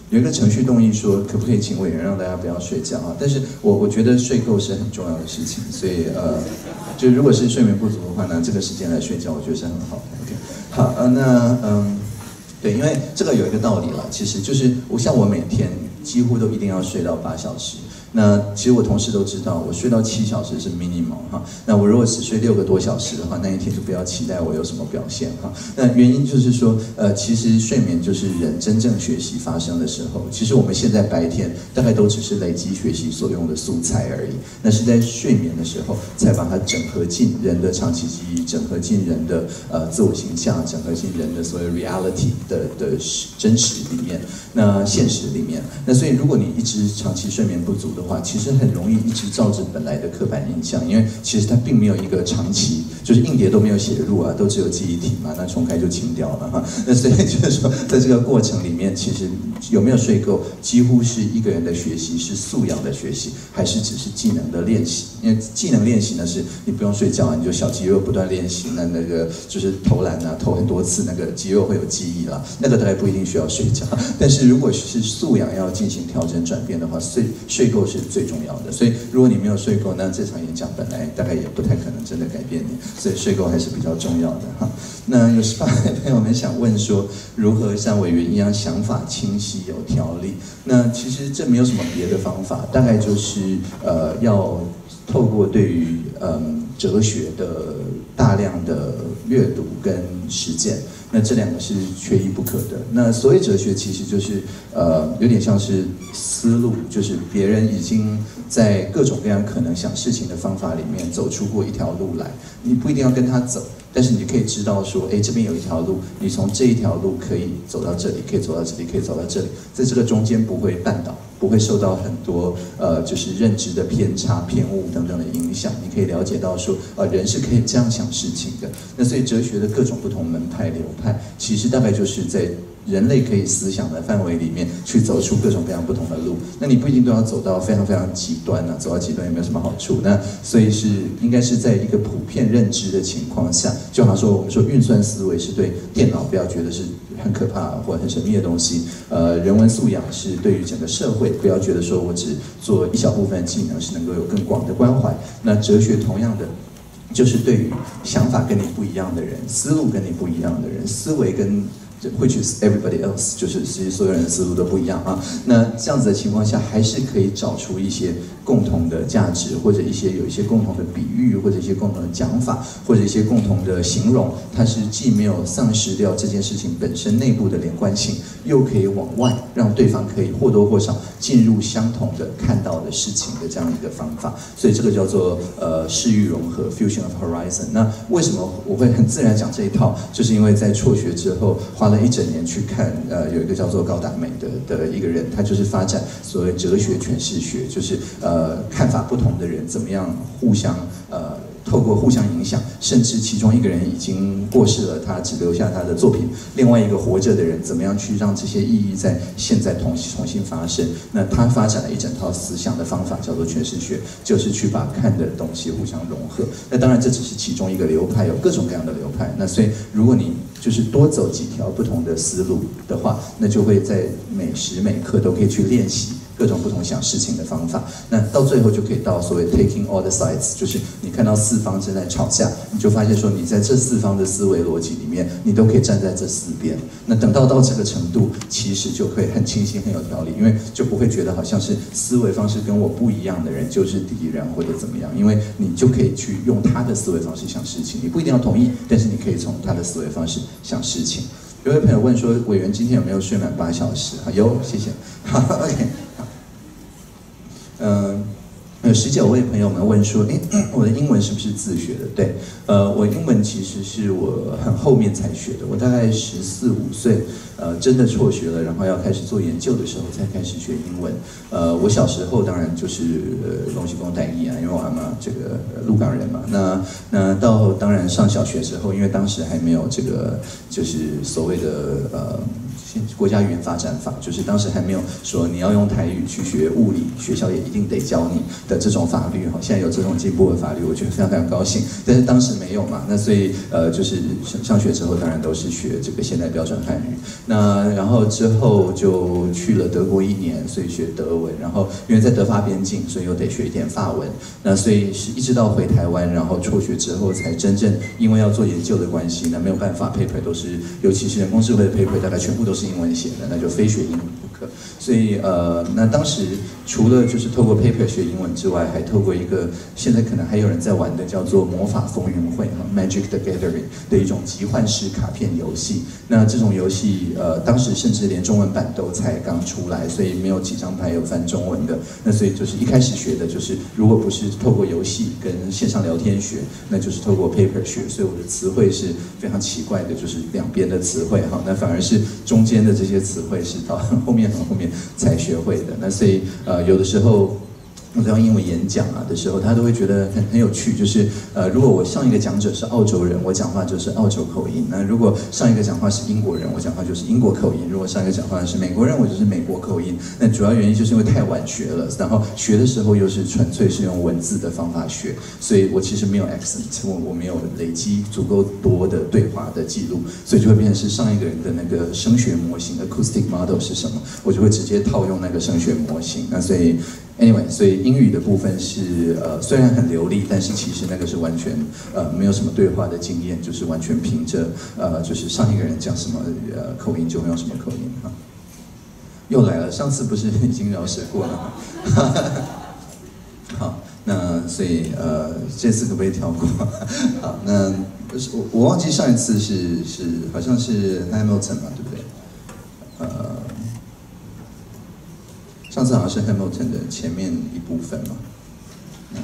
有一个程序动议说，可不可以请委员让大家不要睡觉啊？但是我我觉得睡够是很重要的事情，所以呃，就如果是睡眠不足的话呢，这个时间来睡觉，我觉得是很好的。OK， 好，呃，那嗯，对，因为这个有一个道理了，其实就是我像我每天几乎都一定要睡到八小时。那其实我同事都知道，我睡到七小时是 minimum 哈。那我如果只睡六个多小时的话，那一天就不要期待我有什么表现哈。那原因就是说，呃，其实睡眠就是人真正学习发生的时候。其实我们现在白天大概都只是累积学习所用的素材而已。那是在睡眠的时候，才把它整合进人的长期记忆，整合进人的呃自我形象，整合进人的所谓 reality 的的真实里面，那现实里面。那所以如果你一直长期睡眠不足的话，其实很容易一直照着本来的刻板印象，因为其实它并没有一个长期，就是硬碟都没有写入啊，都只有记忆体嘛，那重开就清掉了哈。那所以就是说，在这个过程里面，其实有没有睡够，几乎是一个人的学习是素养的学习，还是只是技能的练习？因为技能练习呢，是你不用睡觉啊，你就小肌肉不断练习，那那个就是投篮啊，投很多次，那个肌肉会有记忆啦，那个大概不一定需要睡觉。但是如果是素养要进行调整转变的话，睡睡够是最重要的。所以如果你没有睡够，那这场演讲本来大概也不太可能真的改变你，所以睡够还是比较重要的哈。那有十八位朋友们想问说，如何像委员一样想法清晰有条理？那其实这没有什么别的方法，大概就是呃要透过对于嗯哲学的大量的阅读跟实践。那这两个是缺一不可的。那所谓哲学，其实就是呃，有点像是思路，就是别人已经在各种各样可能想事情的方法里面走出过一条路来，你不一定要跟他走，但是你可以知道说，哎，这边有一条路，你从这一条路可以走到这里，可以走到这里，可以走到这里，在这个中间不会绊倒，不会受到很多呃，就是认知的偏差、偏误等等的影响。你可以了解到说，呃，人是可以这样想事情的。那所以哲学的各种不同门派流派，其实大概就是在人类可以思想的范围里面去走出各种各样不同的路。那你不一定都要走到非常非常极端啊，走到极端也没有什么好处。那所以是应该是在一个普遍认知的情况下，就好像说我们说运算思维是对电脑不要觉得是很可怕或很神秘的东西，呃，人文素养是对于整个社会不要觉得说我只做一小部分的技能是能够有更广的关怀。那哲学同样的。就是对于想法跟你不一样的人，思路跟你不一样的人，思维跟which is everybody else， 就是其实所有人的思路都不一样啊。那这样子的情况下，还是可以找出一些共同的价值，或者一些有一些共同的比喻，或者一些共同的讲法，或者一些共同的形容，它是既没有丧失掉这件事情本身内部的连贯性，又可以往外让对方可以或多或少进入相同的看到的事情的这样一个方法。所以这个叫做呃视域融合 fusion of horizon。那为什么我会很自然讲这一套？就是因为在辍学之后花了一整年去看，呃，有一个叫做高达美的的一个人，他就是发展所谓哲学诠释学，就是呃看法不同的人怎么样互相呃。透过互相影响，甚至其中一个人已经过世了，他只留下他的作品，另外一个活着的人怎么样去让这些意义在现在重重新发生？那他发展了一整套思想的方法，叫做诠释学，就是去把看的东西互相融合。那当然这只是其中一个流派，有各种各样的流派。那所以如果你就是多走几条不同的思路的话，那就会在每时每刻都可以去练习各种不同想事情的方法，那到最后就可以到所谓 taking all the sides， 就是你看到四方正在吵架，你就发现说你在这四方的思维逻辑里面，你都可以站在这四边。那等到到这个程度，其实就可以很清晰、很有条理，因为就不会觉得好像是思维方式跟我不一样的人就是敌人或者怎么样，因为你就可以去用他的思维方式想事情，你不一定要同意，但是你可以从他的思维方式想事情。有位朋友问说，委员今天有没有睡满八小时？有，谢谢。好 ，OK。嗯，有十九位朋友们问说，哎，我的英文是不是自学的？对，呃，我英文其实是我很后面才学的，我大概十四五岁，呃，真的辍学了，然后要开始做研究的时候才开始学英文。呃，我小时候当然就是呃，龙喜公带译啊，因为我阿妈这个鹿港人嘛。那那到当然上小学之后，因为当时还没有这个就是所谓的呃。 国家语言发展法，就是当时还没有说你要用台语去学物理，学校也一定得教你的这种法律哈。现在有这种进步的法律，我觉得非常非常高兴。但是当时没有嘛，那所以呃就是上学之后当然都是学这个现代标准汉语。那然后之后就去了德国一年，所以学德文。然后因为在德法边境，所以又得学一点法文。那所以是一直到回台湾，然后辍学之后，才真正因为要做研究的关系，那没有办法 paper 都是，尤其是人工智慧的 paper， 大概全部都是英文写的，那就非学英文不可。所以呃，那当时除了就是透过 paper 学英文之外，还透过一个现在可能还有人在玩的叫做魔法风云会 （Magic the Gathering） 的一种集幻式卡片游戏。那这种游戏呃，当时甚至连中文版都才刚出来，所以没有几张牌有翻中文的。那所以就是一开始学的就是，如果不是透过游戏跟线上聊天学，那就是透过 paper 学。所以我的词汇是非常奇怪的，就是两边的词汇哈。那反而是中间的这些词汇是到后面很后面才学会的。那所以呃，有的时候我在用英文演讲啊的时候，他都会觉得很很有趣，就是呃，如果我上一个讲者是澳洲人，我讲话就是澳洲口音；那如果上一个讲话是英国人，我讲话就是英国口音；如果上一个讲话是美国人，我就是美国口音。那主要原因就是因为太晚学了，然后学的时候又是纯粹是用文字的方法学，所以我其实没有 accent， 我我没有累积足够多的对话的记录，所以就会变成是上一个人的那个声学模型 acoustic model 是什么，我就会直接套用那个声学模型。那所以 anyway， 所以英语的部分是呃虽然很流利，但是其实那个是完全呃没有什么对话的经验，就是完全凭着呃就是上一个人讲什么呃口音就会用什么口音哈。又来了，上次不是已经饶舌过了吗？好，那所以呃这次可不可以跳过？好，那我我忘记上一次是是好像是 Hamilton 嘛，对不对？呃。上次好像是 Hamilton 的前面一部分嘛，那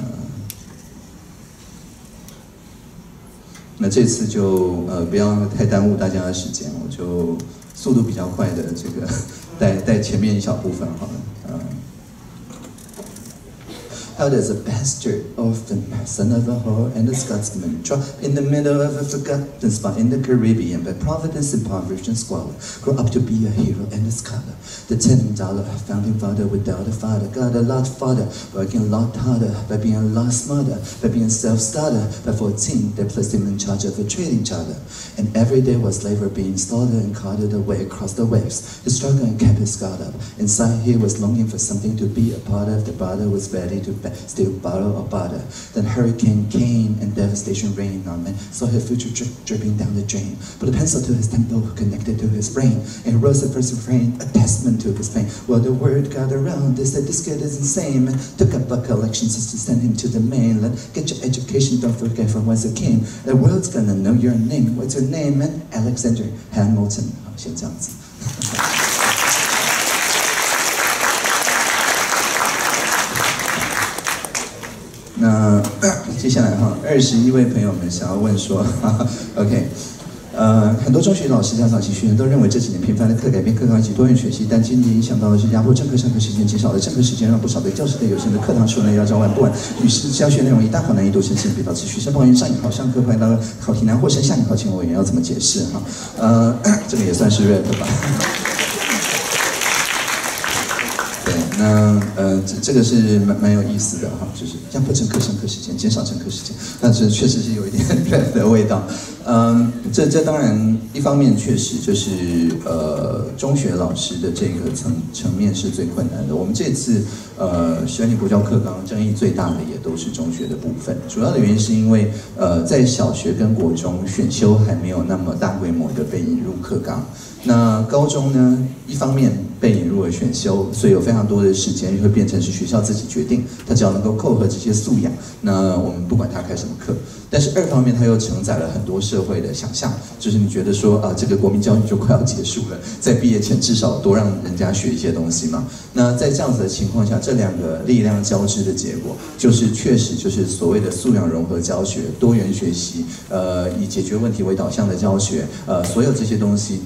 那这次就呃不要太耽误大家的时间，我就速度比较快的这个带带前面一小部分好了，嗯。How does a bastard orphan, son of a whore and a Scotsman, drop in the middle of a forgotten spot in the Caribbean, by providence impoverished and squalor, grow up to be a hero and a scholar? The ten dollar founding father without a father, got a lot farther, working a lot harder, by being a lot smarter, by being self-starter. By fourteen, they placed him in charge of a trading charter, and every day was slavery being slaughtered and carted away across the waves. His struggle and kept his guard up. Inside he was longing for something to be a part of. The brother was ready to still borrow or barter. Then hurricane came and devastation rained on men. Saw his future drip, dripping down the drain. Put a pencil to his temple, connected to his brain, and rose the first refrain, a testament to his pain. Well, the word got around, they said this kid is insane, man. Took up a collection just to send him to the mainland. Get your education, don't forget from whence it came. The world's gonna know your name. What's your name, man? Alexander Hamilton. 好，先这样子。那接下来哈，二十一位朋友们想要问说哈哈 ，OK， 呃，很多中学老师、家长及学生都认为这几年频繁的课改变课纲以及多元学习，但今年影响到的是压迫正课上课时间，减少了正课时间，让不少对教师的有限的课堂数量要照万不完。于是教学内容以大考难易度呈现，比导致学生抱怨上引号上课快到考题难或剩下引号，请问委员要怎么解释哈？呃，这个也算是 rap 吧。那呃，这这个是蛮蛮有意思的哈，就是压迫正课上课时间，减少正课时间，但是确实是有一点rap的味道。嗯，这这当然一方面确实就是呃中学老师的这个层层面是最困难的。我们这次呃十二年国教课纲争议最大的也都是中学的部分，主要的原因是因为呃在小学跟国中选修还没有那么大规模的被引入课纲。那高中呢，一方面被引入了选修，所以有非常多的时间会变成是学校自己决定，他只要能够扣合这些素养，那我们不管他开什么课。但是二方面，它又承载了很多社会的想象，就是你觉得说啊，这个国民教育就快要结束了，在毕业前至少多让人家学一些东西嘛。那在这样子的情况下，这两个力量交织的结果，就是确实就是所谓的素养融合教学、多元学习，呃，以解决问题为导向的教学，呃，所有这些东西都变成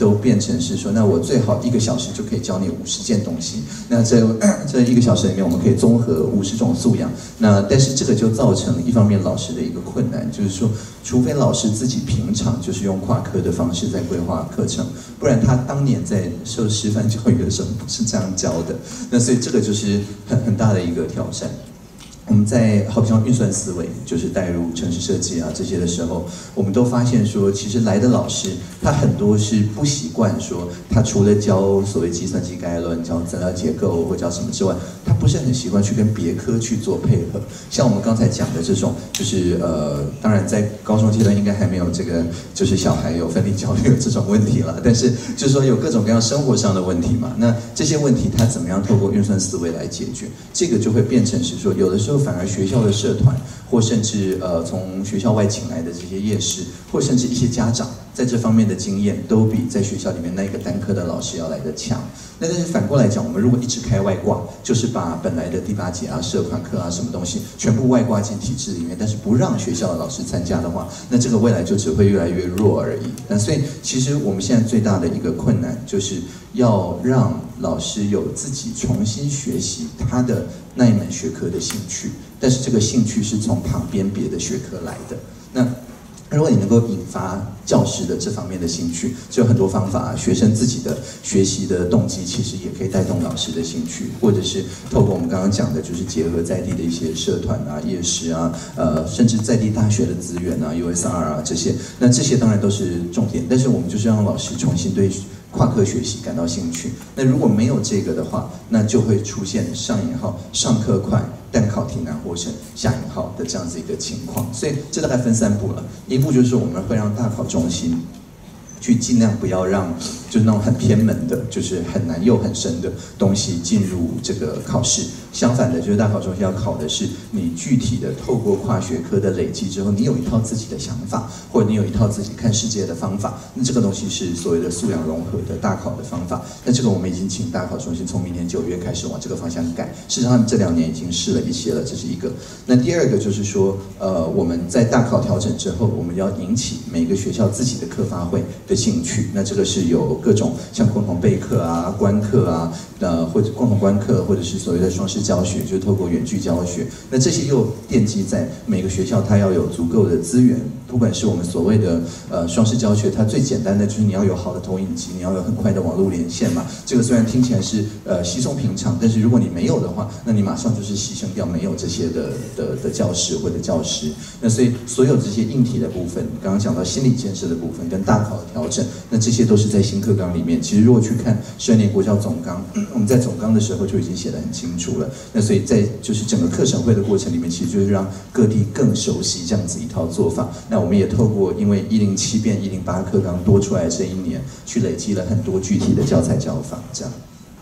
成是说，那我最好一个小时就可以教你五十件东西。那这这一个小时里面，我们可以综合五十种素养。那但是这个就造成一方面老师的一个困难，就是说，除非老师自己平常就是用跨科的方式在规划课程，不然他当年在受师范教育的时候不是这样教的。那所以这个就是很很大的一个挑战。我们在好比像运算思维，就是带入城市设计啊这些的时候，我们都发现说，其实来的老师他很多是不习惯说，他除了教所谓计算机概论、教资料结构或教什么之外，他不是很习惯去跟别科去做配合。像我们刚才讲的这种，就是呃，当然在高中阶段应该还没有这个，就是小孩有分离焦虑这种问题了，但是就是说有各种各样生活上的问题嘛，那这些问题他怎么样透过运算思维来解决？这个就会变成是说，有的时候反而学校的社团，或甚至呃从学校外请来的这些业师，或甚至一些家长，在这方面的经验都比在学校里面那个单科的老师要来得强。那但是反过来讲，我们如果一直开外挂，就是把本来的第八节啊、社团课啊什么东西全部外挂进体制里面，但是不让学校的老师参加的话，那这个未来就只会越来越弱而已。那所以其实我们现在最大的一个困难，就是要让老师有自己重新学习他的那一门学科的兴趣，但是这个兴趣是从旁边别的学科来的。那如果你能够引发教师的这方面的兴趣，就有很多方法。学生自己的学习的动机，其实也可以带动老师的兴趣，或者是透过我们刚刚讲的，就是结合在地的一些社团啊、业师啊，呃，甚至在地大学的资源啊、U S R 啊这些。那这些当然都是重点，但是我们就是让老师重新对跨科学习感到兴趣。那如果没有这个的话，那就会出现上引号上课快，但考题难获胜下引号的这样子一个情况。所以这大概分三步了，一步就是我们会让大考中心去尽量不要让就是那种很偏门的，就是很难又很深的东西进入这个考试。相反的，就是大考中心要考的是你具体的透过跨学科的累积之后，你有一套自己的想法，或者你有一套自己看世界的方法。那这个东西是所谓的素养融合的大考的方法。那这个我们已经请大考中心从明年九月开始往这个方向改。事实上，他们这两年已经试了一些了，这是一个。那第二个就是说，呃，我们在大考调整之后，我们要引起每个学校自己的课发会的兴趣。那这个是有各种像共同备课啊、观课啊，呃，或者共同观课，或者是所谓的双师教学，就是透过远距教学。那这些又奠基在每个学校它要有足够的资源，不管是我们所谓的呃双师教学，它最简单的就是你要有好的投影机，你要有很快的网络连线嘛。这个虽然听起来是呃稀松平常，但是如果你没有的话，那你马上就是牺牲掉没有这些的的的教室或者教师。那所以所有这些硬体的部分，刚刚讲到心理建设的部分跟大考的调整，那这些都是在新课纲里面。其实如果去看十二年国教总纲，我们在总纲的时候就已经写得很清楚了。那所以在就是整个课程会的过程里面，其实就是让各地更熟悉这样子一套做法。那我们也透过因为一零七变一零八课纲多出来这一年，去累积了很多具体的教材教法。这样，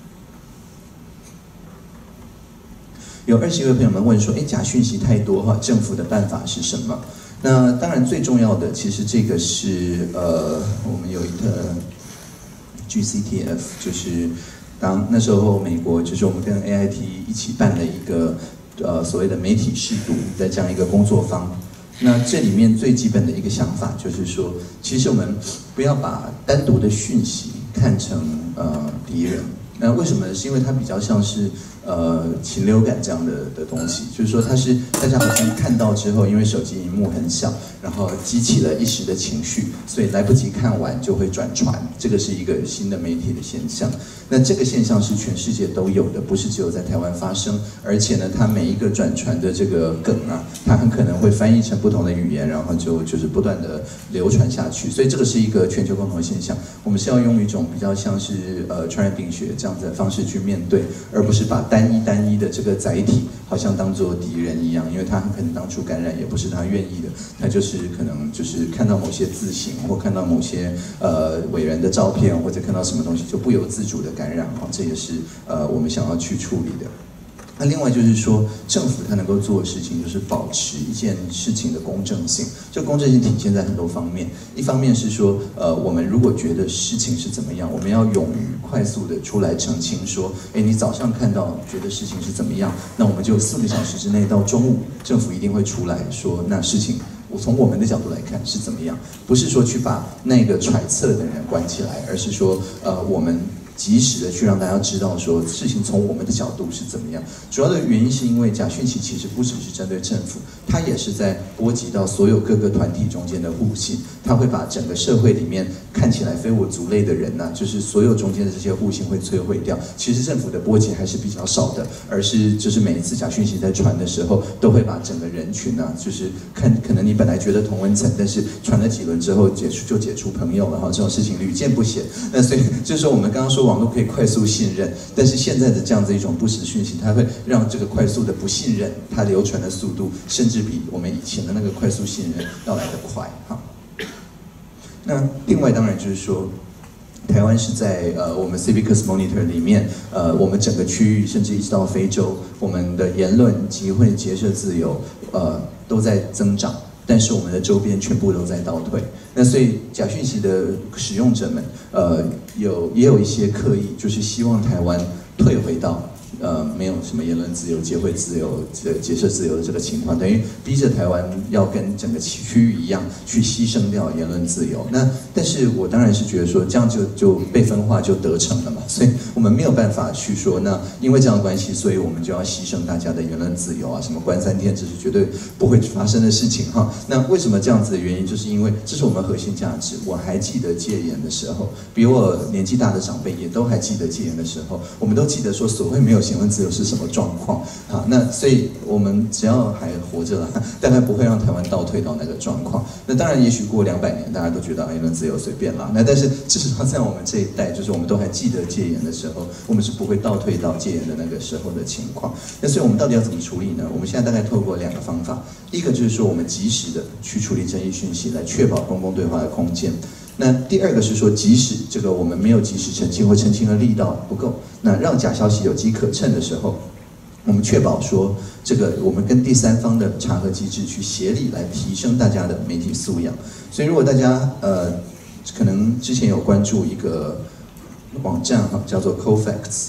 有二十位朋友们问说，哎，假讯息太多哈，政府的办法是什么？那当然最重要的，其实这个是呃，我们有一个 G C T F， 就是当那时候美国就是我们跟 A I T 一起办了一个呃所谓的媒体识读的这样一个工作坊。那这里面最基本的一个想法就是说，其实我们不要把单独的讯息看成呃敌人。那为什么呢？是因为它比较像是呃禽流感这样的的东西，就是说它是大家好像看到之后，因为手机荧幕很小，然后激起了一时的情绪，所以来不及看完就会转传，这个是一个新的媒体的现象。那这个现象是全世界都有的，不是只有在台湾发生，而且呢，它每一个转传的这个梗啊，它很可能会翻译成不同的语言，然后就就是不断的流传下去，所以这个是一个全球共同的现象。我们是要用一种比较像是呃传染病学这样子的方式去面对，而不是把单一单一的这个载体好像当作敌人一样，因为他很可能当初感染也不是他愿意的，他就是可能就是看到某些字形或看到某些呃伟人的照片，或者看到什么东西就不由自主的感染哈，这也是呃我们想要去处理的。那另外就是说，政府它能够做的事情就是保持一件事情的公正性。这公正性体现在很多方面，一方面是说，呃，我们如果觉得事情是怎么样，我们要勇于快速的出来澄清，说，哎，你早上看到觉得事情是怎么样，那我们就四个小时之内到中午，政府一定会出来说，那事情我从我们的角度来看是怎么样，不是说去把那个揣测的人关起来，而是说，呃，我们及时的去让大家知道说事情从我们的角度是怎么样。主要的原因是因为假讯息其实不只是针对政府，它也是在波及到所有各个团体中间的互信，它会把整个社会里面看起来非我族类的人呢、啊，就是所有中间的这些互信会摧毁掉。其实政府的波及还是比较少的，而是就是每一次假讯息在传的时候，都会把整个人群呢、啊，就是看可能你本来觉得同温层，但是传了几轮之后解除就解除朋友了哈，这种事情屡见不鲜。那所以就是说我们刚刚说网络可以快速信任，但是现在的这样子一种不实讯息，它会让这个快速的不信任，它流传的速度甚至比我们以前的那个快速信任要来得快哈。那另外当然就是说，台湾是在呃我们 Civicus Monitor 里面，呃我们整个区域甚至一直到非洲，我们的言论、集会、结社自由呃都在增长。但是我们的周边全部都在倒退，那所以假讯息的使用者们，呃，有也有一些刻意，就是希望台湾退回到呃没有什么言论自由、结会自由、结社自由的这个情况，等于逼着台湾要跟整个区域一样去牺牲掉言论自由。那但是我当然是觉得说这样就就被分化就得逞了嘛，所以我们没有办法去说那因为这样的关系，所以我们就要牺牲大家的言论自由啊，什么关三天，这是绝对不会发生的事情哈。那为什么这样子的原因，就是因为这是我们核心价值。我还记得戒严的时候，比我年纪大的长辈也都还记得戒严的时候，我们都记得说所谓没有言论自由是什么状况啊？那所以我们只要还活着了，大概不会让台湾倒退到那个状况。那当然，也许过两百年，大家都觉得言论自由随便啦。那但是至少在我们这一代，就是我们都还记得戒严的时候，我们是不会倒退到戒严的那个时候的情况。那所以我们到底要怎么处理呢？我们现在大概透过两个方法，一个就是说我们及时的去处理争议讯息，来确保公共对话的空间。那第二个是说，即使这个我们没有及时澄清或澄清的力道不够，那让假消息有机可乘的时候，我们确保说这个我们跟第三方的查核机制去协力来提升大家的媒体素养。所以如果大家呃可能之前有关注一个网站哈，叫做 Cofacts。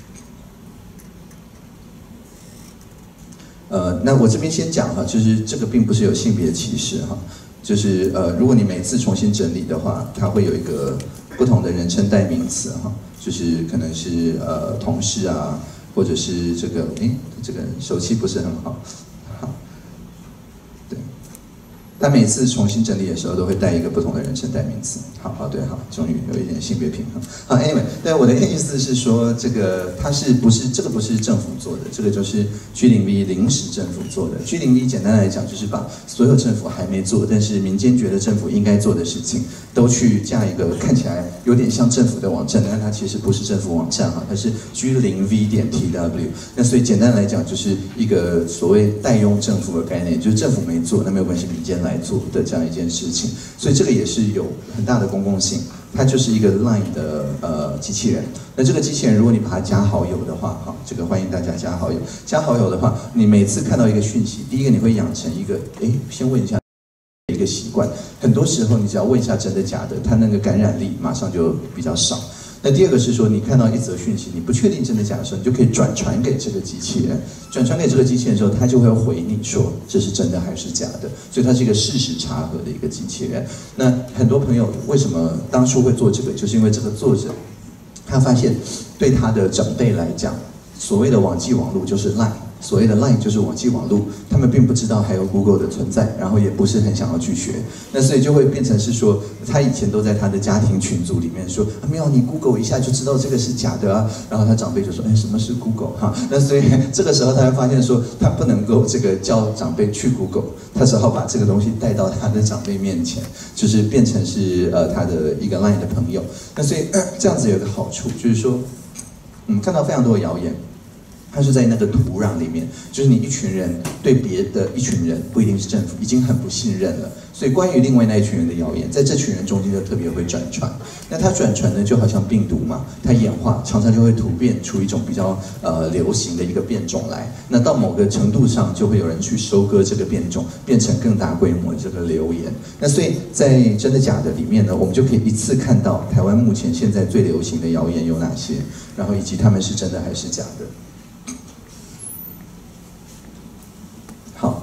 呃，那我这边先讲哈，就是这个并不是有性别歧视哈，就是呃，如果你每次重新整理的话，它会有一个不同的人称代名词哈，就是可能是呃同事啊，或者是这个诶，这个手气不是很好，好，对，他每次重新整理的时候都会带一个不同的人称代名词，好好对好，终于有一点性别平衡。好 ，anyway， 但我的意思是说，这个它是不是这个不是政府做的，这个就是 G 零 V 临时政府做的。G 零 V 简单来讲就是把所有政府还没做，但是民间觉得政府应该做的事情，都去架一个看起来有点像政府的网站，但它其实不是政府网站哈，它是 G 零 V 点 T W。那所以简单来讲，就是一个所谓代用政府的概念，就是政府没做，那没有关系，民间来做的这样一件事情。所以这个也是有很大的公共性。它就是一个 Line 的呃机器人。那这个机器人，如果你把它加好友的话，哈，这个欢迎大家加好友。加好友的话，你每次看到一个讯息，第一个你会养成一个，哎，先问一下一个习惯。很多时候你只要问一下真的假的，它那个感染力马上就比较少。那第二个是说，你看到一则讯息，你不确定真的假的时候，你就可以转传给这个机器人。转传给这个机器人之后，它就会回你说这是真的还是假的。所以它是一个事实查核的一个机器人。那很多朋友为什么当初会做这个，就是因为这个作者他发现对他的长辈来讲，所谓的网际网络就是 Line。所谓的 Line 就是网际网络，他们并不知道还有 Google 的存在，然后也不是很想要去学，那所以就会变成是说，他以前都在他的家庭群组里面说，啊没有，你 Google 一下就知道这个是假的啊，然后他长辈就说，哎，什么是 Google 哈？那所以这个时候他会发现说，他不能够这个叫长辈去 Google， 他只好把这个东西带到他的长辈面前，就是变成是呃他的一个 Line 的朋友。那所以、呃、这样子有一个好处，就是说，嗯，看到非常多的谣言。它是在那个土壤里面，就是你一群人对别的一群人，不一定是政府，已经很不信任了。所以关于另外那一群人的谣言，在这群人中间就特别会转传。那它转传呢，就好像病毒嘛，它演化常常就会突变出一种比较呃流行的一个变种来。那到某个程度上，就会有人去收割这个变种，变成更大规模的这个流言。那所以在真的假的里面呢，我们就可以一次看到台湾目前现在最流行的谣言有哪些，然后以及他们是真的还是假的。好，那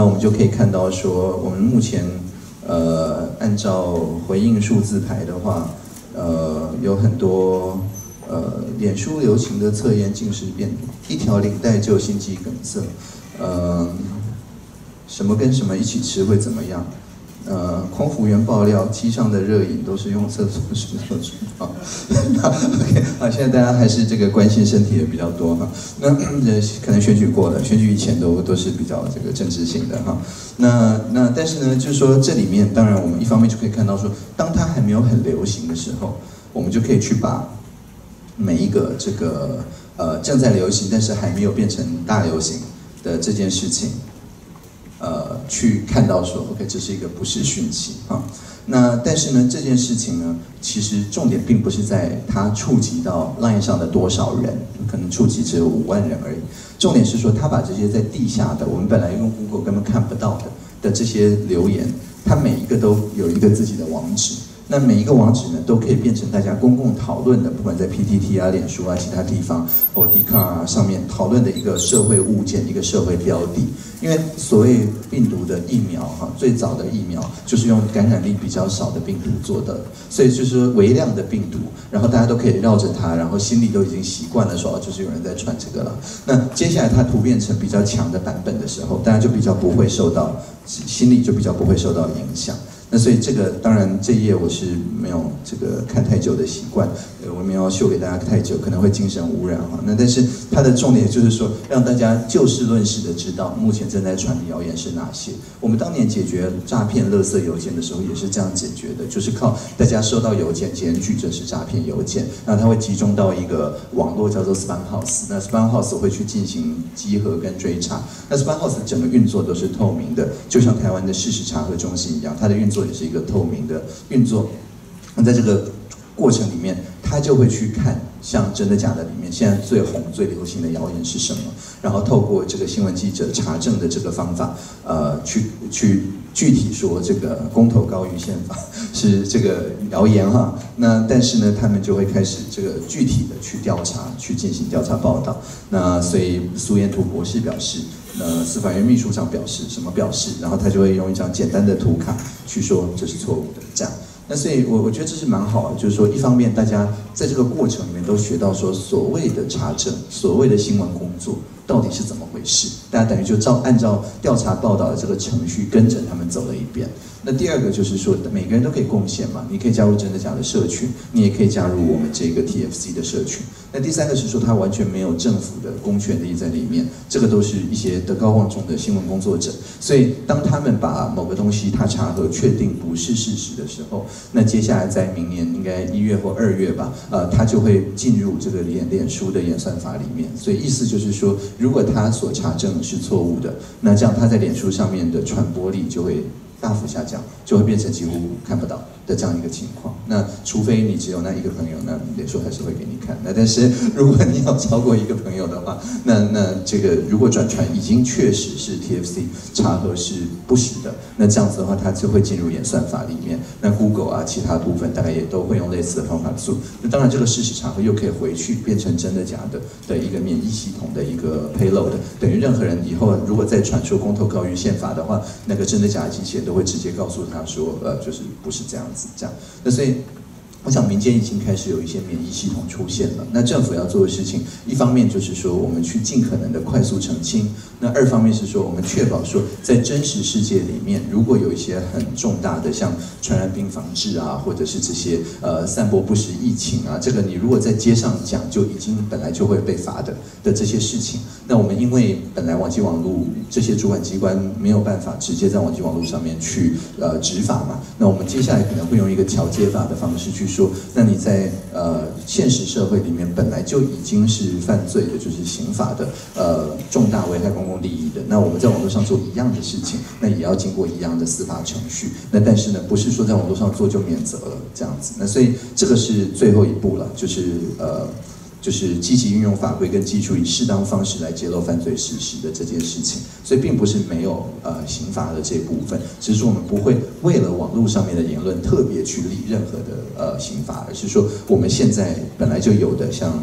我们就可以看到说，我们目前呃按照回应数字牌的话，呃有很多呃脸书流行的测验近视变一条领带就心肌梗塞，呃什么跟什么一起吃会怎么样？呃，空服员爆料，机上的热饮都是用厕所时做出啊。OK 啊，现在大家还是这个关心身体的比较多哈。那呃可能选举过了，选举以前都都是比较这个政治性的哈。那那但是呢，就是说这里面当然我们一方面就可以看到说，当它还没有很流行的时候，我们就可以去把每一个这个呃正在流行但是还没有变成大流行的这件事情。呃，去看到说 ，OK， 这是一个不实讯息啊。那但是呢，这件事情呢，其实重点并不是在它触及到 Line 上的多少人，可能触及只有五万人而已。重点是说，他把这些在地下的，我们本来用 Google 根本看不到的的这些留言，它每一个都有一个自己的网址。那每一个网址呢，都可以变成大家公共讨论的，不管在 P T T 啊、脸书啊、其他地方或 Dcard 啊上面讨论的一个社会物件、一个社会标的。因为所谓病毒的疫苗哈，最早的疫苗就是用感染力比较少的病毒做的，所以就是说微量的病毒，然后大家都可以绕着它，然后心里都已经习惯了说，就是有人在传这个了。那接下来它突变成比较强的版本的时候，大家就比较不会受到，心里就比较不会受到影响。那所以这个当然这一页我是没有这个看太久的习惯，呃，我没有秀给大家太久，可能会精神污染哈。那但是它的重点就是说，让大家就事论事的知道目前正在传的谣言是哪些。我们当年解决诈骗垃圾邮件的时候也是这样解决的，就是靠大家收到邮件检举这是诈骗邮件，那它会集中到一个网络叫做 Spam House， 那 Spam House 会去进行稽核跟追查。那 Spam House 整个运作都是透明的，就像台湾的事实查核中心一样，它的运作也是一个透明的运作。那在这个过程里面，他就会去看像真的假的里面现在最红最流行的谣言是什么，然后透过这个新闻记者查证的这个方法，呃，去去具体说这个公投高于宪法是这个谣言哈。那但是呢，他们就会开始这个具体的去调查，去进行调查报道。那所以苏彦图博士表示。呃，司法院秘书长表示什么表示，然后他就会用一张简单的图卡去说这是错误的，这样。那所以我我觉得这是蛮好的，就是说一方面大家在这个过程里面都学到说所谓的查证、所谓的新闻工作到底是怎么回事，大家等于就照按照调查报道的这个程序跟着他们走了一遍。那第二个就是说，每个人都可以贡献嘛，你可以加入真的假的社群，你也可以加入我们这个 T F C 的社群。那第三个是说，它完全没有政府的公权力在里面，这个都是一些德高望重的新闻工作者。所以，当他们把某个东西他查核确定不是事实的时候，那接下来在明年应该一月或二月吧，呃，他就会进入这个脸脸书的演算法里面。所以意思就是说，如果他所查证是错误的，那这样他在脸书上面的传播力就会大幅下降，就会变成几乎看不到的这样一个情况。那除非你只有那一个朋友，那脸书还是会给你看。那但是如果你有超过一个朋友的话，那那这个如果转传已经确实是 T F C 查核是不实的，那这样子的话，它就会进入演算法里面。那 Google 啊，其他部分大概也都会用类似的方法做。那当然，这个事实查核又可以回去变成真的假的的一个免疫系统的一个 payload， 等于任何人以后如果再传说公投高于宪法的话，那个真的假的机器人都会直接告诉他说，呃，就是不是这样子，这样。那所以，我想民间已经开始有一些免疫系统出现了。那政府要做的事情，一方面就是说我们去尽可能的快速澄清，那二方面是说我们确保说在真实世界里面，如果有一些很重大的像传染病防治啊，或者是这些呃散播不实疫情啊，这个你如果在街上讲就已经本来就会被罚的的这些事情，那我们因为本来网际网路这些主管机关没有办法直接在网际网路上面去呃执法嘛，那我们接下来可能会用一个调解法的方式去说，那你在呃现实社会里面本来就已经是犯罪的，就是刑法的呃重大危害公共利益的，那我们在网络上做一样的事情，那也要经过一样的司法程序。那但是呢，不是说在网络上做就免责了这样子。那所以这个是最后一步了，就是呃。就是积极运用法规跟技术，以适当方式来揭露犯罪事实的这件事情，所以并不是没有呃刑罚的这部分，只是说我们不会为了网络上面的言论特别去立任何的呃刑罚，而是说我们现在本来就有的像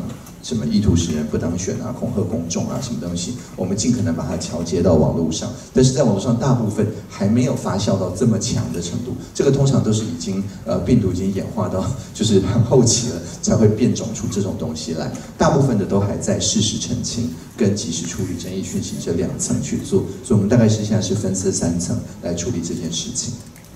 什么意图使人不当选啊、恐吓公众啊什么东西，我们尽可能把它桥接到网络上。但是在网络上，大部分还没有发酵到这么强的程度。这个通常都是已经呃病毒已经演化到就是很后期了，才会变种出这种东西来。大部分的都还在事实澄清跟及时处理争议讯息这两层去做，所以我们大概是现在是分这三层来处理这件事情。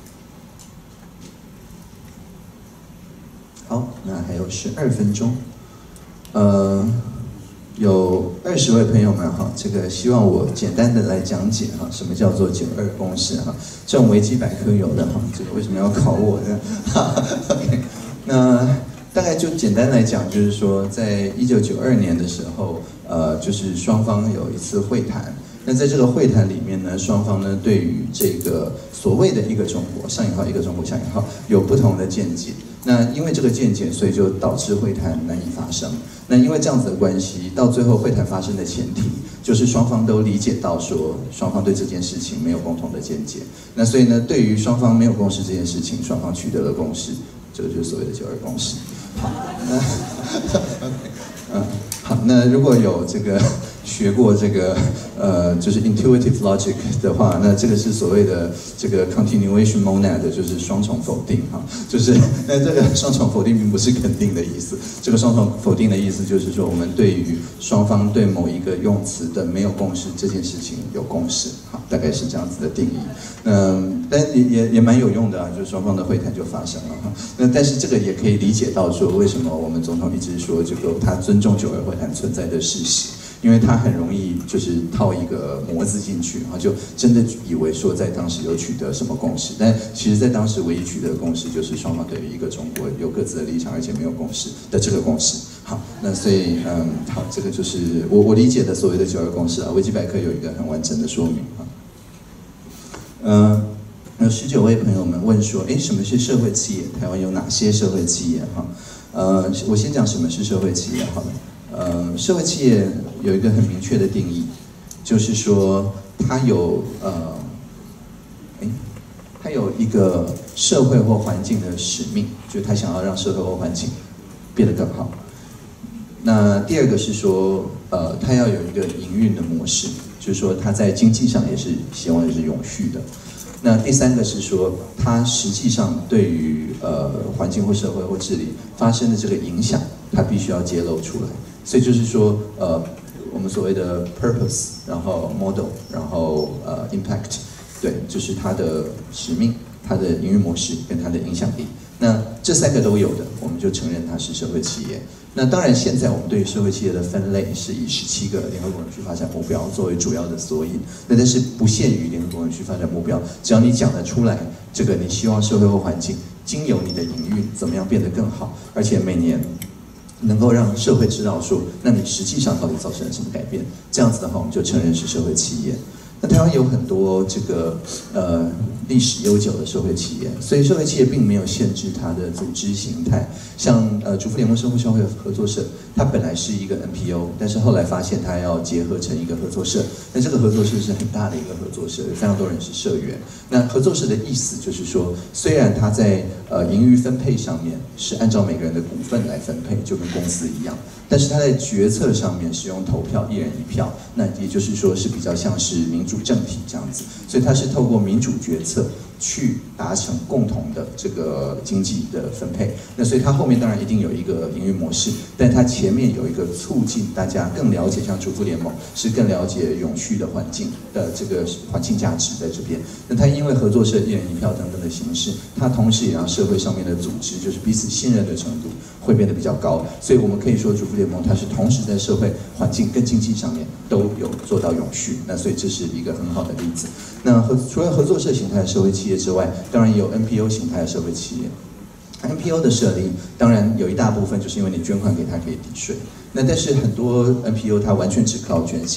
好，那还有十二分钟，呃，有二十位朋友们哈，这个希望我简单的来讲解哈，什么叫做九二共识哈，这种维基百科有的哈，这个为什么要考我呢？哈 ，OK， 那大概就简单来讲，就是说，在一九九二年的时候，呃，就是双方有一次会谈。那在这个会谈里面呢，双方呢对于这个所谓的一个中国上引号一个中国下引号有不同的见解。那因为这个见解，所以就导致会谈难以发生。那因为这样子的关系，到最后会谈发生的前提就是双方都理解到说，双方对这件事情没有共同的见解。那所以呢，对于双方没有共识这件事情，双方取得了共识，这个就是所谓的九二共识。好，那嗯，好，那如果有这个学过这个呃，就是 intuitive logic 的话，那这个是所谓的这个 continuation monad， 就是双重否定哈，就是那这个双重否定并不是肯定的意思，这个双重否定的意思就是说，我们对于双方对某一个用词的没有共识这件事情有共识，好，大概是这样子的定义。嗯，但也也也蛮有用的啊，就是双方的会谈就发生了哈。那但是这个也可以理解到说，为什么我们总统一直说这个他尊重九二会谈存在的事实。因为他很容易就是套一个模子进去，然后就真的以为说在当时有取得什么共识，但其实在当时唯一取得的共识就是双方对于一个中国有各自的立场，而且没有共识的这个共识。好，那所以嗯，好，这个就是我我理解的所谓的九二共识啊，维基百科有一个很完整的说明啊。嗯，有十九位朋友们问说，哎，什么是社会企业？台湾有哪些社会企业？哈，呃，我先讲什么是社会企业好了。呃，社会企业有一个很明确的定义，就是说它有呃，哎，它有一个社会或环境的使命，就是它想要让社会或环境变得更好。那第二个是说，呃，它要有一个营运的模式，就是说它在经济上也是希望也是永续的。那第三个是说，它实际上对于呃环境或社会或治理发生的这个影响，它必须要揭露出来。所以就是说，呃，我们所谓的 purpose， 然后 model， 然后呃 impact， 对，就是它的使命、它的营运模式跟它的影响力。那这三个都有的，我们就承认它是社会企业。那当然，现在我们对于社会企业的分类是以十七个联合国永续发展目标作为主要的索引。那但是不限于联合国永续发展目标，只要你讲得出来，这个你希望社会或环境经由你的营运怎么样变得更好，而且每年能够让社会知道说，那你实际上到底造成了什么改变？这样子的话，我们就承认是社会企业。那台湾有很多这个呃历史悠久的社会企业，所以社会企业并没有限制它的组织形态。像呃主妇联盟生活消费合作社，它本来是一个 N P O， 但是后来发现它要结合成一个合作社。那这个合作社是很大的一个合作社，有非常多人是社员。那合作社的意思就是说，虽然它在呃盈余分配上面是按照每个人的股份来分配，就跟公司一样，但是它在决策上面是用投票，一人一票。那也就是说是比较像是民主政体这样子，所以它是透过民主决策去达成共同的这个经济的分配。那所以它后面当然一定有一个营运模式，但它前面有一个促进大家更了解，像主妇联盟是更了解永续的环境的这个环境价值在这边。那它因为合作社一人一票等等的形式，它同时也让社会上面的组织就是彼此信任的程度会变得比较高。所以我们可以说主妇联盟它是同时在社会环境跟经济上面都有做到永续。那所以这是一个很好的例子。那合除了合作社形态的社会企业之外，当然也有 N P O 形态的社会企业。N P O 的设立，当然有一大部分就是因为你捐款给他可以抵税。那但是很多 N P O 它完全只靠捐献，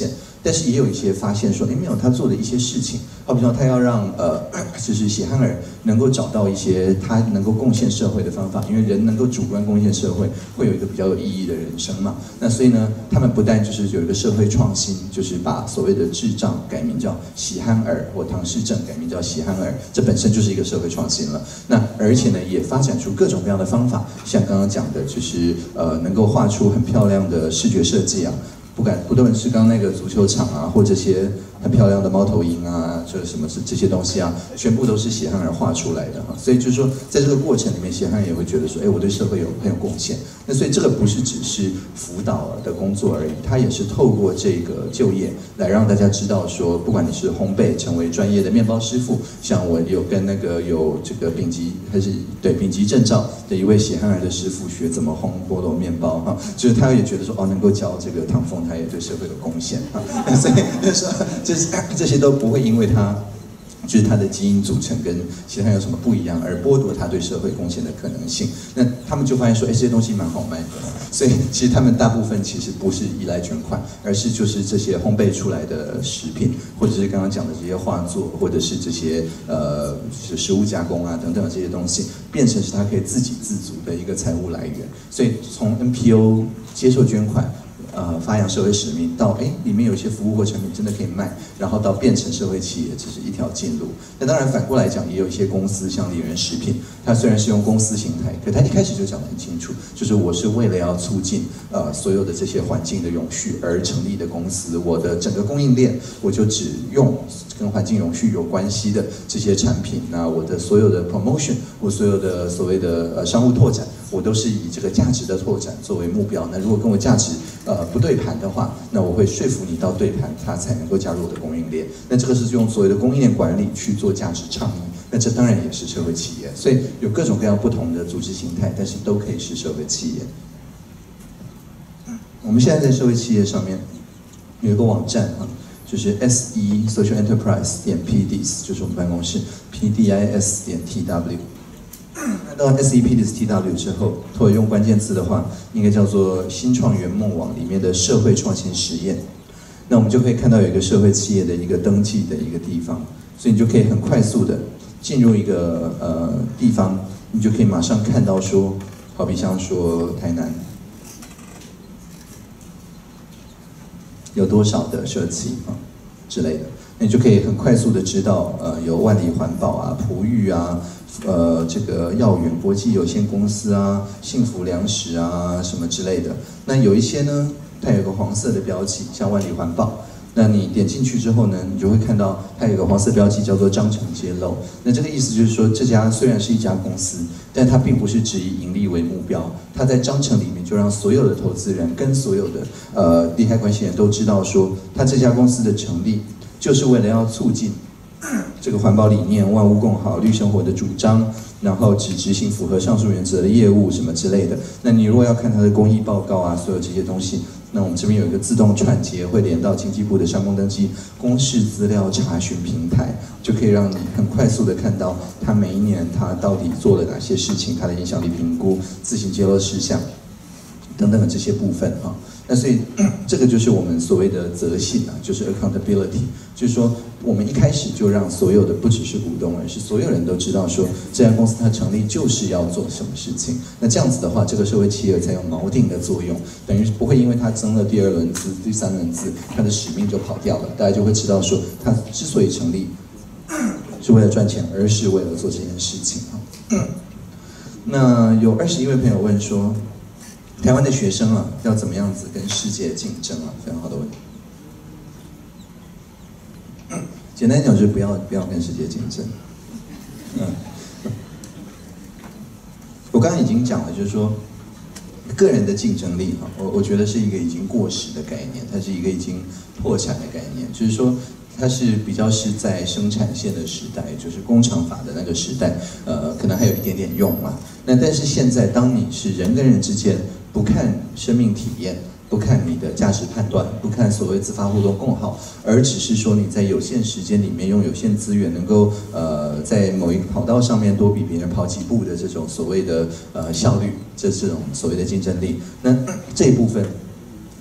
但是也有一些发现说，哎，没有他做的一些事情，好比说他要让呃，就是血汗儿能够找到一些他能够贡献社会的方法，因为人能够主观贡献社会，会有一个比较有意义的人生嘛。那所以呢，他们不但就是有一个社会创新，就是把所谓的智障改名叫喜憨儿，或唐氏症改名叫喜憨儿，这本身就是一个社会创新了。那而且呢，也发展出各种各样的方法，像刚刚讲的，就是呃，能够画出很漂亮的视觉设计啊。不敢，不论是刚刚那个足球场啊，或这些很漂亮的猫头鹰啊，这什么是这些东西啊，全部都是血汗儿画出来的哈。所以就是说，在这个过程里面，血汗儿也会觉得说，哎，我对社会有很有贡献。那所以这个不是只是辅导的工作而已，它也是透过这个就业来让大家知道说，不管你是烘焙成为专业的面包师傅，像我有跟那个有这个丙级还是对丙级证照的一位血汗儿的师傅学怎么烘菠萝面包哈，就是他也觉得说，哦，能够教这个唐凤。他也对社会有贡献啊，所以说这这些都不会因为他就是他的基因组成跟其他有什么不一样而剥夺他对社会贡献的可能性。那他们就发现说，哎，这些东西蛮好卖的，所以其实他们大部分其实不是依赖捐款，而是就是这些烘焙出来的食品，或者是刚刚讲的这些画作，或者是这些呃食物加工啊等等这些东西，变成是他可以自给自足的一个财务来源。所以从 N P O 接受捐款。呃，发扬社会使命到哎，里面有一些服务或产品真的可以卖，然后到变成社会企业，这是一条进路。那当然反过来讲，也有一些公司，像里源食品，它虽然是用公司形态，可它一开始就讲得很清楚，就是我是为了要促进呃所有的这些环境的永续而成立的公司，我的整个供应链我就只用跟环境永续有关系的这些产品。那我的所有的 promotion， 我所有的所谓的呃商务拓展，我都是以这个价值的拓展作为目标。那如果跟我价值呃不对盘的话，那我会说服你到对盘，他才能够加入我的供应链。那这个是用所谓的供应链管理去做价值倡议，那这当然也是社会企业。所以有各种各样不同的组织形态，但是都可以是社会企业。我们现在在社会企业上面有一个网站啊，就是 S E Social Enterprise 点 P D I S， 就是我们办公室 P D I S 点 T W。那到 S E P D I S T W 之后，如果用关键字的话，应该叫做新创圆梦网里面的社会创新实验。那我们就可以看到有一个社会企业的一个登记的一个地方，所以你就可以很快速的进入一个呃地方，你就可以马上看到说，好比像说台南有多少的社企啊之类的，那你就可以很快速的知道，呃，有万里环保啊、璞玉啊。呃，这个耀远国际有限公司啊，幸福粮食啊，什么之类的。那有一些呢，它有个黄色的标记，像万里环保。那你点进去之后呢，你就会看到它有个黄色标记叫做章程揭露。那这个意思就是说，这家虽然是一家公司，但它并不是只以盈利为目标。它在章程里面就让所有的投资人跟所有的呃利害关系人都知道说，它这家公司的成立就是为了要促进这个环保理念、万物共好、绿生活的主张，然后只执行符合上述原则的业务什么之类的。那你如果要看它的公益报告啊，所有这些东西，那我们这边有一个自动串接，会连到经济部的商工登记公示资料查询平台，就可以让你很快速的看到它每一年它到底做了哪些事情，它的影响力评估、自行揭露事项等等的这些部分啊。那所以这个就是我们所谓的责信啊，就是 accountability， 就是说我们一开始就让所有的不只是股东，而是所有人都知道说这家公司它成立就是要做什么事情。那这样子的话，这个社会企业才有锚定的作用，等于不会因为它增了第二轮资、第三轮资，它的使命就跑掉了。大家就会知道说，它之所以成立是为了赚钱，而是为了做这件事情啊。那有二十一位朋友问说，台湾的学生啊，要怎么样子跟世界竞争啊？非常好的问题。简单讲就是不要不要跟世界竞争。嗯，我刚刚已经讲了，就是说个人的竞争力哈，我我觉得是一个已经过时的概念，它是一个已经破产的概念，就是说它是比较是在生产线的时代，就是工厂法的那个时代，呃，可能还有一点点用嘛。那但是现在，当你是人跟人之间不看生命体验，不看你的价值判断，不看所谓自发互动共好，而只是说你在有限时间里面用有限资源，能够呃在某一个跑道上面多比别人跑几步的这种所谓的呃效率，这这种所谓的竞争力，那这一部分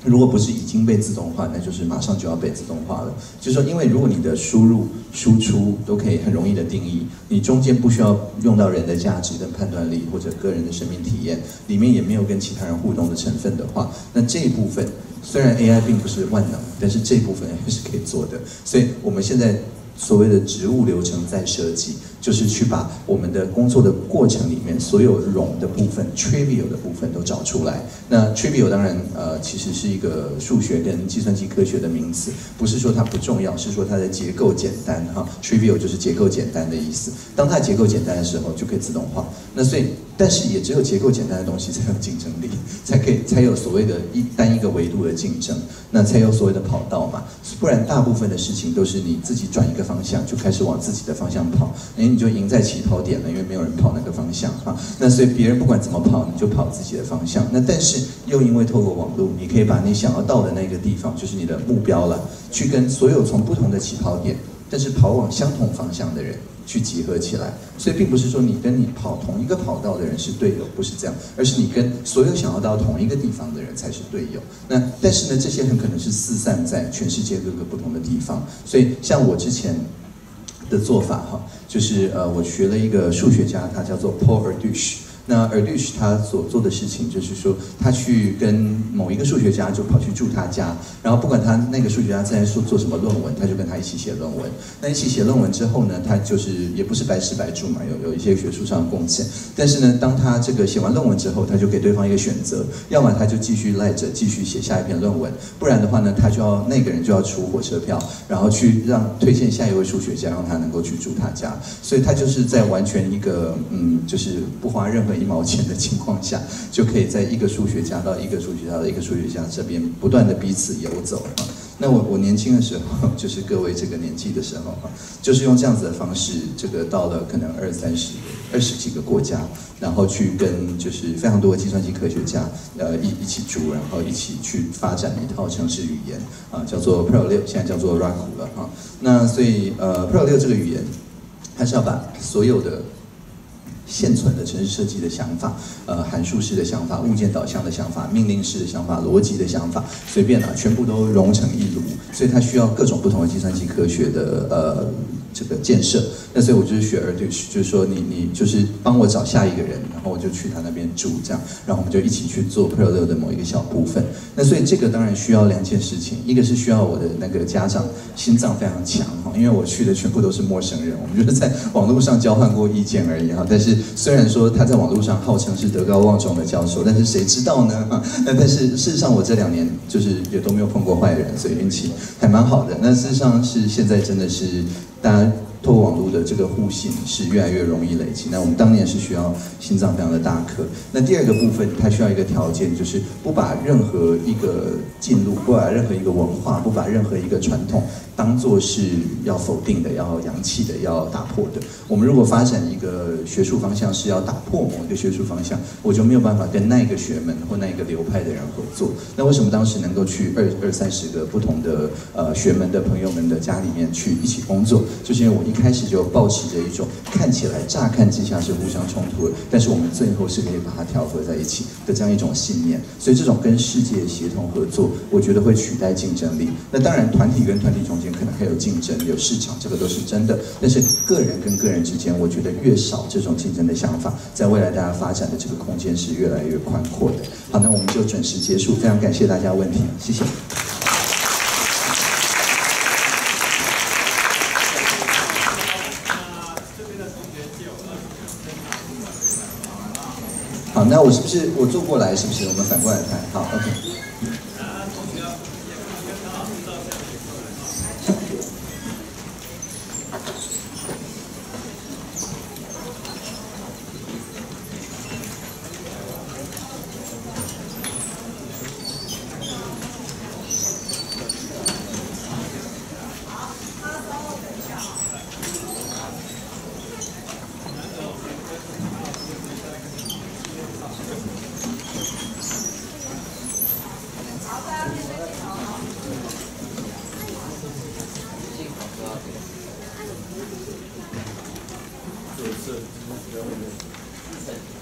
如果不是已经被自动化，那就是马上就要被自动化了。就是说，因为如果你的输入、输出都可以很容易的定义，你中间不需要用到人的价值跟判断力或者个人的生命体验，里面也没有跟其他人互动的成分的话，那这一部分虽然 A I 并不是万能，但是这一部分还是可以做的。所以我们现在所谓的职务流程再设计，就是去把我们的工作的过程里面所有冗的部分 trivial 的部分都找出来。那 trivial 当然呃其实是一个数学跟计算机科学的名词，不是说它不重要，是说它的结构简单哈。trivial 就是结构简单的意思。当它结构简单的时候，就可以自动化。那所以，但是也只有结构简单的东西才有竞争力，才可以才有所谓的一单一个维度的竞争，那才有所谓的跑道嘛。不然大部分的事情都是你自己转一个方向就开始往自己的方向跑，哎，你就赢在起跑点了，因为没有人跑那个方向哈。那所以别人不管怎么跑，你就跑自己的方向。那但是又因为透过网络，你可以把你想要到的那个地方，就是你的目标了，去跟所有从不同的起跑点，但是跑往相同方向的人去集合起来。所以并不是说你跟你跑同一个跑道的人是队友，不是这样，而是你跟所有想要到同一个地方的人才是队友。那但是呢，这些很可能是四散在全世界各个不同的地方。所以像我之前的做法哈，就是呃，我学了一个数学家，他叫做 Paul Erdős。那 Erdős 他所做的事情就是说，他去跟某一个数学家就跑去住他家，然后不管他那个数学家在说做什么论文，他就跟他一起写论文。那一起写论文之后呢，他就是也不是白吃白住嘛，有有一些学术上的贡献。但是呢，当他这个写完论文之后，他就给对方一个选择，要么他就继续赖着继续写下一篇论文，不然的话呢，他就要那个人就要出火车票，然后去让推荐下一位数学家，让他能够去住他家。所以他就是在完全一个嗯，就是不花任何一毛钱的情况下，就可以在一个数学家到一个数学家到一个数学家这边不断的彼此游走啊。那我我年轻的时候，就是各位这个年纪的时候啊，就是用这样子的方式，这个到了可能二三十、二十几个国家，然后去跟就是非常多的计算机科学家呃一一起住，然后一起去发展一套程式语言啊，叫做 Perl 六，现在叫做 Raku 了哈。那所以呃 Perl 六这个语言，它是要把所有的现存的程式设计的想法，呃，函数式的想法、物件导向的想法、命令式的想法、逻辑的想法，随便啊，全部都融成一炉。所以它需要各种不同的计算机科学的呃这个建设。那所以我就是学 Erdős， 就是说你你就是帮我找下一个人，然后我就去他那边住这样，然后我们就一起去做 Perl 六的某一个小部分。那所以这个当然需要两件事情，一个是需要我的那个家长心脏非常强哈，因为我去的全部都是陌生人，我们就是在网络上交换过意见而已哈。但是虽然说他在网络上号称是德高望重的教授，但是谁知道呢？那但是事实上我这两年就是也都没有碰过坏人，所以运气还蛮好的。那事实上是现在真的是大家透过网络的这个互信是越来越容易累积。那我们当年是需要心脏非常的大颗。那第二个部分，它需要一个条件，就是不把任何一个进入，不把任何一个文化，不把任何一个传统当作是要否定的、要扬弃的、要打破的。我们如果发展一个学术方向是要打破某一个学术方向，我就没有办法跟那个学门或那个流派的人合作。那为什么当时能够去二二三十个不同的呃学门的朋友们的家里面去一起工作，就是因为我一开始就抱持着一种看起来乍看之下是互相冲突的，但是我们最后是可以把它调和在一起的这样一种信念。所以这种跟世界协同合作，我觉得会取代竞争力。那当然，团体跟团体中间可能还有竞争、有市场，这个都是真的。但是个人跟个人之间，我觉得越少这种竞争的想法，在未来大家发展的这个空间是越来越宽阔的。好，那我们就准时结束，非常感谢大家问题，谢谢。好，那我是不是我坐过来？是不是我们反过来看？好 ，OK。 是是，